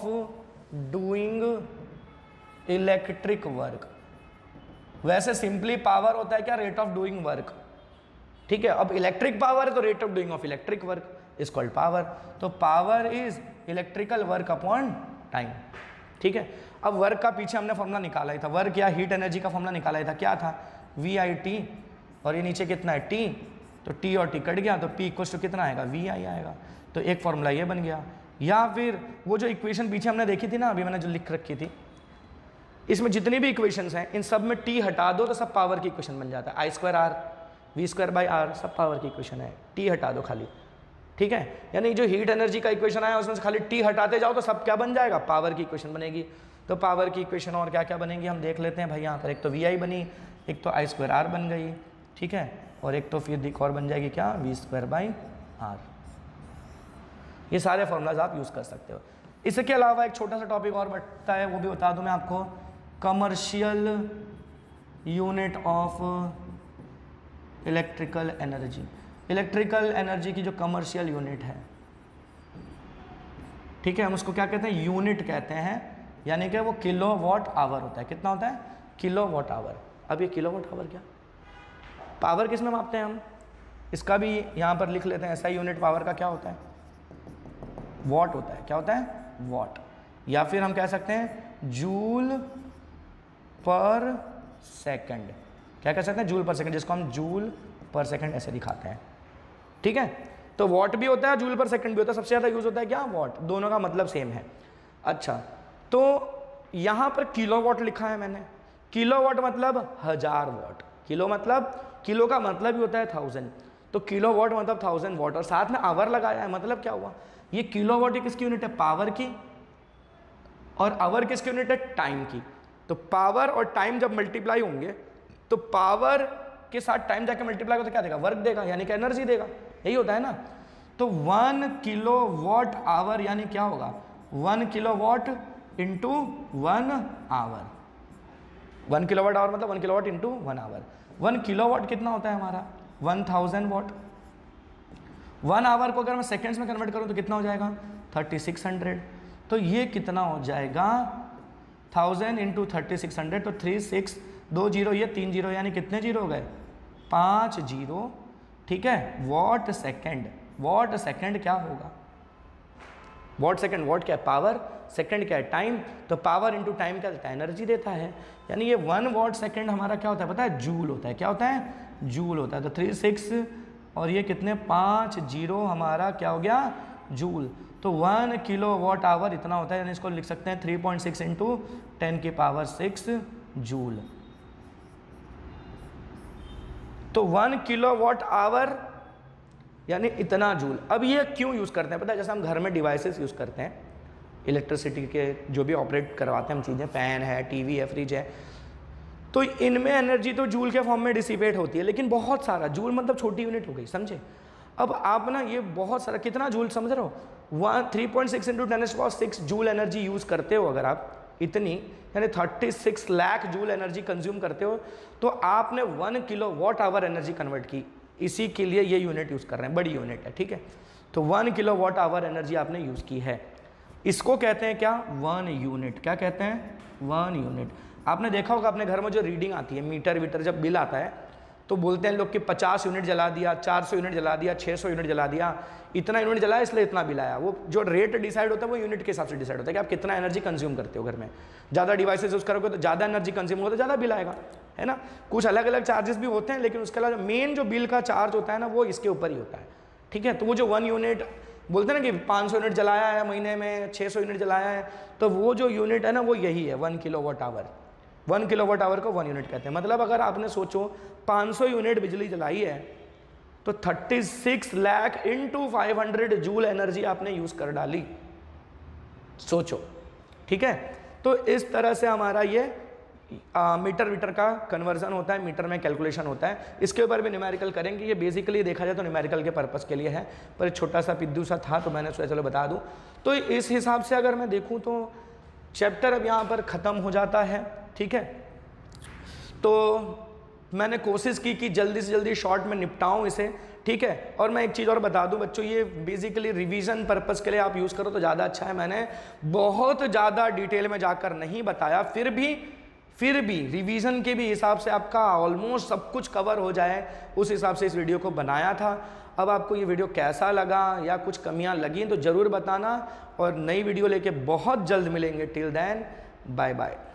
S1: doing electric work. वैसे सिंपली पावर होता है क्या, रेट ऑफ डूइंग वर्क, ठीक है। अब इलेक्ट्रिक पावर है तो rate of doing of electric work is called power. तो power is electrical work upon time, ठीक है। अब वर्क का पीछे हमने फॉर्मूला निकाला ही था, वर्क या हीट एनर्जी का फॉर्मूला निकाला ही था, क्या था, VIT, और ये नीचे कितना है T, तो T और T कट गया तो P इक्वल टू कितना आएगा, VI आएगा। तो एक फॉर्मूला ये बन गया। या फिर वो जो इक्वेशन पीछे हमने देखी थी ना, अभी मैंने जो लिख रखी थी, इसमें जितनी भी इक्वेशंस हैं इन सब में T हटा दो तो सब पावर की इक्वेशन बन जाता है, I²R V²/R सब पावर की इक्वेशन है, T हटा दो खाली, ठीक है। यानी जो हीट एनर्जी का इक्वेशन आया उसमें से खाली T हटाते जाओ तो सब क्या बन जाएगा, पावर की इक्वेशन बनेगी। तो पावर की इक्वेशन और क्या क्या बनेगी हम देख लेते हैं भाई। यहाँ पर एक तो VI बनी, एक तो I²R बन गई, ठीक है, और एक तो फिर एक और बन जाएगी क्या, V²/R। ये सारे फॉर्मूलाज आप यूज़ कर सकते हो। इसके अलावा एक छोटा सा टॉपिक और बचता है, वो भी बता दूं मैं आपको, commercial unit of electrical energy. Electrical energy की जो कमर्शियल यूनिट है, ठीक है, हम उसको क्या कहते हैं, यूनिट कहते हैं, यानी कि वो किलोवाट आवर होता है। कितना होता है, किलोवाट आवर। अब ये किलोवाट आवर क्या, पावर किस में मापते हैं हम, इसका भी यहाँ पर लिख लेते हैं, ऐसा यूनिट पावर का क्या होता है, वॉट होता है। क्या होता है, वॉट। या फिर हम कह सकते हैं जूल पर सेकंड। क्या कह सकते हैं, जूल पर सेकंड, जिसको हम जूल पर सेकंड ऐसे दिखाते हैं, ठीक है। तो वॉट भी होता है, जूल पर सेकंड भी होता है, सबसे ज़्यादा यूज़ होता है क्या, वॉट, दोनों का मतलब सेम है। अच्छा, तो यहाँ पर किलोवाट लिखा है मैंने, किलोवाट मतलब 1000 वाट, किलो मतलब, किलो का मतलब ही होता है 1000, तो किलोवाट मतलब 1000 वाट, और साथ में आवर लगाया है, मतलब क्या हुआ, ये किलोवाट किसकी यूनिट है, पावर की, और आवर किसकी यूनिट है, टाइम की। तो पावर और टाइम जब मल्टीप्लाई होंगे तो पावर के साथ टाइम जाके मल्टीप्लाई हो तो क्या देगा, वर्क देगा, यानी कि एनर्जी देगा, यही होता है ना। तो 1 किलोवाट आवर यानी क्या होगा, 1 kilowatt into 1 hour, 1 kilowatt hour मतलब 1 किलोवाट इंटू 1 आवर। 1 किलोवाट कितना होता है हमारा, 1000 वाट। 1 आवर को अगर मैं सेकेंड्स में कन्वर्ट करूं तो कितना हो जाएगा, 3600। तो ये कितना हो जाएगा, 1000 इंटू 3600, तो 36, 2 जीरो, ये 3 जीरो, यानी कितने जीरो हो गए, 5 जीरो, ठीक है। वॉट सेकेंड, वॉट सेकेंड क्या होगा, वॉट सेकेंड, वॉट क्या है, पावर, सेकेंड क्या है, टाइम, तो पावर इंटू टाइम क्या देता है, एनर्जी देता है। यानी ये 1 वॉट सेकेंड हमारा क्या होता है पता है, जूल होता है, क्या होता है, जूल होता है। तो 36 और ये कितने, 5 जीरो हमारा क्या हो गया, जूल। तो 1 किलो वॉट आवर इतना होता है, यानी इसको लिख सकते हैं 3.6 इंटू 10 की पावर 6 जूल। तो 1 किलो वॉट आवर यानी इतना जूल। अब ये क्यों यूज़ करते हैं पता है, जैसे हम घर में डिवाइसेस यूज़ करते हैं, इलेक्ट्रिसिटी के जो भी ऑपरेट करवाते हैं हम चीज़ें, फ़ैन है, टीवी है, फ्रिज है, तो इनमें एनर्जी तो जूल के फॉर्म में डिसिपेट होती है, लेकिन बहुत सारा, जूल मतलब छोटी यूनिट हो गई, समझे। अब आप ना ये बहुत सारा, कितना जूल समझ रहे हो, 3.6 इंटू 10⁶ जूल एनर्जी यूज़ करते हो अगर आप, इतनी यानी 36 लाख जूल एनर्जी कंज्यूम करते हो, तो आपने 1 kilo watt hour energy convert की, इसी के लिए ये यूनिट यूज़ कर रहे हैं, बड़ी यूनिट है, ठीक है। तो 1 किलो वॉट आवर एनर्जी आपने यूज़ की है, इसको कहते हैं क्या, 1 यूनिट, क्या कहते हैं, 1 यूनिट। आपने देखा होगा अपने घर में जो रीडिंग आती है, मीटर वीटर जब बिल आता है तो बोलते हैं लोग कि 50 यूनिट जला दिया, 400 यूनिट जला दिया, 600 यूनिट जला दिया, इतना यूनिट जलाया इसलिए इतना बिल आया। वो जो रेट डिसाइड होता है वो यूनिट के हिसाब से डिसाइड होता है कि आप कितना एनर्जी कंज्यूम करते हो घर में। ज़्यादा डिवाइसेस यूज़ करोगे तो ज़्यादा एनर्जी कंज्यूम होगा तो ज़्यादा बिल आएगा, है ना। कुछ अलग अलग चार्जेस भी होते हैं, लेकिन उसके अलावा मेन जो बिल का चार्ज होता है ना, वो इसके ऊपर ही होता है, ठीक है। तो वो जो 1 यूनिट बोलते हैं ना कि 500 यूनिट जलाया है महीने में, 600 यूनिट जलाया है, तो वो जो यूनिट है ना वो यही है, 1 kilo watt hour. 1 kilo watt hour को 1 यूनिट कहते हैं। मतलब अगर आपने सोचो 500 यूनिट बिजली जलाई है तो 36 लाख इंटू 500 जूल एनर्जी आपने यूज़ कर डाली, सोचो, ठीक है। तो इस तरह से हमारा ये मीटर वीटर का कन्वर्जन होता है, मीटर में कैलकुलेशन होता है। इसके ऊपर भी न्यूमेरिकल करेंगे, ये बेसिकली देखा जाए तो न्यूमेरिकल के पर्पस के लिए है, पर छोटा सा पिद्दू सा था तो मैंने सोचा चलो बता दूं। तो इस हिसाब से अगर मैं देखूं तो चैप्टर अब यहाँ पर ख़त्म हो जाता है, ठीक है। तो मैंने कोशिश की कि जल्दी से जल्दी शॉर्ट में निपटाऊं इसे, ठीक है। और मैं एक चीज़ और बता दूं बच्चों, ये बेसिकली रिवीजन पर्पस के लिए आप यूज़ करो तो ज़्यादा अच्छा है। मैंने बहुत ज़्यादा डिटेल में जाकर नहीं बताया, फिर भी रिवीजन के भी हिसाब से आपका ऑलमोस्ट सब कुछ कवर हो जाए उस हिसाब से इस वीडियो को बनाया था। अब आपको ये वीडियो कैसा लगा या कुछ कमियां लगी तो ज़रूर बताना, और नई वीडियो लेके बहुत जल्द मिलेंगे। Till then bye bye.